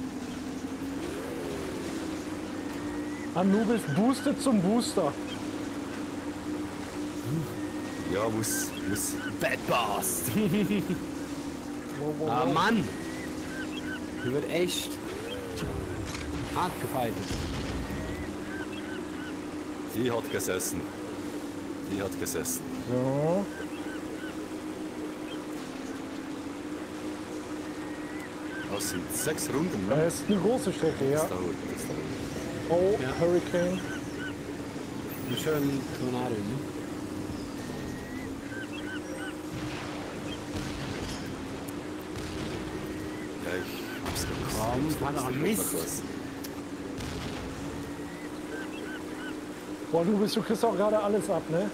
Anubis boostet zum Booster. Ja, muss. Bad Boss. Ah, Mann. Hier wird echt hart gefeitet. Die hat gesessen. So. Das sind 6 Runden, ne? Das ist eine große Strecke, ja. Das dauert. Oh, Ja. Hurricane. Einen schönen Tornado, ne? Ja, ich hab's Komm, war doch Mist. Boah, du kriegst auch gerade alles ab, ne?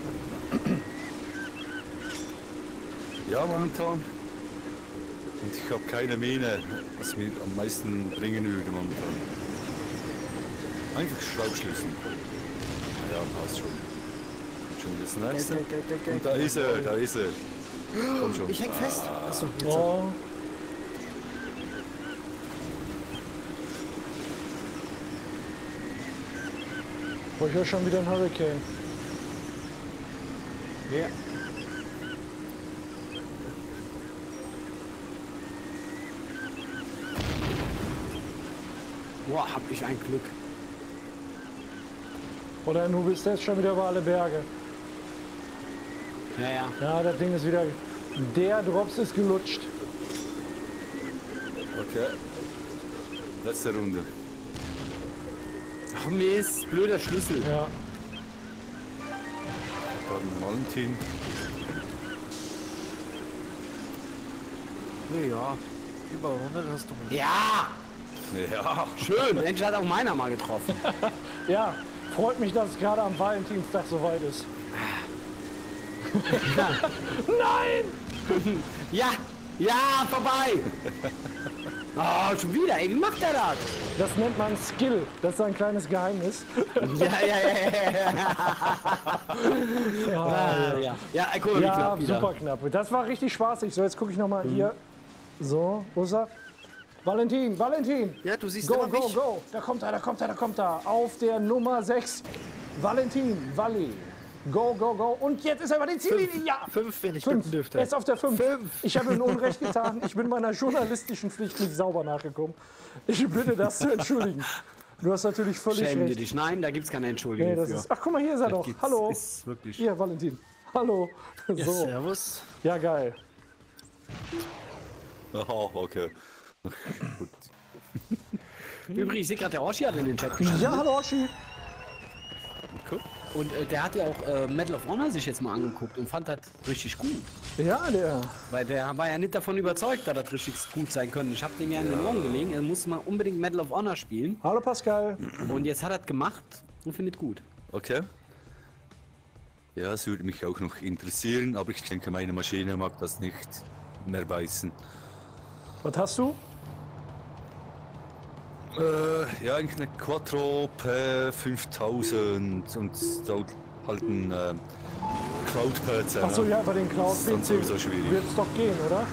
Ja, momentan. Und ich habe keine Mähne, was mir am meisten bringen würde momentan. Einfach Schraubschlüssel. Ja, passt schon. Schon das nächste. Und da ist er. Komm schon. Ich häng fest. Achso, jetzt. Oh. Boah, ich höre schon wieder ein Hurricane. Ja. Boah, hab ich ein Glück. Oder du bist jetzt schon wieder über alle Berge. Ja. Ja, das Ding ist wieder. Der Drops ist gelutscht. Okay. Letzte Runde. Ach Mist, blöder Schlüssel. Ja. Dann Valentin. Ja, über 100 hast du mich. Ja, Ja. schön. Endlich hat auch meiner mal getroffen. Ja, freut mich, dass es gerade am Valentinstag soweit ist. Nein! Ja, vorbei. Oh, schon wieder. Ey, wie macht der das? Das nennt man Skill. Das ist ein kleines Geheimnis. Ja, guck mal, wie Ja, knapp wieder. super knapp. Das war richtig spaßig. So, jetzt gucke ich noch mal hier. So, wo ist er? Valentin! Ja, du siehst Go, immer go, mich. go! Da kommt er. Auf der Nummer 6. Valentin, Walli. Go, go, go. Und jetzt ist er über die Ziellinie. Ja! 5, wenn ich 5. bitten dürfte. Er ist auf der 5. 5. Ich habe ihm Unrecht getan. Ich bin meiner journalistischen Pflicht nicht sauber nachgekommen. Ich bitte das zu entschuldigen. Du hast natürlich völlig Schämen dir recht. dich. Nein, da gibt's keine Entschuldigung Nee, das für. ist, ach, guck mal, hier ist er doch. Gibt's- Hallo. Ist wirklich. Hier, Valentin. Hallo. Ja, So. servus. Ja, geil. Aha, okay. Gut. Übrigens, ich sehe gerade, der Orshi hat in den Chat geschrieben. Ja, hallo, Oschi. Und der hat ja auch Medal of Honor sich jetzt mal angeguckt und fand das richtig gut. Ja, der. Weil der war ja nicht davon überzeugt, dass das richtig gut sein könnte. Ich habe dem ja in den Ohren gelegen, er muss mal unbedingt Medal of Honor spielen. Hallo, Pascal. Und jetzt hat er es gemacht und findet gut. Okay. Ja, es würde mich auch noch interessieren, aber ich denke, meine Maschine mag das nicht mehr beißen. Was hast du? Ja, eigentlich eine Quattro P5000 und da halt ein Cloud-PC. Achso, ja, bei den Das ist dann Cloud-PC sowieso schwierig. wird es doch gehen, oder?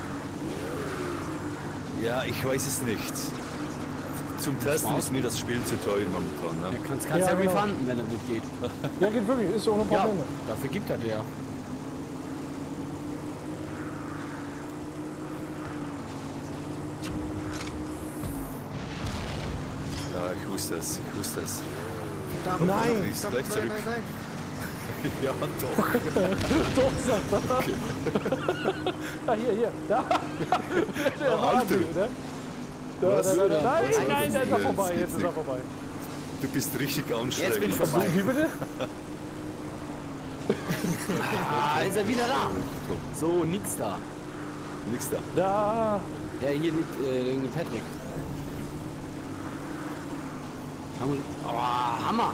Ja, ich weiß es nicht. Zum Testen ist mir das Spiel zu teuer momentan. Ne? Kannst Ja, ja genau. refunden, wenn er nicht geht. Ja, geht wirklich, ist ohne Ja, Probleme. dafür gibt er dir. Ja, ich wusste es, ich wusste es. Nein, Ist gleich zurück. Nein. Ja, doch. doch, sagt er. Ah, hier. Da. Der Oh, Wahnsinn, Alter. ne? Da. Was? Nein, Was? nein, da ist er Was? vorbei, jetzt ist er vorbei. Du bist richtig Jetzt bin ich anstrengend. vorbei. Wie bitte? Ah, ist er wieder da. So, nix da. Nix da. Da. Ja, hier liegt Patrick. Oh, Hammer.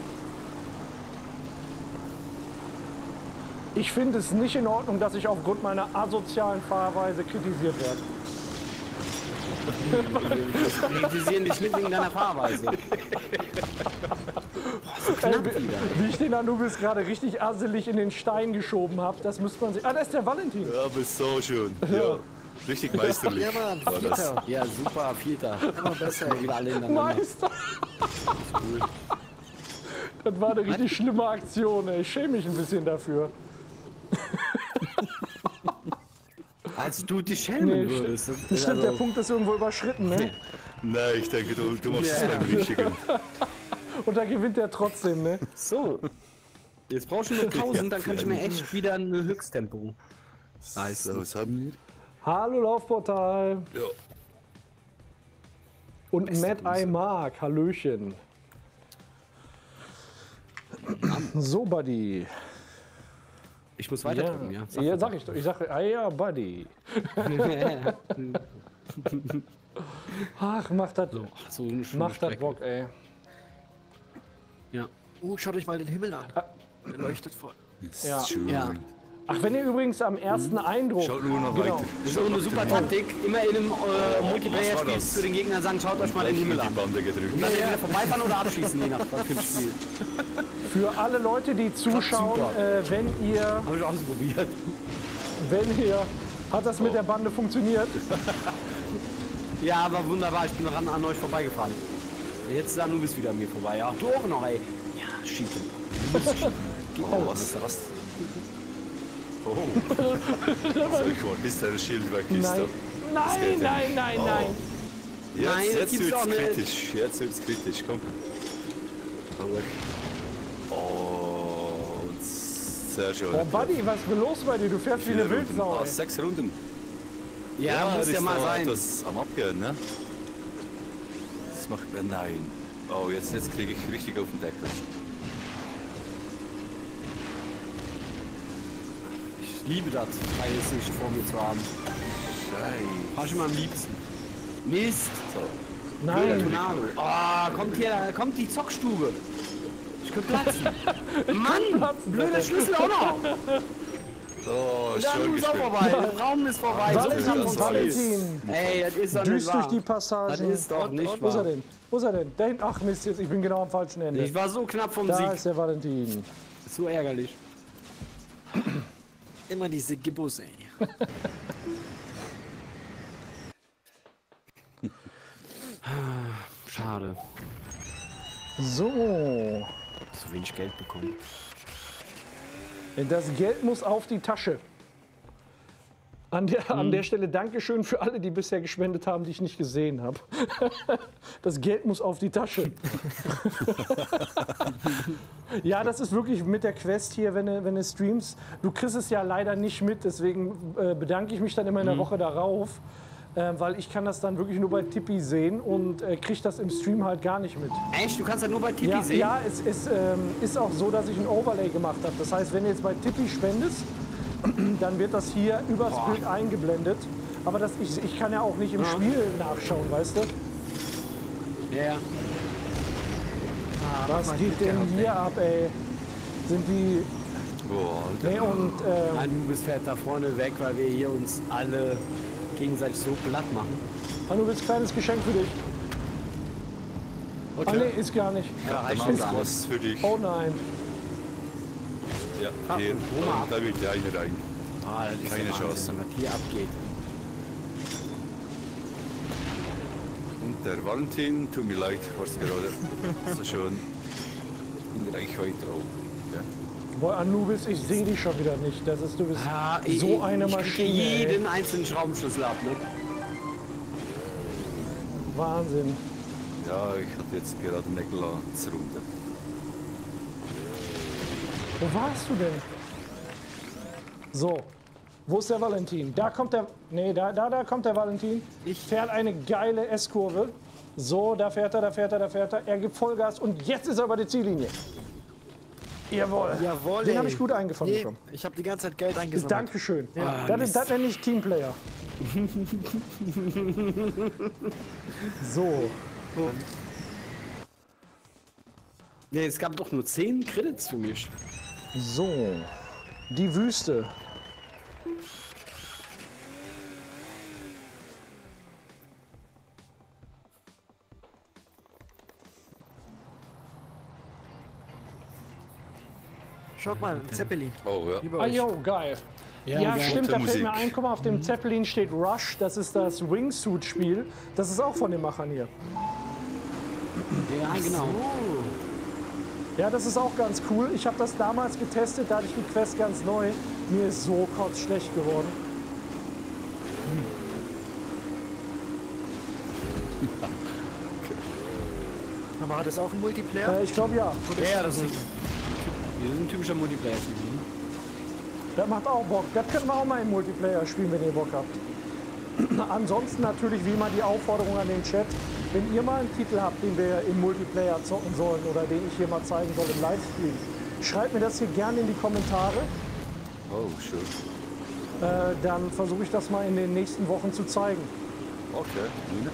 Ich finde es nicht in Ordnung, dass ich aufgrund meiner asozialen Fahrweise kritisiert werde. Wir kritisieren dich nicht wegen deiner Fahrweise. Boah, so knapp wieder. Wie ich den Anubis gerade richtig asselig in den Stein geschoben habe, das müsste man sich... Ah, da ist der Valentin. Ja, aber so schön. Ja. Richtig meisterlich. Ja, Mann, war das. Vierter. Ja, super, Vierter. Immer besser, wieder alle hintereinander. Meister. Das war eine richtig schlimme Aktion, ey. Ich schäme mich ein bisschen dafür. Als du dich schämen Nee, würdest. Das stimmt, der Punkt ist irgendwo überschritten, ne? Nein, ich denke, du machst es beim Richtigen. Und da gewinnt er trotzdem, ne? So. Jetzt brauchst du nur 1000, dann kann ich mir echt wieder ein Höchsttempo leisten. So, was haben Hallo Laufportal. wir? Ja. Und Matt I. Mark, Hallöchen. So, Buddy. Ich muss weiter drücken, ja. Ja, sag ich doch. Ich sage, ah ja, Buddy. Ach, macht das So eine schöne macht das Strecke. Bock, ey. Ja. Schaut euch mal den Himmel an. Der leuchtet voll. Ja. Schön. Ja. Ach, wenn ihr übrigens am ersten Eindruck... Schaut nur noch Genau. weiter. Das ist auch eine super Taktik. Immer in einem Multiplayer was war spielst das? zu den Gegnern sagen, schaut euch mal den Himmel Die an. Bande gedrückt. Und dann entweder vorbeifahren oder abschießen, je nach was für ein Spiel. Für alle Leute, die zuschauen, super. wenn ihr... Habe ich auch ausprobiert. Hat das mit der Bande funktioniert? Ja, aber wunderbar, ich bin noch an euch vorbeigefahren. Jetzt ist Anubis wieder an mir vorbei. Ja, du auch noch, ey. Ja, schieben. Oh, was ist das? Oh. So, ich war, bis der Schild weg ist. Nein. geht ja Nein. Nein, Jetzt, das jetzt gibt's wird's doch nicht. kritisch. Jetzt wird's kritisch. Komm. Oh, sehr schön. Oh, Buddy, was ist denn los bei dir? Du fährst wie eine Wildsau, ey. 6 Runden. Ja, muss das ja ist mal noch sein. etwas am Abgehen, ne? Das macht nein. Oh, jetzt kriege ich richtig auf den Deckel. Ich liebe das, freie Sicht vor mir zu haben. Scheiße. Fahr ich immer am liebsten. Mist. So. Nein. Tornado. Oh, kommt die Zockstube. Ich könnte platzen. Mann, blöder Schlüssel auch noch. Oh, Der schön Anruf ist auch gespielt. vorbei. Der Raum ist vorbei. Valentin. Ey, das ist doch nicht Düst durch wahr. die Passagen. Das ist doch nicht Wo ist er wahr. denn? Wo ist er denn? Da hinten. Ach Mist, jetzt, ich bin genau am falschen Ende. Ich war so knapp vom Da Sieg. ist der Valentin. So ärgerlich. Immer diese Gibbos, ey. Schade. So. So wenig Geld bekommen. Das Geld muss auf die Tasche. An der Stelle Dankeschön für alle, die bisher gespendet haben, die ich nicht gesehen habe. Das Geld muss auf die Tasche. Ja, das ist wirklich mit der Quest hier, wenn du streamst. Du kriegst es ja leider nicht mit, deswegen bedanke ich mich dann immer in der Woche darauf. Weil ich kann das dann wirklich nur bei Tippi sehen und kriege das im Stream halt gar nicht mit. Echt? Du kannst das nur bei Tipi Ja, sehen? ja, es ist auch so, dass ich ein Overlay gemacht habe. Das heißt, wenn du jetzt bei Tippi spendest, dann wird das hier übers Bild eingeblendet. Aber ich kann ja auch nicht im Spiel nachschauen, weißt du? Ja. Was geht denn hier ab, ey? Sind die... Boah, Nee, und... Anubis fährt da vorne weg, weil wir hier uns alle gegenseitig so platt machen. Anubis, kleines Geschenk für dich. okay. Ah, nee, ist gar nicht. Ja, Dann reicht haben uns wir alles. was für dich. Oh nein. Ja, hier. hol mal ab. Da wird der eine rein. Ah, das ist Keine der Wahnsinn, Chance. was hier abgeht. Und der Valentin, tut mir leid, warst gerade so schön in Reichweite auch. Ja. Boah, Anubis, ich sehe dich schon wieder nicht. Das ist, du bist Ah, so eine ich Maschine. krieg Ey. jeden einzelnen Schraubenschlüssel ab, ne? Wahnsinn. Ja, ich hatte jetzt gerade Nägel ans Runde. Wo warst du denn? So. Wo ist der Valentin? Da kommt der... Nee, da kommt der Valentin. Fährt eine geile S-Kurve. So, da fährt er, da fährt er, da fährt er. Er gibt Vollgas und jetzt ist er über die Ziellinie. Jawohl. Jawohl, Den ey. habe ich gut eingefangen bekommen. Ich habe die ganze Zeit Geld eingesammelt. Dankeschön. Das nenne ich Teamplayer. So. Ne, es gab doch nur 10 Credits für mich. So. Die Wüste. Schaut mal, Zeppelin. Oh ja. Über Ah, euch. jo, geil. Ja, stimmt, da fällt Musik. mir ein, guck mal, auf dem Zeppelin steht Rush, das ist das Wingsuit-Spiel. Das ist auch von den Machern hier. Ja, genau. Ja, das ist auch ganz cool. Ich habe das damals getestet, da hatte ich die Quest ganz neu. Mir ist so kotzschlecht geworden. Aber hat das auch einen Multiplayer? Ich glaube ja. Ja, das ist ein typischer Multiplayer-Spiel. Das macht auch Bock. Das können wir auch mal im Multiplayer spielen, wenn ihr Bock habt. Ansonsten natürlich wie immer die Aufforderung an den Chat. Wenn ihr mal einen Titel habt, den wir im Multiplayer zocken sollen oder den ich hier mal zeigen soll im Livestream, schreibt mir das hier gerne in die Kommentare. Oh, schön. Dann versuche ich das mal in den nächsten Wochen zu zeigen. Okay.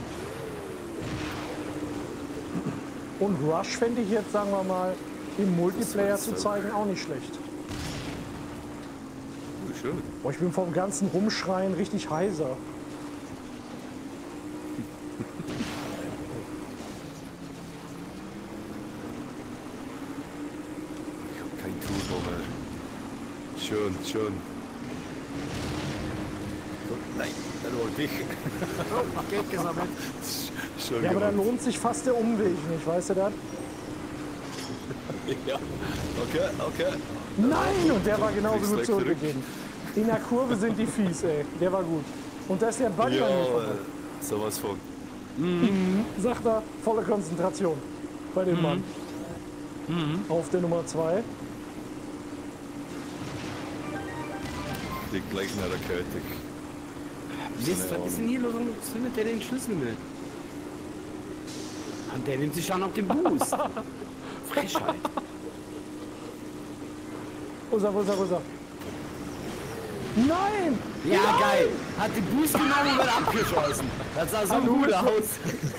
Und Rush fände ich jetzt, sagen wir mal, im Multiplayer Das zu war zeigen auch nicht schlecht. Oh, schön. Boah, ich bin vom ganzen Rumschreien richtig heiser. Ich habe kein Turbo mehr. Schön, schön. Oh, nein, dann wollte ich. Oh, Geld gesammelt. Schön Ja, aber da gemacht. lohnt sich fast der Umweg nicht, weißt du das? Ja. Okay, okay. Nein! Und der war genauso Kriegst gut direkt zurück. zurückgegeben. In der Kurve sind die fies, ey. Der war gut. Und da ist der Ball Ja, bei mir vorbei. sowas von. Sagt er, volle Konzentration bei dem Mann. Auf der Nummer 2. Liegt gleich nach der Kette. Mist, was ist denn hier los? Was findet der den Schlüssel mit? Und der nimmt sich schon auf den Boost. Frechheit. Wo ist er, wo ist er, wo ist er? Nein! Ja, geil. Hat den Boost genommen und wird abgeschossen. Das sah so gut aus.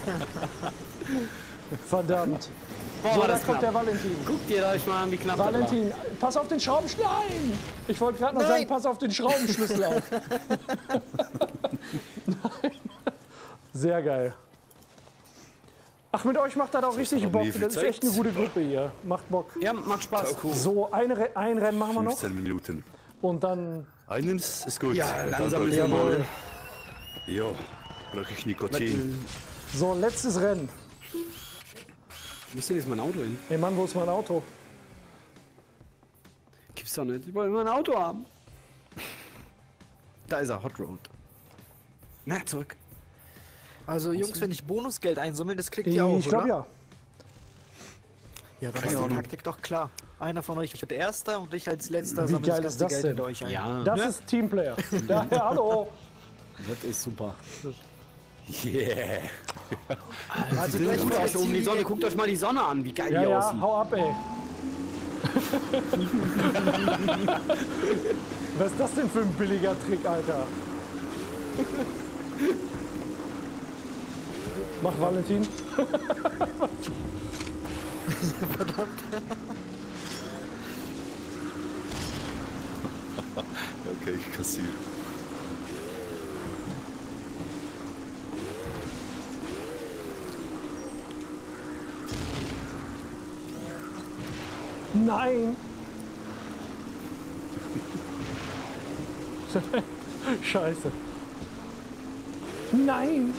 Verdammt. Boah, So, war da das kommt knapp. der Valentin. Guckt ihr euch mal an, wie knapp Valentin, pass auf den Schraubenschlüssel. Nein! Ich wollte gerade noch sagen, pass auf den Schraubenschlüssel auf. Nein. Sehr geil. Ach, mit euch macht das auch richtig noch Bock. nie viel Das ist echt eine Zeit. gute Gruppe hier. Macht Bock. war. Ja, macht Spaß. So, ein Rennen machen wir noch 15 Minuten. und dann... Eines ist gut. Ja, Und dann langsam brauche ist ich er mal. wohl. Ja, brauche ich Nikotin. So, letztes Rennen. Wo ist denn jetzt mein Auto hin? Ey Mann, wo ist mein Auto? Gibt's doch nicht. Ich wollte immer ein Auto haben. Da ist er, Hot Road. Na, zurück. Also Jungs, wenn ich Bonusgeld einsammle, das kriegt ihr auch, Ich glaube oder? ja. Ja, dann ist die Taktik doch klar. Einer von euch wird Erster und ich als Letzter Wie sammle geil das ist ganze das Geld denn? mit euch ein. Ja, Das ist Teamplayer. Ja, hallo. das ist super. Yeah. Also gleich Guckt mal euch um die Sonne, guckt euch mal die Sonne an, wie geil Ja, die ja, aussieht. hau ab, ey. Was ist das denn für ein billiger Trick, Alter? Mach Valentin. Okay, ich kassiere. Nein! Scheiße. Nein!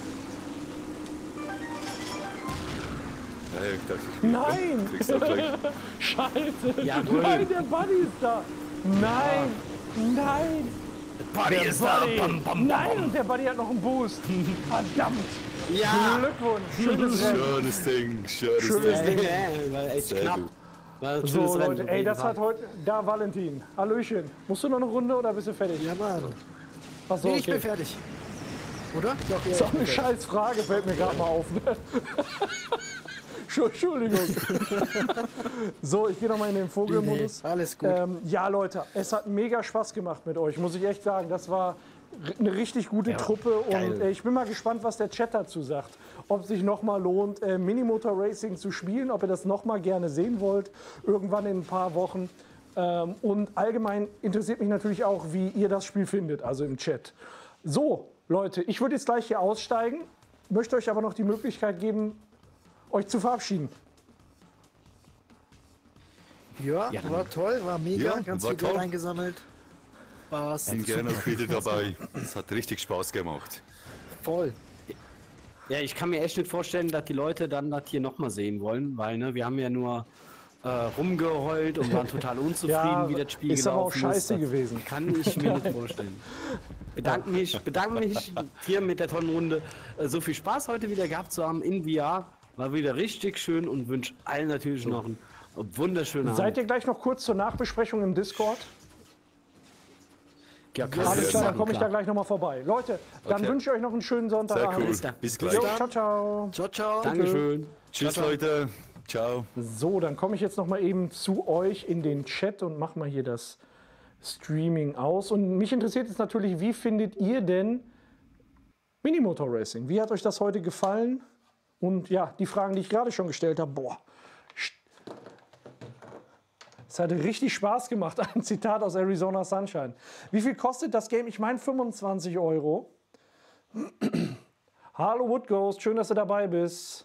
Ja, ich dachte, ich bin Nein! kriegst auch gleich. Scheiße! Jawohl. Nein, der Buddy ist da! Nein! Nein! Buddy Der ist da. Buddy. Bam, bam, Nein, bam. und der Buddy hat noch einen Boost. Verdammt! Ja. Glückwunsch! Schönes Rennen. Schönes Ding, schönes Schönes Ding. Ding. War echt Sehr knapp. gut. War ein So, schönes Rennen Leute, auf ey, jeden das Fall. hat heute. Da, Valentin. Hallöchen. Musst du noch eine Runde oder bist du fertig? Ja, Mann. Achso, Nee, ich bin okay. fertig. Oder? Doch, Das ist auch eine scheiß Frage, fällt mir gerade mal auf. Ne? Entschuldigung. So, ich gehe nochmal in den Vogelmodus. Alles gut. Ja, Leute, es hat mega Spaß gemacht mit euch, muss ich echt sagen. Das war eine richtig gute Truppe und ich bin mal gespannt, was der Chat dazu sagt. Ob es sich nochmal lohnt, Minimotor Racing zu spielen, ob ihr das nochmal gerne sehen wollt, irgendwann in ein paar Wochen. Und allgemein interessiert mich natürlich auch, wie ihr das Spiel findet, also im Chat. So, Leute, ich würde jetzt gleich hier aussteigen, möchte euch aber noch die Möglichkeit geben, euch zu verabschieden. Ja, war toll, war mega, Ja, ganz war viel Geld toll. eingesammelt. Spaß. Bin gerne auch wieder dabei. Es hat richtig Spaß gemacht. Voll. Ja, ich kann mir echt nicht vorstellen, dass die Leute dann das hier nochmal sehen wollen, weil ne, wir haben ja nur rumgeheult und waren total unzufrieden, Ja, wie das Spiel ist aber auch gelaufen ist. scheiße Das gewesen. Kann ich mir nicht vorstellen. Bedanke mich hier mit der tollen Runde. So viel Spaß heute wieder gehabt zu haben in VR. War wieder richtig schön und wünsche allen natürlich noch einen wunderschönen Seid Abend. ihr gleich noch kurz zur Nachbesprechung im Discord? Ja, Alles klar, dann komme ich da klar. gleich nochmal vorbei. Leute, dann Okay. wünsche ich euch noch einen schönen Sehr Sonntagabend. cool. Bis gleich. Jo, ciao, ciao. Ciao, ciao. Dankeschön. Tschüss, Leute. Ciao. So, dann komme ich jetzt noch mal eben zu euch in den Chat und mache mal hier das Streaming aus. Und mich interessiert jetzt natürlich, wie findet ihr denn Minimotor Racing? Wie hat euch das heute gefallen? Und ja, die Fragen, die ich gerade schon gestellt habe, boah, es hat richtig Spaß gemacht. Ein Zitat aus Arizona Sunshine. Wie viel kostet das Game? Ich meine 25 €. Hallo Wood Ghost, schön, dass du dabei bist.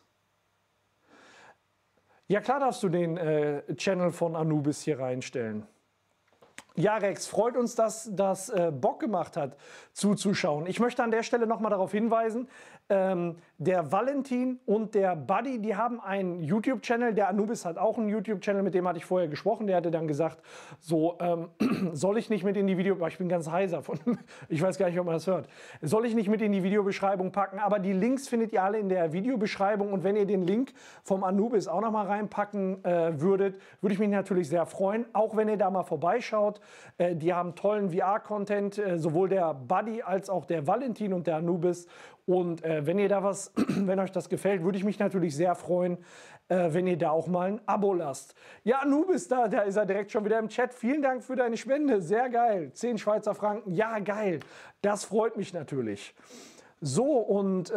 Ja, klar darfst du den Channel von Anubis hier reinstellen. Ja, Rex, freut uns, dass das Bock gemacht hat, zuzuschauen. Ich möchte an der Stelle noch mal darauf hinweisen, der Valentin und der Buddy, die haben einen YouTube-Channel. Der Anubis hat auch einen YouTube-Channel, mit dem hatte ich vorher gesprochen. Der hatte dann gesagt, so, soll ich nicht mit in die ich bin ganz heiser von, ich weiß gar nicht, ob man das hört. Soll ich nicht mit in die Videobeschreibung packen? Aber die Links findet ihr alle in der Videobeschreibung. Und wenn ihr den Link vom Anubis auch noch mal reinpacken würdet, würde ich mich natürlich sehr freuen. Auch wenn ihr da mal vorbeischaut. Die haben tollen VR-Content, sowohl der Buddy als auch der Valentin und der Anubis. Und wenn ihr da was, wenn euch das gefällt, würde ich mich natürlich sehr freuen, wenn ihr da auch mal ein Abo lasst. Ja, Anubis, da ist er direkt schon wieder im Chat. Vielen Dank für deine Spende, sehr geil. 10 Schweizer Franken, ja geil. Das freut mich natürlich. So, und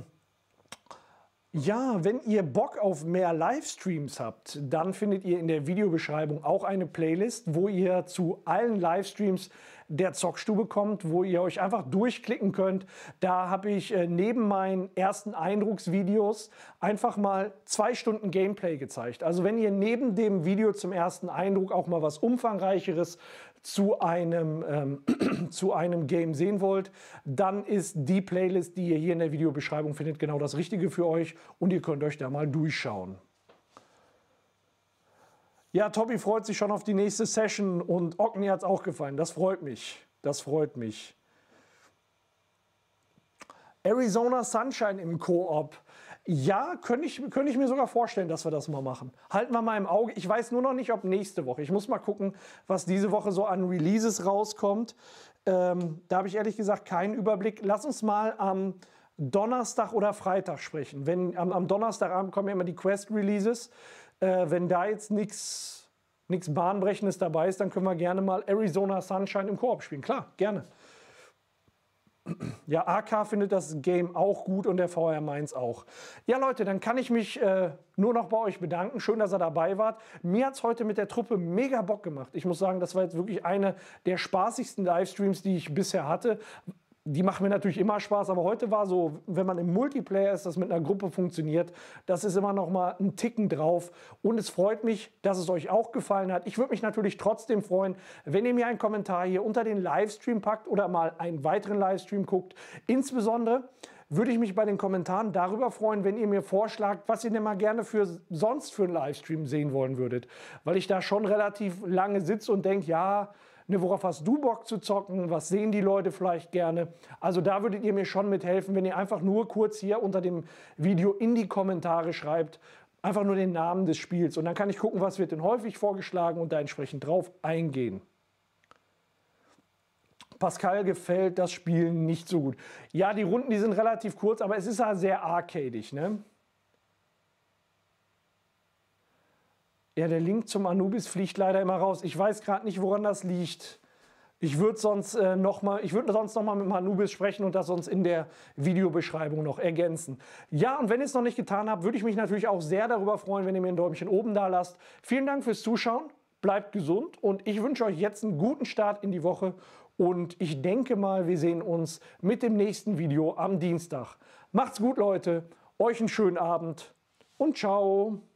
ja, wenn ihr Bock auf mehr Livestreams habt, dann findet ihr in der Videobeschreibung auch eine Playlist, wo ihr zu allen Livestreams der Zockstube kommt, wo ihr euch einfach durchklicken könnt. Da habe ich neben meinen ersten Eindrucksvideos einfach mal 2 Stunden Gameplay gezeigt. Also wenn ihr neben dem Video zum ersten Eindruck auch mal was Umfangreicheres zu einem Game sehen wollt, dann ist die Playlist, die ihr hier in der Videobeschreibung findet, genau das Richtige für euch und ihr könnt euch da mal durchschauen. Ja, Tobi freut sich schon auf die nächste Session und Ogni hat es auch gefallen. Das freut mich. Das freut mich. Arizona Sunshine im Koop. Ja, könnte ich mir sogar vorstellen, dass wir das mal machen. Halten wir mal im Auge. Ich weiß nur noch nicht, ob nächste Woche. Ich muss mal gucken, was diese Woche so an Releases rauskommt. Da habe ich ehrlich gesagt keinen Überblick. Lass uns mal am Donnerstag oder Freitag sprechen. Wenn, am Donnerstagabend kommen ja immer die Quest-Releases. Wenn da jetzt nichts Bahnbrechendes dabei ist, dann können wir gerne mal Arizona Sunshine im Koop spielen. Klar, gerne. Ja, AK findet das Game auch gut und der VR Mainz auch. Ja, Leute, dann kann ich mich nur noch bei euch bedanken. Schön, dass ihr dabei wart. Mir hat es heute mit der Truppe mega Bock gemacht. Ich muss sagen, das war jetzt wirklich eine der spaßigsten Livestreams, die ich bisher hatte. Die machen mir natürlich immer Spaß, aber heute war so, wenn man im Multiplayer ist, das mit einer Gruppe funktioniert, das ist immer noch mal ein Ticken drauf. Und es freut mich, dass es euch auch gefallen hat. Ich würde mich natürlich trotzdem freuen, wenn ihr mir einen Kommentar hier unter den Livestream packt oder mal einen weiteren Livestream guckt. Insbesondere würde ich mich bei den Kommentaren darüber freuen, wenn ihr mir vorschlagt, was ihr denn mal gerne sonst für einen Livestream sehen wollen würdet. Weil ich da schon relativ lange sitze und denke, ja, worauf hast du Bock zu zocken? Was sehen die Leute vielleicht gerne? Also da würdet ihr mir schon mithelfen, wenn ihr einfach nur kurz hier unter dem Video in die Kommentare schreibt, einfach nur den Namen des Spiels. Und dann kann ich gucken, was wird denn häufig vorgeschlagen und da entsprechend drauf eingehen. Pascal gefällt das Spiel nicht so gut. Ja, die Runden, die sind relativ kurz, aber es ist ja sehr arcadig, ne? Ja, der Link zum Anubis fliegt leider immer raus. Ich weiß gerade nicht, woran das liegt. Ich würde sonst noch mal mit dem Anubis sprechen und das sonst in der Videobeschreibung noch ergänzen. Ja, und wenn ihr es noch nicht getan habt, würde ich mich natürlich auch sehr darüber freuen, wenn ihr mir ein Däumchen oben da lasst. Vielen Dank fürs Zuschauen, bleibt gesund und ich wünsche euch jetzt einen guten Start in die Woche. Und ich denke mal, wir sehen uns mit dem nächsten Video am Dienstag. Macht's gut, Leute, euch einen schönen Abend und ciao.